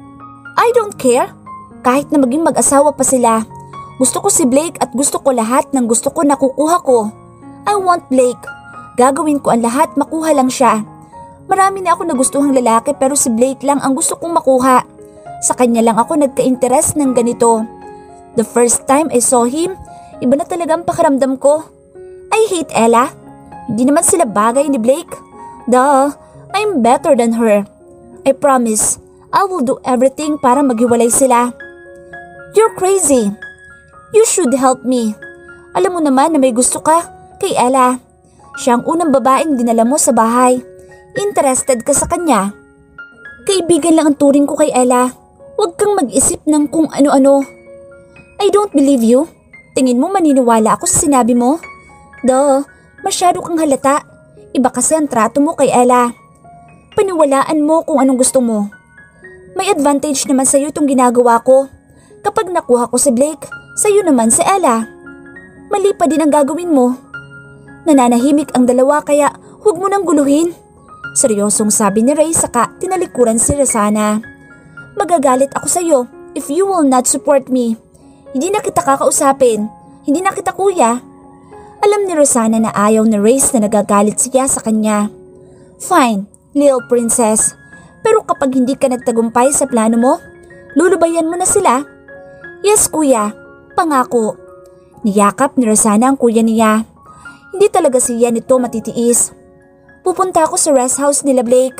I don't care. Kahit na maging mag-asawa pa sila. Gusto ko si Blake at gusto ko lahat ng gusto ko nakukuha ko. I want Blake. Gagawin ko ang lahat, makuha lang siya. Marami na ako nagustuhang lalaki pero si Blake lang ang gusto kong makuha. Sa kanya lang ako nagka-interes ng ganito. The first time I saw him, iba na talaga ang pakiramdam ko. I hate Ella. Hindi naman sila bagay ni Blake. Duh, I'm better than her. I promise, I will do everything para maghiwalay sila. You're crazy. You should help me. Alam mo naman na may gusto ka kay Ella. Siya ang unang babaeng dinala mo sa bahay. Interested ka sa kanya. Kaibigan lang ang turing ko kay Ella. Huwag kang mag-isip ng kung ano-ano. I don't believe you. Tingin mo maniniwala ako sa sinabi mo? Duh, masyado kang halata. Iba kasi ang trato mo kay Ella. Paniwalaan mo kung anong gusto mo. May advantage naman sa'yo itong ginagawa ko. Kapag nakuha ko si Blake, sa'yo naman si Ella. Mali pa din ang gagawin mo. Nananahimik ang dalawa kaya huwag mo nang guluhin. Seryosong sabi ni Ray saka tinalikuran si Rosanna. Magagalit ako sa'yo if you will not support me. Hindi na kita kakausapin. Hindi na kita kuya. Alam ni Rosanna na ayaw ni Ray na nagagalit siya sa kanya. Fine, little princess. Pero kapag hindi ka nagtagumpay sa plano mo, lulubayan mo na sila. Yes kuya, pangako. Niyakap ni Rosanna ang kuya niya. Hindi talaga siya nito matitiis. Pupunta ako sa rest house nila Blake.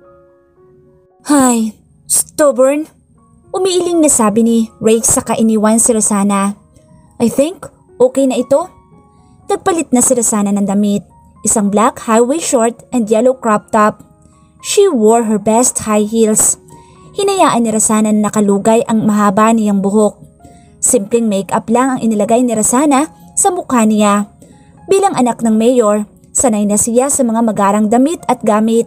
Hay, stubborn. Umiiling na sabi ni Ray sa kainiwan si Rosanna. I think okay na ito. Nagpalit na si Rosanna ng damit. Isang black high-waist short and yellow crop top. She wore her best high heels. Hinayaan ni Rosanna na nakalugay ang mahaba niyang buhok. Simpleng make-up lang ang inilagay ni Rosanna sa mukha niya. Bilang anak ng mayor, sanay na siya sa mga magarang damit at gamit.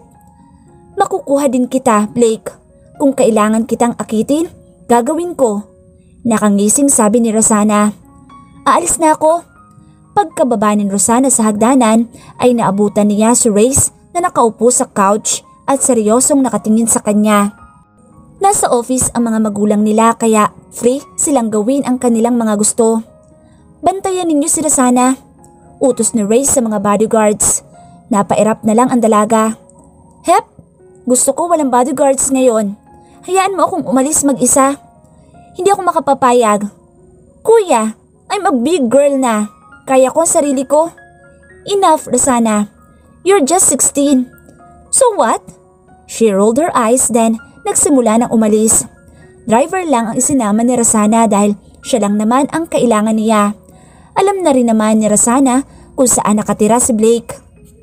Makukuha din kita, Blake. Kung kailangan kitang akitin, gagawin ko. Nakangising sabi ni Rosanna. Aalis na ako. Pagkababa ni Rosanna sa hagdanan ay naabutan niya si Race na nakaupo sa couch at seryosong nakatingin sa kanya. Nasa office ang mga magulang nila kaya free silang gawin ang kanilang mga gusto. Bantayan ninyo si Rosanna. Utos ni Ray sa mga bodyguards. Napairap na lang ang dalaga. Hep, gusto ko walang bodyguards ngayon. Hayaan mo akong umalis mag-isa. Hindi ako makapapayag. Kuya, I'm a big girl na. Kaya ko ang sarili ko. Enough, Rosanna. You're just sixteen. So what? She rolled her eyes then nagsimula ng umalis. Driver lang ang isinama ni Rosanna dahil siya lang naman ang kailangan niya. Alam na rin naman ni Rosanna kung saan nakatira si Blake.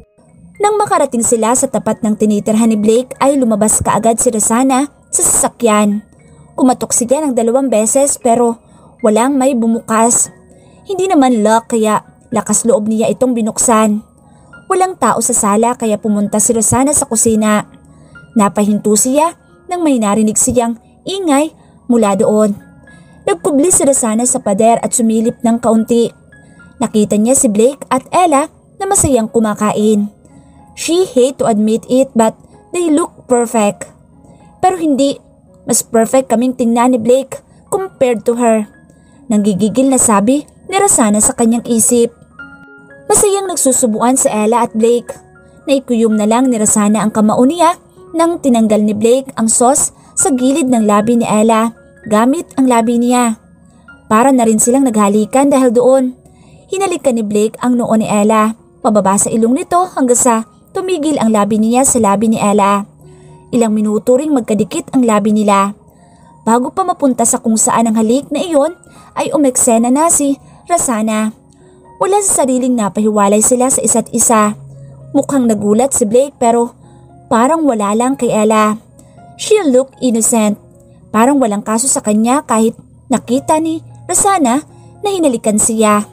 Nang makarating sila sa tapat ng tinitirhan ni Blake ay lumabas kaagad si Rosanna sa sasakyan. Kumatok siya ng dalawang beses pero walang may bumukas. Hindi naman lock kaya lakas loob niya itong binuksan. Walang tao sa sala kaya pumunta si Rosanna sa kusina. Napahinto siya nang may narinig siyang ingay mula doon. Nagkubli si Rosanna sa pader at sumilip ng kaunti. Nakita niya si Blake at Ella na masayang kumakain. She hate to admit it but they look perfect. Pero hindi, mas perfect kaming tingnan ni Blake compared to her. Nanggigigil na sabi ni Rosanna sa kanyang isip. Masayang nagsusubuan si Ella at Blake. Naikuyom na lang ni Rosanna ang kamao niya nang tinanggal ni Blake ang sauce sa gilid ng labi ni Ella gamit ang labi niya. Para na rin silang naghalikan dahil doon. Hinalikan ni Blake ang noo ni Ella, pababa sa ilong nito hanggang sa tumigil ang labi niya sa labi ni Ella. Ilang minuto ring magkadikit ang labi nila. Bago pa mapunta sa kung saan ang halik na iyon ay umeksena na si Rosanna. Wala sa sariling napahiwalay sila sa isa't isa. Mukhang nagulat si Blake pero parang wala lang kay Ella. She looked innocent. Parang walang kaso sa kanya kahit nakita ni Rosanna na hinalikan siya.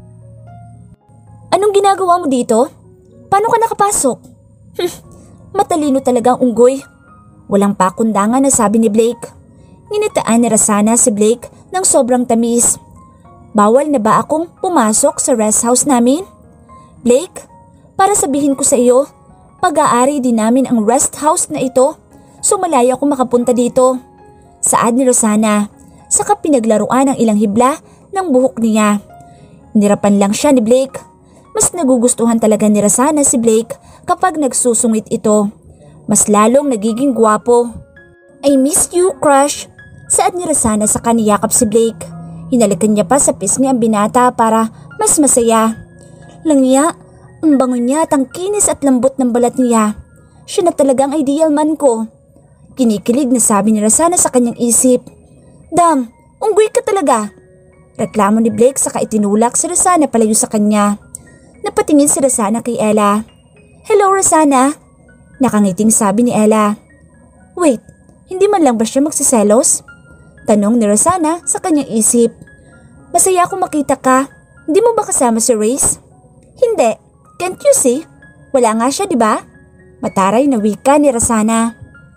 Anong ginagawa mo dito? Paano ka nakapasok? Hm, matalino talagang unggoy. Walang pakundangan na sabi ni Blake. Nginitaan ni Rosanna si Blake ng sobrang tamis. Bawal na ba akong pumasok sa rest house namin? Blake, para sabihin ko sa iyo, pag-aari din namin ang rest house na ito, so malaya akong makapunta dito. Saad ni Rosanna, saka pinaglaruan ang ilang hibla ng buhok niya. Nirapan lang siya ni Blake. Mas nagugustuhan talaga ni Rosanna si Blake kapag nagsusungit ito. Mas lalong nagiging gwapo. I miss you, crush. Saad ni Rosanna sa kaniyakap si Blake. Hinalikan niya pa sa pisngi ang binata para mas masaya. Langya, ang bango niya at ang kinis at lambot ng balat niya. Siya na talagang ideal man ko. Kinikilig na sabi ni Rasana sa kanyang isip. Dam, unggoy ka talaga. Reklamo ni Blake saka itinulak si Rasana palayo sa kanya. Napatingin si Rasana kay Ella. Hello Rasana. Nakangiting sabi ni Ella. Wait, hindi man lang ba siya magsiselos? Tanong ni Rasana sa kanyang isip. Masaya akong makita ka. Hindi mo ba kasama si Race? Hindi. Can't you see? Wala nga siya, di ba? Mataray na wika ni Rasana.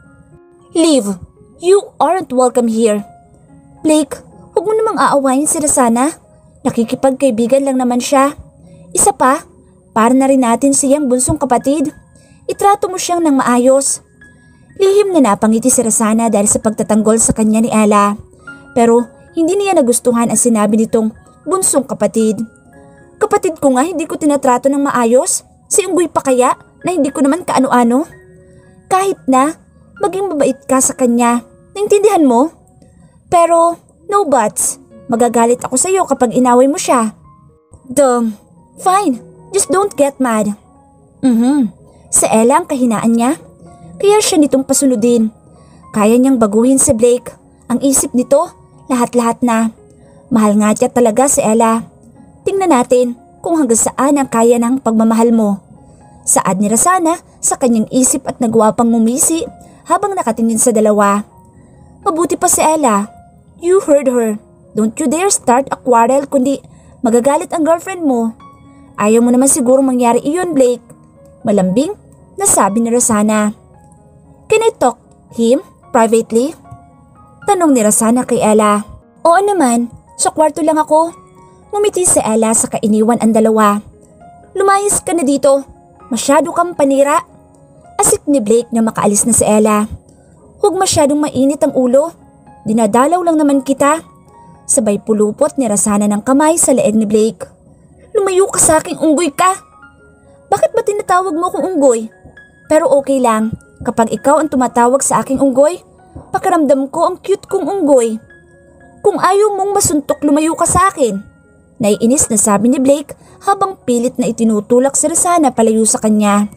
Leave. You aren't welcome here. Blake, huwag mo namang aawayin si Rasana. Nakikipagkaibigan lang naman siya. Isa pa, para na rin natin siyang bunsong kapatid. Itrato mo siyang nang maayos. Lihim na napangiti si Rasana dahil sa pagtatanggol sa kanya ni Ella. Pero hindi niya nagustuhan ang sinabi nitong bunsong kapatid. Kapatid ko nga hindi ko tinatrato ng maayos. Si Unggoy pa kaya na hindi ko naman kaano-ano? Kahit na, maging mabait ka sa kanya. Naintindihan mo? Pero, no buts. Magagalit ako sa iyo kapag inaway mo siya. Dumb. Fine. Just don't get mad. Mhm. Sa Ella ang kahinaan niya. Kaya siya nitong pasunodin. Kaya niyang baguhin si Blake. Ang isip nito, lahat-lahat na. Mahal nga siya talaga si Ella. Tingnan natin kung hanggang saan ang kaya ng pagmamahal mo. Saad ni Rasana sa kanyang isip at nagawa pang ngumisi habang nakatingin sa dalawa. Mabuti pa si Ella. You heard her. Don't you dare start a quarrel kundi magagalit ang girlfriend mo. Ayaw mo naman siguro mangyari iyon, Blake. Malambing na sabi ni Rasana. Can I talk him privately? Tanong ni Rasana kay Ella. Oo naman, sa kwarto lang ako. Ngumiti si Ella sa kainiwan ang dalawa. Lumayas ka na dito. Masyado kang panira. Asik ni Blake na makaalis na si Ella. Huwag masyadong mainit ang ulo. Dinadalaw lang naman kita. Sabay pulupot ni Rasana ng kamay sa leeg ni Blake. Lumayo ka sa aking unggoy ka. Bakit ba tinatawag mo kong unggoy? Pero okay lang. Kapag ikaw ang tumatawag sa aking unggoy, pakiramdam ko ang cute kong unggoy. Kung ayaw mong masuntok, lumayo ka sa akin. Naiinis na sabi ni Blake habang pilit na itinutulak si Rasana palayo sa kanya.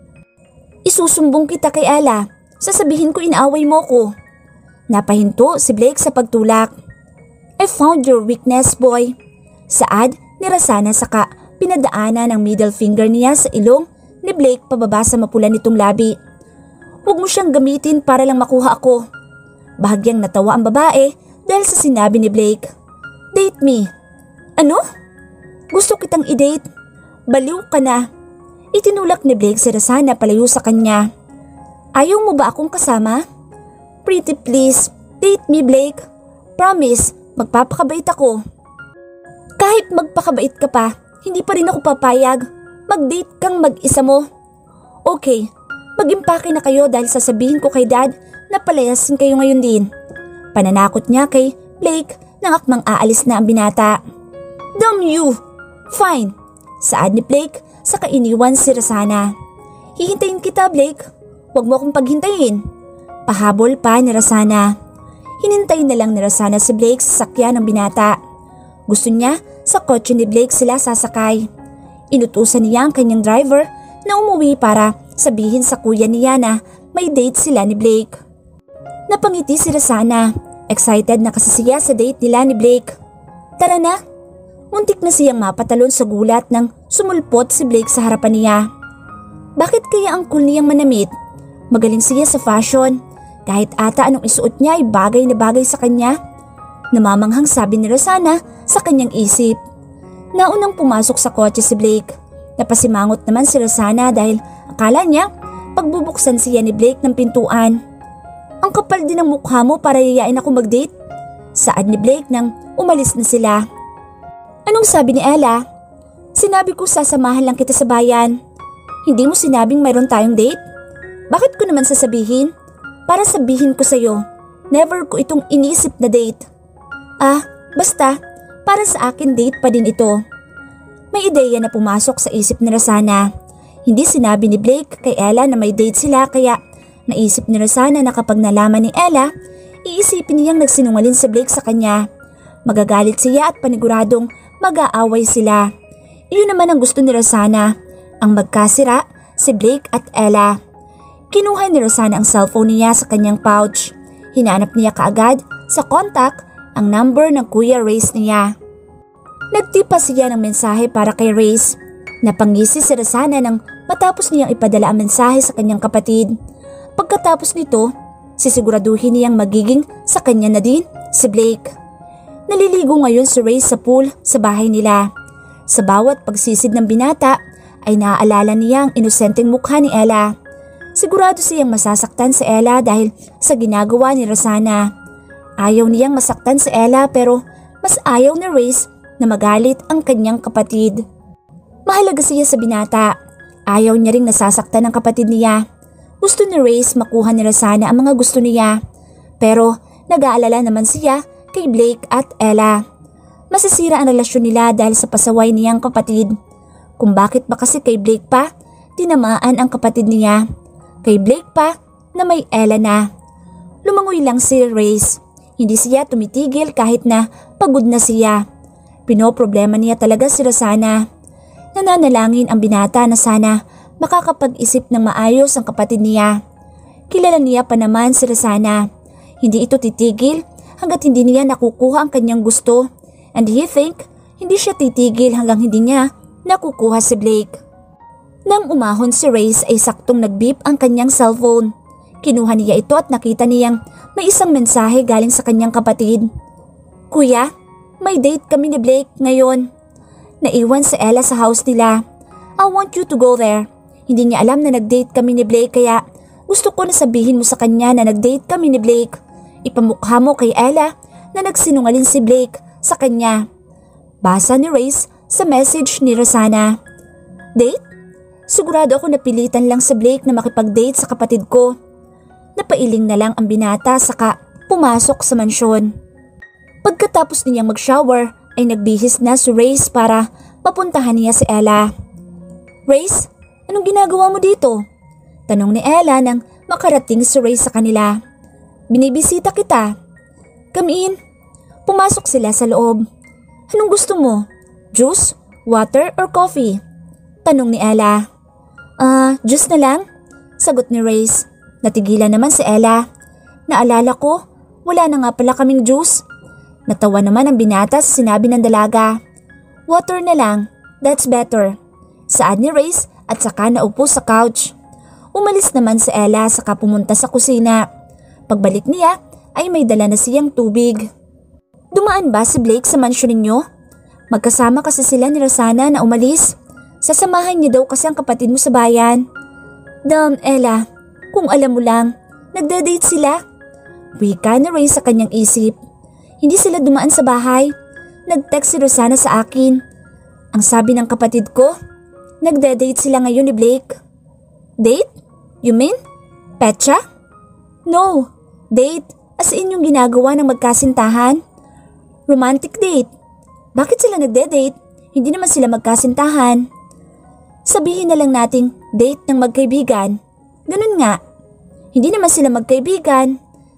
Isusumbong kita kay Ella. Sasabihin ko inaaway mo ko. Napahinto si Blake sa pagtulak. I found your weakness, boy. Saad ni Rasana saka pinadaanan ng middle finger niya sa ilong ni Blake pababa sa mapula nitong labi. Huwag mo siyang gamitin para lang makuha ako. Bahagyang natawa ang babae dahil sa sinabi ni Blake. Date me. Ano? Gusto kitang i-date. Baliw ka na. Itinulak ni Blake si Rasana palayo sa kanya. Ayaw mo ba akong kasama? Pretty please, date me Blake. Promise, magpapakabait ako. Kahit magpakabait ka pa, hindi pa rin ako papayag. Mag-date kang mag-isa mo. Okay, mag-impake na kayo dahil sasabihin ko kay Dad na palayasin kayo ngayon din. Pananakot niya kay Blake nang akmang aalis na ang binata. Damn you! Fine! Saad ni Blake sa kainiwan si Rasana. Hihintayin kita, Blake. Huwag mo akong paghintayin. Pahabol pa ni Rasana. Hinintay na lang ni Rasana si Blake sa sakyan ng binata. Gusto niya sa kotse ni Blake sila sasakay. Inutusan niya ang kanyang driver na umuwi para sabihin sa kuya niya na may date sila ni Blake. Napangiti si Rasana. Excited na kasi siya sa date nila ni Blake. Tara na! Muntik na siyang mapatalon sa gulat nang sumulpot si Blake sa harapan niya. Bakit kaya ang cool niyang manamit? Magaling siya sa fashion. Kahit ata anong isuot niya ay bagay na bagay sa kanya. Namamanghang sabi ni Rasana sa kanyang isip. Naunang pumasok sa kotse si Blake. Napasimangot naman si Rasana dahil akala niya pagbubuksan siya ni Blake ng pintuan. Ang kapal din ng mukha mo para yayain ako mag-date. Saad ni Blake nang umalis na sila. Anong sabi ni Ella? Sinabi ko sasamahan lang kita sa bayan. Hindi mo sinabing mayroon tayong date? Bakit ko naman sasabihin? Para sabihin ko sa'yo, never ko itong inisip na date. Ah, basta, para sa akin date pa din ito. May ideya na pumasok sa isip ni Rasana. Hindi sinabi ni Blake kay Ella na may date sila kaya naisip ni Rasana na kapag nalaman ni Ella, iisipin niyang nagsinungaling si Blake sa kanya. Magagalit siya at paniguradong mag-aaway sila. Iyon naman ang gusto ni Rosanna, ang magkasira si Blake at Ella. Kinuha ni Rosanna ang cellphone niya sa kanyang pouch. Hinanap niya kaagad sa contact ang number ng Kuya Reyes niya. Nagtipa siya ng mensahe para kay Reyes. Napangisi si Rosanna nang matapos niyang ipadala ang mensahe sa kanyang kapatid. Pagkatapos nito, sisiguraduhin niyang magiging sa kanya na din si Blake. Naliligo ngayon si Reyes sa pool sa bahay nila. Sa bawat pagsisid ng binata ay naaalala niya ang inosenteng mukha ni Ella. Sigurado siyang masasaktan si Ella dahil sa ginagawa ni Rosanna. Ayaw niyang masaktan si Ella pero mas ayaw ni Reyes na magalit ang kanyang kapatid. Mahalaga siya sa binata. Ayaw niya ring nasasaktan ang kapatid niya. Gusto ni Reyes makuha ni Rosanna ang mga gusto niya. Pero nag-aalala naman siya kay Blake at Ella. Masisira ang relasyon nila dahil sa pasaway niyang kapatid. Kung bakit ba kasi kay Blake pa, tinamaan ang kapatid niya. Kay Blake pa na may Ella na. Lumangoy lang si Reyes. Hindi siya tumitigil kahit na pagod na siya. Pinoproblema niya talaga si Rosanna. Nananalangin ang binata na sana makakapag-isip ng maayos ang kapatid niya. Kilala niya pa naman si Rosanna. Hindi ito titigil hanggat hindi niya nakukuha ang kanyang gusto. And he think hindi siya titigil hanggang hindi niya nakukuha si Blake. Nang umahon si Reyes ay saktong nag-beep ang kanyang cellphone. Kinuha niya ito at nakita niyang may isang mensahe galing sa kanyang kapatid. Kuya, may date kami ni Blake ngayon. Naiwan si Ella sa house nila. I want you to go there. Hindi niya alam na nag-date kami ni Blake kaya gusto ko na sabihin mo sa kanya na nag-date kami ni Blake. Ipamukha mo kay Ella na nagsinungaling si Blake sa kanya. Basa ni Reyes sa message ni Rosanna. Date? Sigurado ako napilitan lang si Blake na makipag-date sa kapatid ko. Napailing na lang ang binata saka pumasok sa mansyon. Pagkatapos niyang mag-shower ay nagbihis na si Reyes para papuntahan niya si Ella. Reyes, anong ginagawa mo dito? Tanong ni Ella nang makarating si Reyes sa kanila. Binibisita kita. Come in. Pumasok sila sa loob. Anong gusto mo? Juice, water, or coffee? Tanong ni Ella. Ah, uh, juice na lang? Sagot ni Reyes. Natigilan naman si Ella. Naalala ko, wala na nga pala kaming juice. Natawa naman ang binata sa sinabi ng dalaga. Water na lang, that's better. Saad ni Reyes at saka naupo sa couch. Umalis naman si Ella saka pumunta sa kusina. Pagbalik niya ay may dala na siyang tubig. Dumaan ba si Blake sa mansyon ninyo? Magkasama kasi sila ni Rosanna na umalis. Sasamahan niya daw kasi ang kapatid mo sa bayan. Damn, Ella, kung alam mo lang, nagde-date sila. Wika ni Reyes sa kanyang isip. Hindi sila dumaan sa bahay. Nag-text si Rosanna sa akin. Ang sabi ng kapatid ko, nagde-date sila ngayon ni Blake. Date? You mean? Petsa? No, date as in yung ginagawa ng magkasintahan. Romantic date. Bakit sila nagde-date? Hindi naman sila magkasintahan. Sabihin na lang nating date ng magkaibigan. Ganun nga. Hindi naman sila magkaibigan.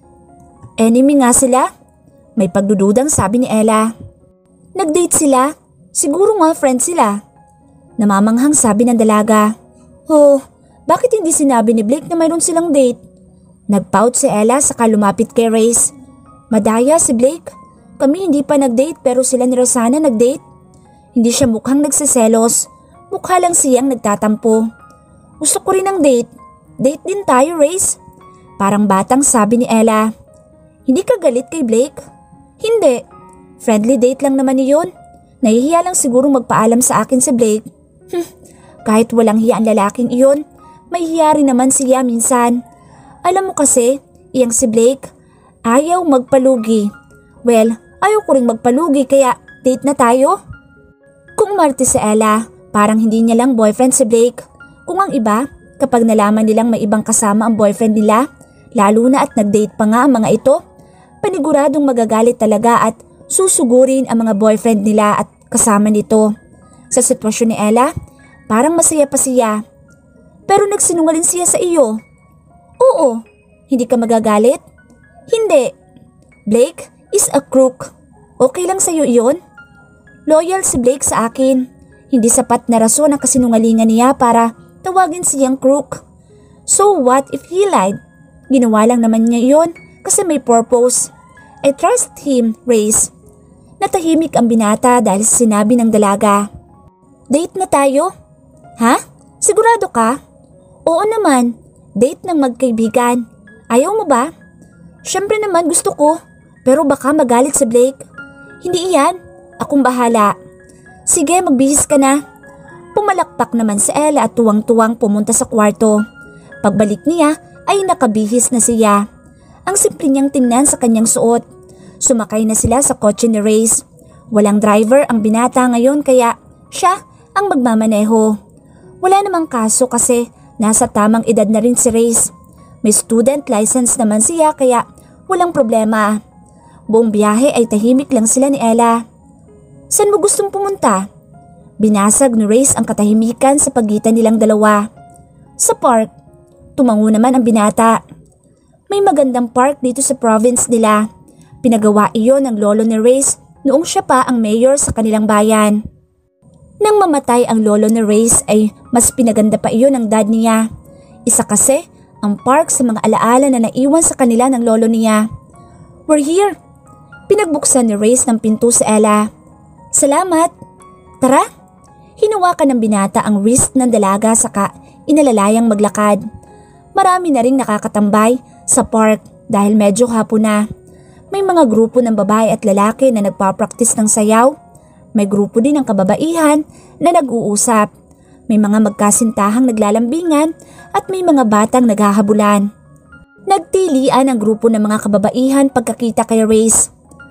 Enemy nga sila. May pagdududang sabi ni Ella. Nag-date sila? Siguro nga friend sila. Namamanghang sabi ng dalaga. Oh, bakit hindi sinabi ni Blake na mayroon silang date? Nagpout si Ella saka lumapit kay Reyes. Madaya si Blake. Kami hindi pa nag-date pero sila ni Rosanna nag-date. Hindi siya mukhang nagsiselos. Mukha lang siyang nagtatampo. Gusto ko rin ng date. Date din tayo, Reyes. Parang batang sabi ni Ella. Hindi ka galit kay Blake? Hindi. Friendly date lang naman iyon. Nahihiya lang siguro magpaalam sa akin si Blake. Hm, kahit walang hiya ang lalaking iyon, may hiya rin naman siya minsan. Alam mo kasi, iyang si Blake, ayaw magpalugi. Well, ayaw ko rin magpalugi kaya date na tayo. Kung umarte si Ella, parang hindi niya lang boyfriend si Blake. Kung ang iba, kapag nalaman nilang may ibang kasama ang boyfriend nila, lalo na at nag-date pa nga ang mga ito, paniguradong magagalit talaga at susugurin ang mga boyfriend nila at kasama nito. Sa sitwasyon ni Ella, parang masaya pa siya. Pero nagsinungaling siya sa iyo. Oo, hindi ka magagalit? Hindi. Blake is a crook. Okay lang sa'yo iyon? Loyal si Blake sa akin. Hindi sapat na rason ang kasinungalingan niya para tawagin siyang crook. So what if he lied? Ginawa lang naman niya iyon kasi may purpose. I trust him, Race. Natahimik ang binata dahil sa sinabi ng dalaga. Date na tayo? Ha? Sigurado ka? Oo naman, date ng magkaibigan. Ayaw mo ba? Siyempre naman gusto ko, pero baka magalit si Blake. Hindi iyan, akong bahala. Sige, magbihis ka na. Pumalakpak naman si Ella at tuwang-tuwang pumunta sa kwarto. Pagbalik niya ay nakabihis na siya. Ang simple niyang tingnan sa kanyang suot. Sumakay na sila sa kotse ni Race. Walang driver ang binata ngayon kaya siya ang magmamaneho. Wala namang kaso kasi nasa tamang edad na rin si Race. May student license naman siya kaya walang problema. Buong biyahe ay tahimik lang sila ni Ella. Saan mo gustong pumunta? Binasag ni Race ang katahimikan sa pagitan nilang dalawa. Sa park. Tumango naman ang binata. May magandang park dito sa province nila. Pinagawa iyon ng lolo ni Race noong siya pa ang mayor sa kanilang bayan. Nang mamatay ang lolo ni Race ay mas pinaganda pa iyon ng dad niya. Isa kasi ang park sa mga alaala na naiwan sa kanila ng lolo niya. We're here. Pinagbuksan ni Race ng pinto sa Ella. Salamat. Tara. Hinawakan ng binata ang wrist ng dalaga saka inalalayang maglakad. Marami na ring nakakatambay sa park dahil medyo hapon na. May mga grupo ng babae at lalaki na nagpa-practice ng sayaw. May grupo din ng kababaihan na nag-uusap. May mga magkasintahang naglalambingan at may mga batang naghahabulan. Nagtilian ang grupo ng mga kababaihan pagkakita kay Race.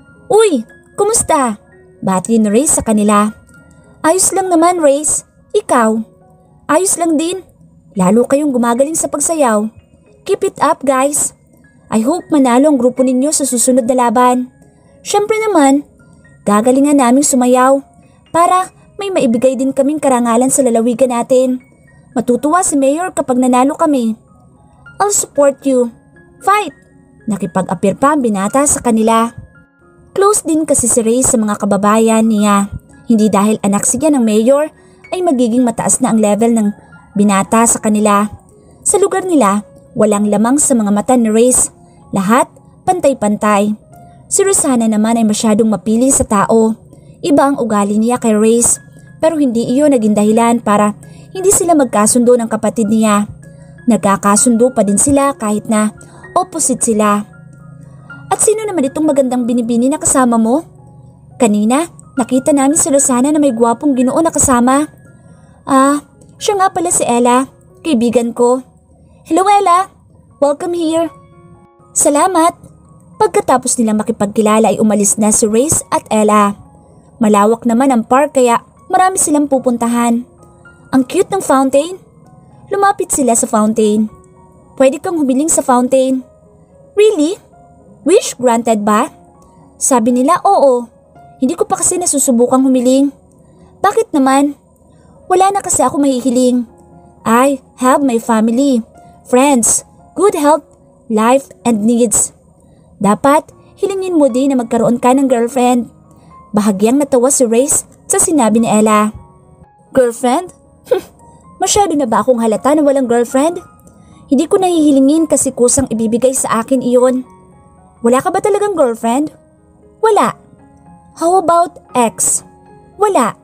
Uy, kumusta? Bati ni Race sa kanila. Ayos lang naman, Race. Ikaw? Ayos lang din. Lalo kayong gumagaling sa pagsayaw. Keep it up, guys. I hope manalo ang grupo ninyo sa susunod na laban. Syempre naman, gagalingan naming sumayaw para may maibigay din kaming karangalan sa lalawigan natin. Matutuwa si Mayor kapag nanalo kami. I'll support you. Fight! Nakipag-appear pa ang binata sa kanila. Close din kasi si Ray sa mga kababayan niya. Hindi dahil anak siya ng mayor ay magiging mataas na ang level ng binata sa kanila. Sa lugar nila, walang lamang sa mga mata ni Race. Lahat pantay-pantay. Si Rosanna naman ay masyadong mapili sa tao. Iba ang ugali niya kay Race, pero hindi iyon naging dahilan para hindi sila magkasundo ng kapatid niya. Nagkakasundo pa din sila kahit na opposite sila. At sino naman itong magandang binibini na kasama mo? Kanina, nakita namin si Rosanna na may gwapong Ginoo na kasama. Ah, siya nga pala si Ella, kaibigan ko. Hello Ella, welcome here. Salamat. Pagkatapos nilang makipagkilala ay umalis na si Race at Ella. Malawak naman ang park kaya marami silang pupuntahan. Ang cute ng fountain. Lumapit sila sa fountain. Pwede kang humiling sa fountain. Really? Wish granted ba? Sabi nila oo. Hindi ko pa kasi nasusubukang humiling. Bakit naman? Wala na kasi ako mahihiling. I have my family, friends, good health, life and needs. Dapat hilingin mo din na magkaroon ka ng girlfriend. Bahagyang natawa si Race sa sinabi ni Ella. Girlfriend? Masyado na ba akong halata na walang girlfriend? Hindi ko nahihilingin kasi kusang ibibigay sa akin iyon. Wala ka ba talagang girlfriend? Wala. How about ex? Wala.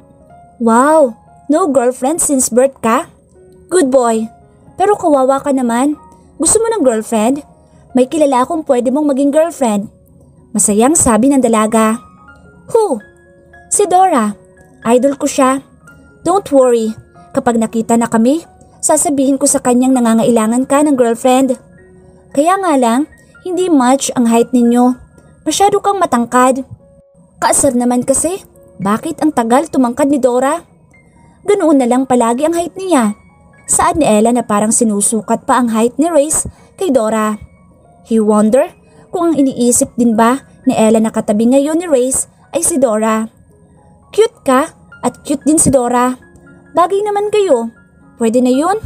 Wow, no girlfriend since birth ka? Good boy. Pero kawawa ka naman. Gusto mo ng girlfriend? May kilala akong pwede mong maging girlfriend. Masayang sabi ng dalaga. Who? Si Dora. Idol ko siya. Don't worry. Kapag nakita na kami, sasabihin ko sa kanyang nangangailangan ka ng girlfriend. Kaya nga lang, hindi match ang height ninyo. Masyado kang matangkad. Kaasar naman kasi, bakit ang tagal tumangkad ni Dora? Ganoon na lang palagi ang height niya. Saad ni Ella na parang sinusukat pa ang height ni Race kay Dora. He wonder kung ang iniisip din ba ni Ella na katabi ngayon ni Race ay si Dora. Cute ka at cute din si Dora. Bagay naman kayo. Pwede na yun?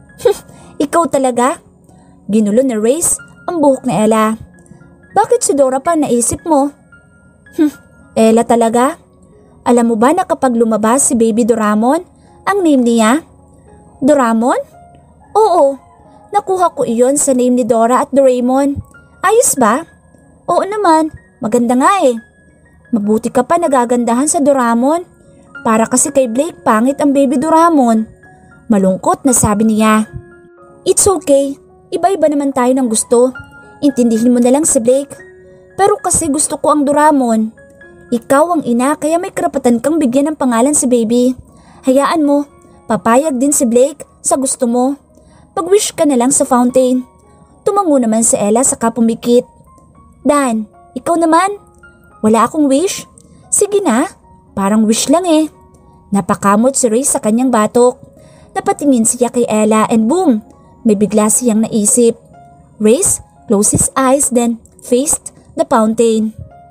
Ikaw talaga? Ginulo ni Race ang buhok ni Ella. Bakit si Dora pa naisip mo? Ella talaga? Alam mo ba na kapag lumabas si Baby Doraemon, ang name niya? Doraemon? Oo, nakuha ko iyon sa name ni Dora at Doraemon. Ayos ba? Oo naman, maganda nga eh. Mabuti ka pa nagagandahan sa Doraemon. Para kasi kay Blake pangit ang Baby Doraemon. Malungkot na sabi niya. It's okay, iba-iba naman tayo ng gusto. Intindihin mo na lang si Blake. Pero kasi gusto ko ang Doraemon. Ikaw ang ina kaya may karapatan kang bigyan ng pangalan si Baby. Hayaan mo, papayag din si Blake sa gusto mo. Pag-wish ka na lang sa fountain. Tumango naman si Ella saka pumikit. Dan, ikaw naman? Wala akong wish? Sige na, parang wish lang eh. Napakamot si Ray sa kanyang batok. Napatingin siya kay Ella and boom, may bigla siyang naisip. Ray closed his eyes then faced the fountain.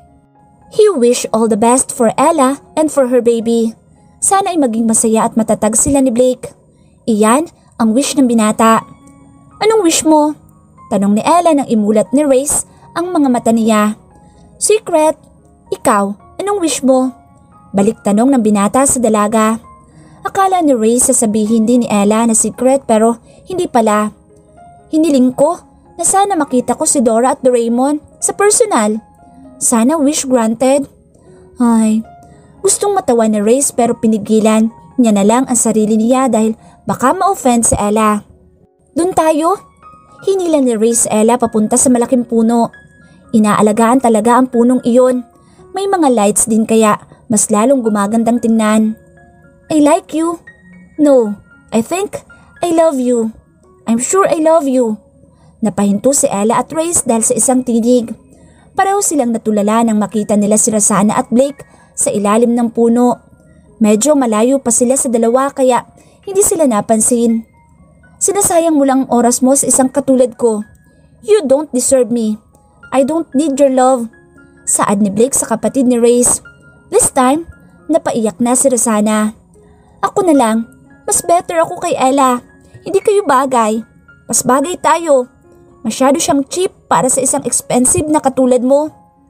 He wished all the best for Ella and for her baby. Sana ay maging masaya at matatag sila ni Blake. Iyan ang wish ng binata. Anong wish mo? Tanong ni Ella nang imulat ni Race ang mga mata niya. Secret. Ikaw, anong wish mo? Balik tanong ng binata sa dalaga. Akala ni Race sasabihin din ni Ella na secret pero hindi pala. Hiniling ko na sana makita ko si Dora at Doraemon sa personal. Sana wish granted. Ay, gustong matawa ni Race pero pinigilan niya na lang ang sarili niya dahil baka ma-offend si Ella. Doon tayo? Hinila ni Race Ella papunta sa malaking puno. Inaalagaan talaga ang punong iyon. May mga lights din kaya mas lalong gumagandang tingnan. I like you. No, I think I love you. I'm sure I love you. Napahinto si Ella at Race dahil sa isang tinig. Pareho silang natulala nang makita nila si Rosanna at Blake sa ilalim ng puno. Medyo malayo pa sila sa dalawa kaya hindi sila napansin. Sinasayang mo lang ang oras mo sa isang katulad ko. You don't deserve me. I don't need your love. Saad ni Blake sa kapatid ni Race. This time, napaiyak na si Rosanna. Ako na lang. Mas better ako kay Ella. Hindi kayo bagay. Mas bagay tayo. Masyado siyang cheap para sa isang expensive na katulad mo.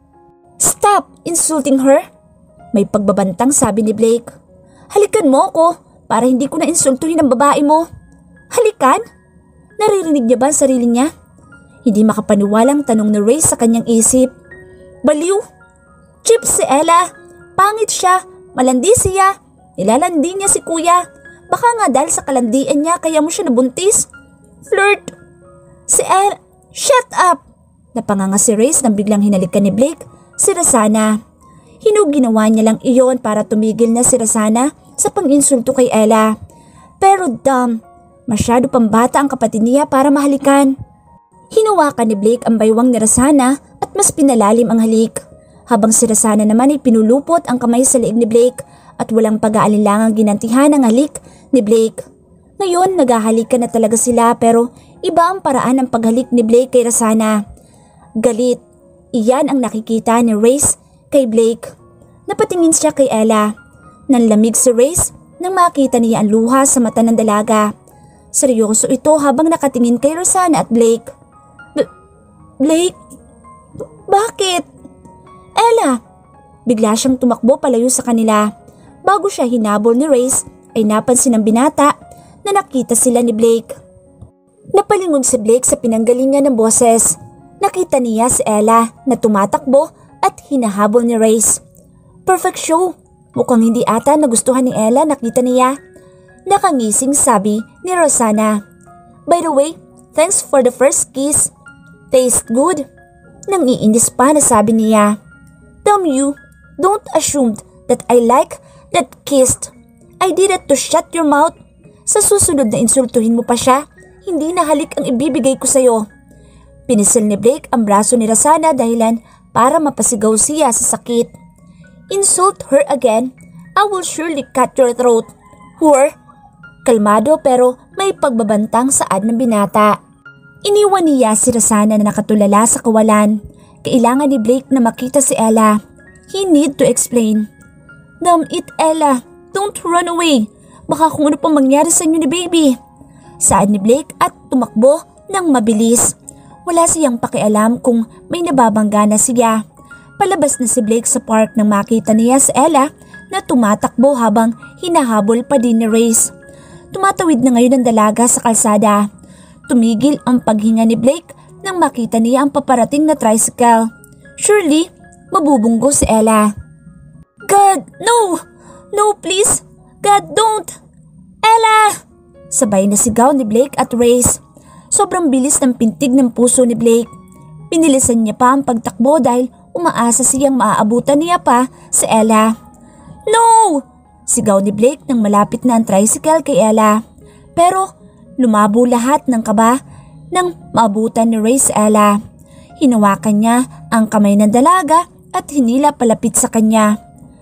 Stop insulting her. May pagbabantang sabi ni Blake. Halikan mo ako para hindi ko na insultuhin ang babae mo. Halikan? Naririnig niya ba ang sarili niya? Hindi makapaniwalang tanong ni Ray sa kanyang isip. Baliw! Cheap si Ella. Pangit siya. Malandi siya. Nilalandi niya si kuya. Baka nga dahil sa kalandian niya kaya mo siya nabuntis. Flirt! Si Ella! Shut up! Napanganga si Race nang biglang hinalikan ni Blake si Rosanna. Hinug ginawa niya lang iyon para tumigil na si Rosanna sa pang-insulto kay Ella. Pero dumb, masyado pang bata ang kapatid niya para mahalikan. Hinawakan ni Blake ang baywang ni Rosanna at mas pinalalim ang halik. Habang si Rosanna naman ay pinulupot ang kamay sa leeg ni Blake at walang pag-aalinlangang ginantihan ang halik ni Blake. Ngayon naghahalikan na talaga sila pero iba ang paraan ng paghalik ni Blake kay Rosanna. Galit. Iyan ang nakikita ni Race kay Blake. Napatingin siya kay Ella. Nanlamig si Race nang makita niya ang luha sa mata ng dalaga. Seryoso ito habang nakatingin kay Rosanna at Blake. B- Blake? B- bakit? Ella! Bigla siyang tumakbo palayo sa kanila. Bago siya hinabol ni Race ay napansin ng binata na nakita sila ni Blake. Napalingog si Blake sa pinanggalingan ng boses. Nakita niya si Ella na tumatakbo at hinahabol ni Race. Perfect show. Mukhang hindi ata nagustuhan ni Ella nakita niya. Nakangising sabi ni Rosanna. By the way, thanks for the first kiss. Taste good. Nang iinis pa na sabi niya. Damn you, don't assume that I like that kissed. I did it to shut your mouth. Sa susunod na insultuhin mo pa siya. Hindi na halik ang ibibigay ko sa'yo. Pinisil ni Blake ang braso ni Rosanna dahilan para mapasigaw siya sa sakit. Insult her again, I will surely cut your throat. Whore! Kalmado pero may pagbabantang saad ng binata. Iniwan niya si Rosanna na nakatulala sa kawalan. Kailangan ni Blake na makita si Ella. He need to explain. Damn it, Ella! Don't run away! Baka kung ano pang mangyari sa inyo ni baby. Saad ni Blake at tumakbo ng mabilis. Wala siyang pakialam kung may nababangga na siya. Palabas na si Blake sa park nang makita niya si Ella na tumatakbo habang hinahabol pa din ni Race. Tumatawid na ngayon ang dalaga sa kalsada. Tumigil ang paghinga ni Blake nang makita niya ang paparating na tricycle. Surely, mabubunggo si Ella. God, no! No, please! God, don't! Ella! Sabay na sigaw ni Blake at Race. Sobrang bilis ng pintig ng puso ni Blake. Pinilisan niya pa ang pagtakbo dahil umaasa siyang maaabutan niya pa si Ella. No! Sigaw ni Blake nang malapit na ang tricycle kay Ella. Pero lumabo lahat ng kaba nang maabutan ni Race si Ella. Hinawakan niya ang kamay ng dalaga at hinila palapit sa kanya.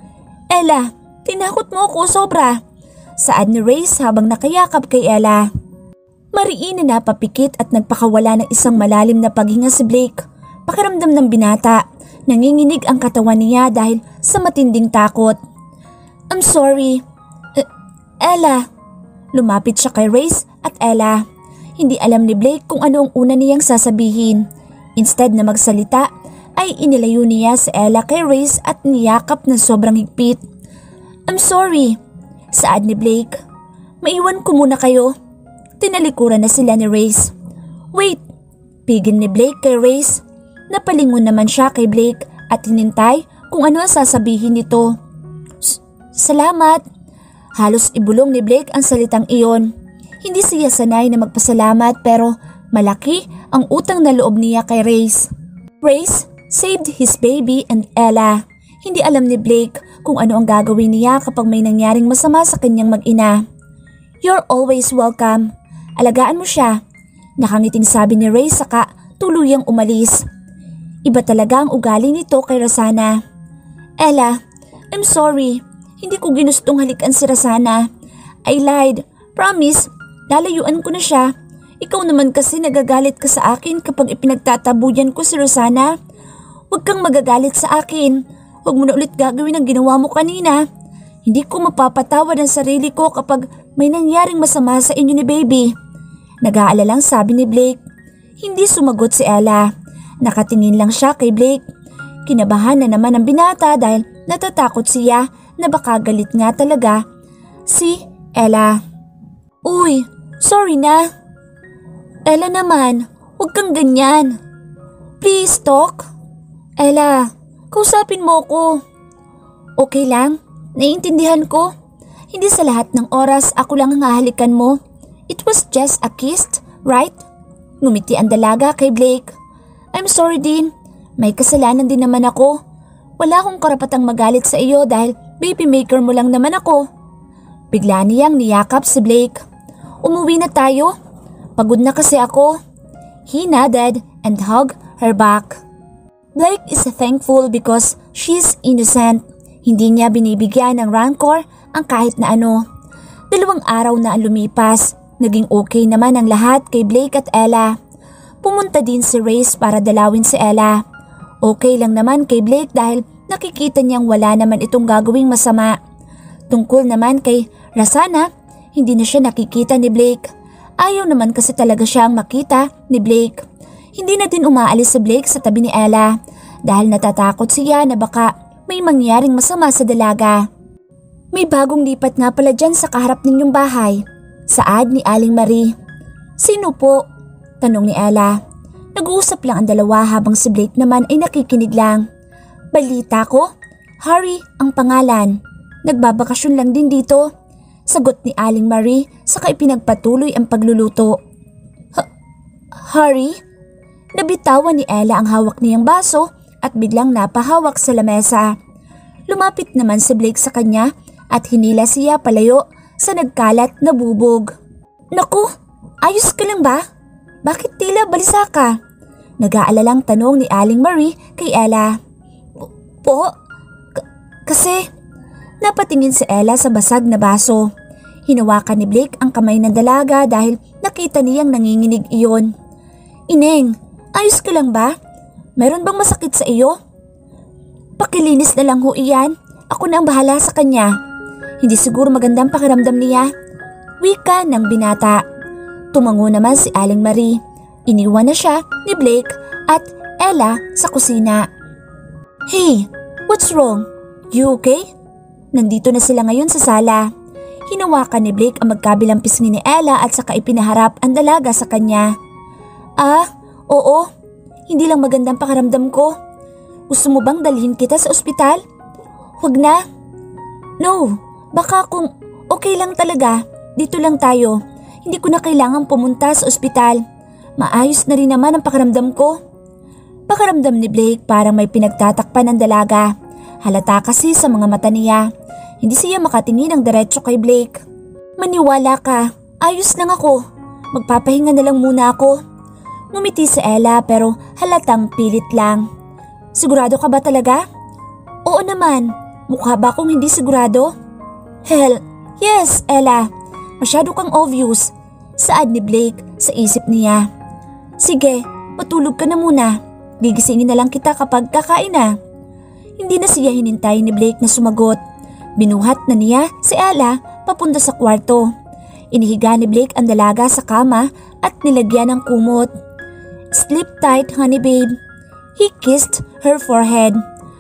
Ella, tinakot mo ako sobra. Saad ni Race habang nakayakap kay Ella. Mariin na napapikit at nagpakawala ng isang malalim na paghinga si Blake. Pakiramdam ng binata, nanginginig ang katawan niya dahil sa matinding takot. I'm sorry. Uh, Ella. Lumapit siya kay Race at Ella. Hindi alam ni Blake kung ano ang una niyang sasabihin. Instead na magsalita, ay inilayo niya si Ella kay Race at niyakap ng sobrang higpit. I'm sorry. Saad ni Blake. Maiwan ko muna kayo. Tinalikuran na sila ni Race. Wait! Pigil ni Blake kay Race. Napalingon naman siya kay Blake at hinintay kung ano ang sasabihin nito. Salamat! Halos ibulong ni Blake ang salitang iyon. Hindi siya sanay na magpasalamat pero malaki ang utang na loob niya kay Race. Race saved his baby and Ella. Hindi alam ni Blake kung ano ang gagawin niya kapag may nangyaring masama sa kanyang mag-ina. You're always welcome. Alagaan mo siya. Nakangiting sabi ni Ray saka tuluyang umalis. Iba talaga ang ugali nito kay Rosanna. Ella, I'm sorry. Hindi ko ginustong halikan si Rosanna. I lied. Promise, lalayuan ko na siya. Ikaw naman kasi nagagalit ka sa akin kapag ipinagtatabuyan ko si Rosanna. Huwag kang magagalit sa akin. Huwag mo na ulit gagawin ang ginawa mo kanina. Hindi ko mapapatawad ang sarili ko kapag may nangyaring masama sa inyo ni baby. Nag-aalalang sabi ni Blake. Hindi sumagot si Ella. Nakatingin lang siya kay Blake. Kinabahan na naman ang binata dahil natatakot siya na baka galit nga talaga si Ella. Uy, sorry na. Ella naman, huwag kang ganyan. Please talk. Ella, kausapin mo ko. Okay lang, naiintindihan ko. Hindi sa lahat ng oras ako lang ang hahalikan mo. It was just a kiss, right? Ngumiti ang dalaga kay Blake. I'm sorry din. May kasalanan din naman ako. Wala akong karapatang magalit sa iyo dahil baby maker mo lang naman ako. Bigla niyang niyakap si Blake. Umuwi na tayo. Pagod na kasi ako. He nodded and hugged her back. Blake is thankful because she's innocent. Hindi niya binibigyan ng rancor ang kahit na ano. Dalawang araw na ang lumipas. Naging okay naman ang lahat kay Blake at Ella. Pumunta din si Race para dalawin si Ella. Okay lang naman kay Blake dahil nakikita niyang wala naman itong gagawing masama. Tungkol naman kay Rosanna, hindi na siya nakikita ni Blake. Ayaw naman kasi talaga siyang makita ni Blake. Hindi na din umaalis si Blake sa tabi ni Ella dahil natatakot siya na baka may mangyaring masama sa dalaga. May bagong lipat nga pala dyan sa kaharap ninyong bahay. Saad ni Aling Marie. Sino po? Tanong ni Ella. Nag-uusap lang ang dalawa habang si Blake naman ay nakikinig lang. Balita ko, Harry ang pangalan. Nagbabakasyon lang din dito. Sagot ni Aling Marie saka ipinagpatuloy ang pagluluto. Ha- Harry? Nabitawan ni Ella ang hawak niyang baso at biglang napahawak sa lamesa. Lumapit naman si Blake sa kanya at hinila siya palayo sa nagkalat na bubog. Naku, ayos ka lang ba? Bakit tila balisa ka? Nag-aalalang tanong ni Aling Marie kay Ella. Po? K- kasi napatingin si Ella sa basag na baso. Hinawakan ni Blake ang kamay ng dalaga dahil nakita niyang nanginginig iyon. Ineng, ayos ka lang ba? Meron bang masakit sa iyo? Pakilinis na lang ho iyan. Ako na ang bahala sa kanya. Hindi siguro magandang pakiramdam niya. Wika ng binata. Tumango naman si Aling Marie. Iniwan na siya ni Blake at Ella sa kusina. Hey, what's wrong? You okay? Nandito na sila ngayon sa sala. Hinawakan ni Blake ang magkabilang pisngi ni Ella at saka ipinaharap ang dalaga sa kanya. Ah, oo. Hindi lang magandang pakiramdam ko. Gusto mo bang dalhin kita sa ospital? Huwag na. No, baka kung okay lang talaga, dito lang tayo. Hindi ko na kailangang pumunta sa ospital. Maayos na rin naman ang pakiramdam ko. Pakiramdam ni Blake parang may pinagtatakpan ng dalaga. Halata kasi sa mga mata niya. Hindi siya makatingin ng diretso kay Blake. Maniwala ka, ayos lang ako. Magpapahinga na lang muna ako. Ngumiti si Ella pero halatang pilit lang. Sigurado ka ba talaga? Oo naman, mukha ba akong hindi sigurado? Hell, yes Ella, masyado kang obvious. Saad ni Blake sa isip niya. Sige, matulog ka na muna. Gigisingin na lang kita kapag kakain na. Hindi na siya hinintay ni Blake na sumagot. Binuhat na niya si Ella papunta sa kwarto. Inihiga ni Blake ang dalaga sa kama at nilagyan ng kumot. Sleep tight, honey babe. He kissed her forehead.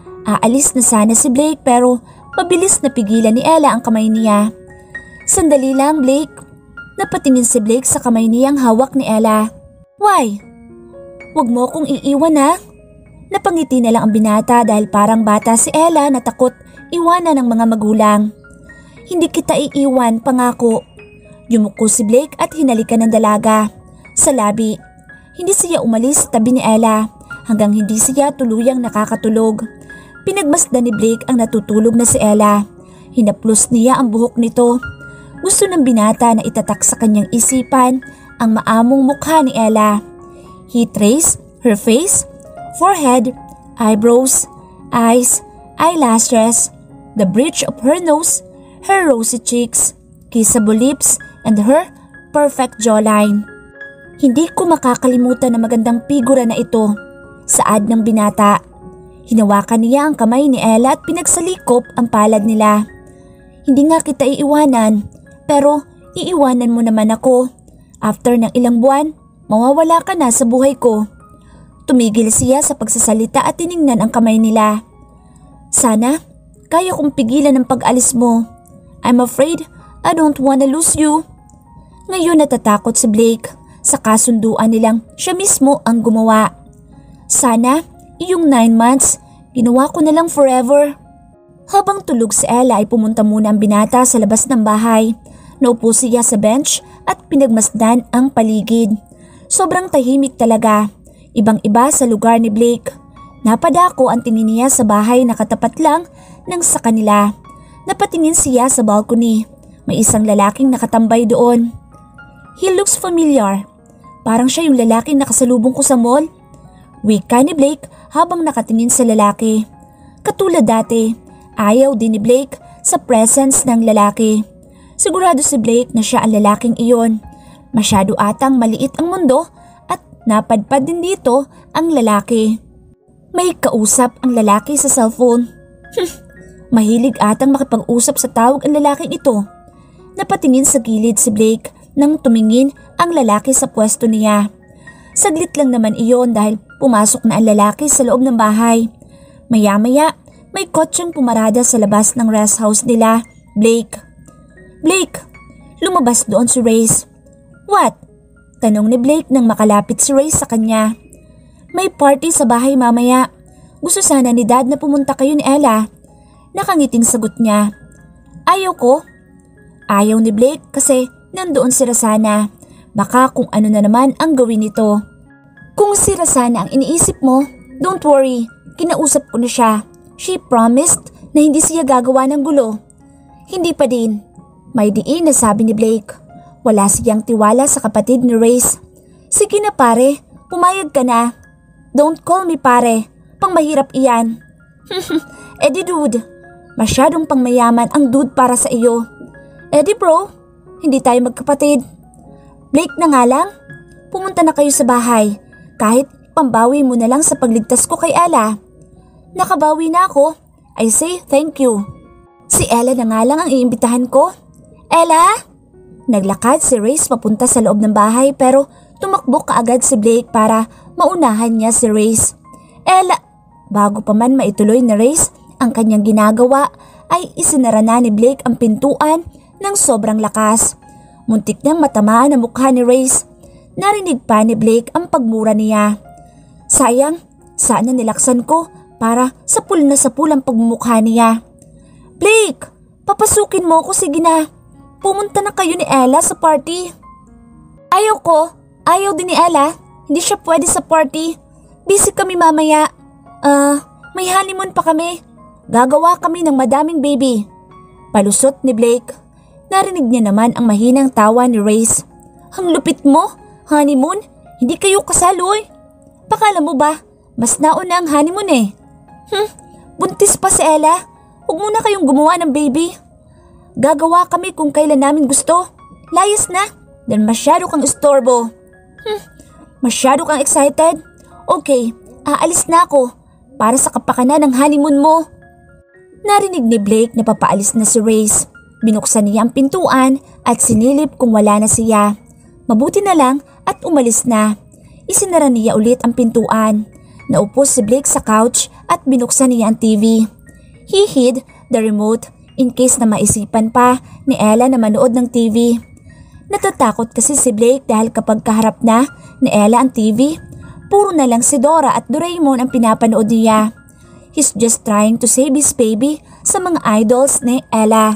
Aalis na sana si Blake pero mabilis na pigilan ni Ella ang kamay niya. Sandali lang, Blake. Napatingin si Blake sa kamay niyang hawak ni Ella. Why? Huwag mo akong iiwan ha. Napangiti na lang ang binata dahil parang bata si Ella na takot iwanan ng mga magulang. Hindi kita iiwan, pangako. Yumuko si Blake at hinalikan ng dalaga. Sa labi, hindi siya umalis sa tabi ni Ella hanggang hindi siya tuluyang nakakatulog. Pinagmasdan ni Blake ang natutulog na si Ella. Hinaplos niya ang buhok nito. Gusto ng binata na itatak sa kanyang isipan ang maamong mukha ni Ella. He traced her face, forehead, eyebrows, eyes, eyelashes, the bridge of her nose, her rosy cheeks, kissable lips, and her perfect jawline. Hindi ko makakalimutan na magandang figura na ito, saad ng binata. Hinawakan niya ang kamay ni Ella at pinagsalikop ang palad nila. Hindi nga kita iiwanan, pero iiwanan mo naman ako. After ng ilang buwan, mawawala ka na sa buhay ko. Tumigil siya sa pagsasalita at tiningnan ang kamay nila. Sana, kaya kong pigilan ang pag-alis mo. I'm afraid I don't wanna lose you. Ngayon natatakot si Blake sa kasunduan nilang siya mismo ang gumawa. Sana, iyong nine months, ginawa ko na lang forever. Habang tulog si Ella ay pumunta muna ang binata sa labas ng bahay. Naupo siya sa bench at pinagmasdan ang paligid. Sobrang tahimik talaga. Ibang-iba sa lugar ni Blake. Napadako ang tingin niya sa bahay na katapat lang ng sa kanila. Napatingin siya sa balcony. May isang lalaking nakatambay doon. He looks familiar. Parang siya yung lalaking nakasalubong ko sa mall. Wika ni Blake habang nakatingin sa lalaki. Katulad dati, ayaw din ni Blake sa presence ng lalaki. Sigurado si Blake na siya ang lalaking iyon. Masyado atang maliit ang mundo at napadpad din dito ang lalaki. May kausap ang lalaki sa cellphone. Mahilig atang makipag-usap sa tawag ang lalaking ito. Napatingin sa gilid si Blake nang tumingin ang lalaki sa pwesto niya. Saglit lang naman iyon dahil pumasok na ang lalaki sa loob ng bahay. Maya-maya may kotseng pumarada sa labas ng rest house nila, Blake. Blake, lumabas doon si Reyes. What? Tanong ni Blake nang makalapit si Reyes sa kanya. May party sa bahay mamaya. Gusto sana ni Dad na pumunta kayo ni Ella. Nakangiting sagot niya. Ayaw ko. Ayaw ni Blake kasi nandoon si Rasana. Baka kung ano na naman ang gawin nito. Kung si Rasana ang iniisip mo, don't worry. Kinausap ko na siya. She promised na hindi siya gagawa ng gulo. Hindi pa din. May diin na sabi ni Blake. Wala siyang tiwala sa kapatid ni Reyes. Sige na pare, pumayag ka na. Don't call me pare, pang mahirap iyan. Eddie dude, masyadong pangmayaman ang dude para sa iyo. Eddie bro, hindi tayo magkapatid. Blake na nga lang, pumunta na kayo sa bahay. Kahit pambawi mo na lang sa pagligtas ko kay Ella. Nakabawi na ako, I say thank you. Si Ella na nga lang ang iimbitahan ko. Ella? Naglakad si Reyes papunta sa loob ng bahay pero tumakbo kaagad si Blake para maunahan niya si Reyes. Ella, Bago pa man maituloy na Race ang kanyang ginagawa ay isinara na ni Blake ang pintuan ng sobrang lakas. Muntik nang matamaan ang mukha ni Race. Narinig pa ni Blake ang pagmura niya. Sayang, sana nilaksan ko para sapul na sapul ang pagmumukha niya. Blake, papasukin mo ko, sige na. Pumunta na kayo ni Ella sa party. Ayaw ko, ayaw din ni Ella. Hindi siya pwede sa party. Busy kami mamaya. Ah, uh, may honeymoon pa kami. Gagawa kami ng madaming baby. Palusot ni Blake. Narinig niya naman ang mahinang tawa ni Race. Ang lupit mo, honeymoon? Hindi kayo kasaloy. Pakala mo ba, mas nauna ang honeymoon eh. Hmm, buntis pa si Ella. Huwag muna kayong gumawa ng baby. Gagawa kami kung kailan namin gusto. Layas na, dahil masyado kang istorbo. Hmm, masyado kang excited? Okay, aalis na ako para sa kapakanan ng honeymoon mo. Narinig ni Blake na papaalis na si Race. Binuksan niya ang pintuan at sinilip kung wala na siya. Mabuti na lang at umalis na. Isinara niya ulit ang pintuan. Naupo si Blake sa couch at binuksan niya ang T V. He hid the remote in case na maisipan pa ni Ella na manood ng T V. Natatakot kasi si Blake dahil kapag kaharap na ni Ella ang T V, puro na lang si Dora at Doraemon ang pinapanood niya. He's just trying to save his baby sa mga idols ni Ella.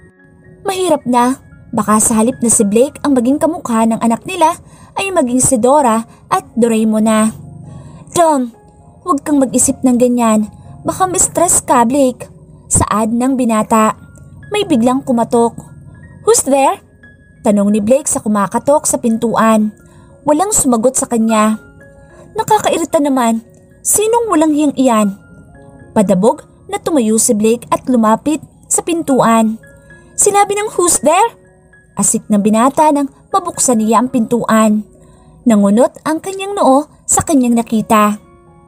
Mahirap na, baka sa halip na si Blake ang maging kamukha ng anak nila ay maging si Dora at Doraemon na. Tom, huwag kang mag-isip ng ganyan. Baka mistress ka, Blake. Saad ng binata. May biglang kumatok. Who's there? Tanong ni Blake sa kumakatok sa pintuan. Walang sumagot sa kanya. Nakakairita naman. Sinong walang hiyang iyan? Padabog na tumayo si Blake at lumapit sa pintuan. Sinabi ng who's there? Asik ng binata nang mabuksan niya ang pintuan. Nangunot ang kanyang noo sa kanyang nakita.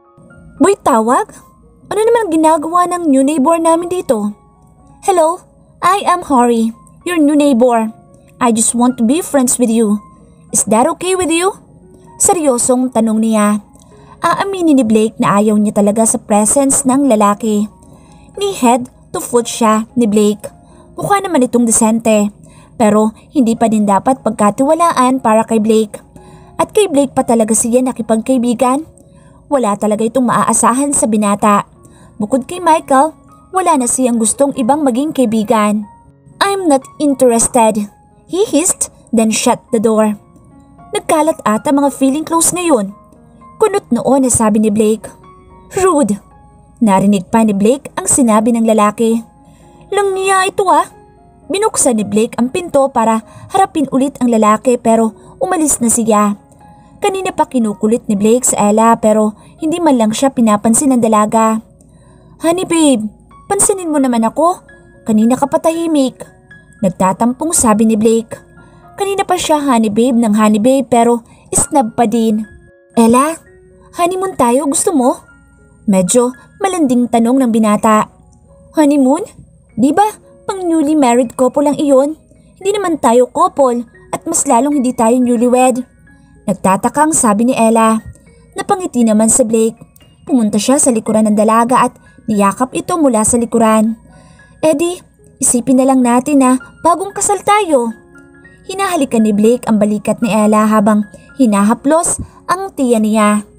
Boy, tawag? Ano naman ginagawa ng new neighbor namin dito? Hello, I am Hori, your new neighbor. I just want to be friends with you. Is that okay with you? Seryosong tanong niya. Aaminin ni Blake na ayaw niya talaga sa presence ng lalaki. Ni head to foot siya ni Blake. Mukha naman itong desente, pero hindi pa din dapat pagkatiwalaan para kay Blake. At kay Blake pa talaga siya nakipagkaibigan. Wala talaga itong maaasahan sa binata. Bukod kay Michael, wala na siyang gustong ibang maging kaibigan. I'm not interested. He hissed, then shut the door. Nagkalat ata mga feeling close ngayon. Kunot noon na sabi ni Blake. Rude. Narinig pa ni Blake ang sinabi ng lalaki. Lang niya ito ah. Binuksan ni Blake ang pinto para harapin ulit ang lalaki pero umalis na siya. Kanina pa kinukulit ni Blake sa Ella pero hindi man lang siya pinapansin ng dalaga. Honey babe, pansinin mo naman ako. Kanina ka patahimik. Nagtatampong sabi ni Blake. Kanina pa siya honey babe ng honey babe pero isnab pa din. Ella, honeymoon tayo, gusto mo? Medyo malanding tanong ng binata. Honeymoon? Di ba pang newly married couple lang iyon? Hindi naman tayo couple at mas lalong hindi tayo newlywed. Nagtatakang sabi ni Ella. Napangiti naman si Blake. Pumunta siya sa likuran ng dalaga at niyakap ito mula sa likuran. Eddie, isipin na lang natin na bagong kasal tayo. Hinahalikan ni Blake ang balikat ni Ella habang hinahaplos ang tiyan niya.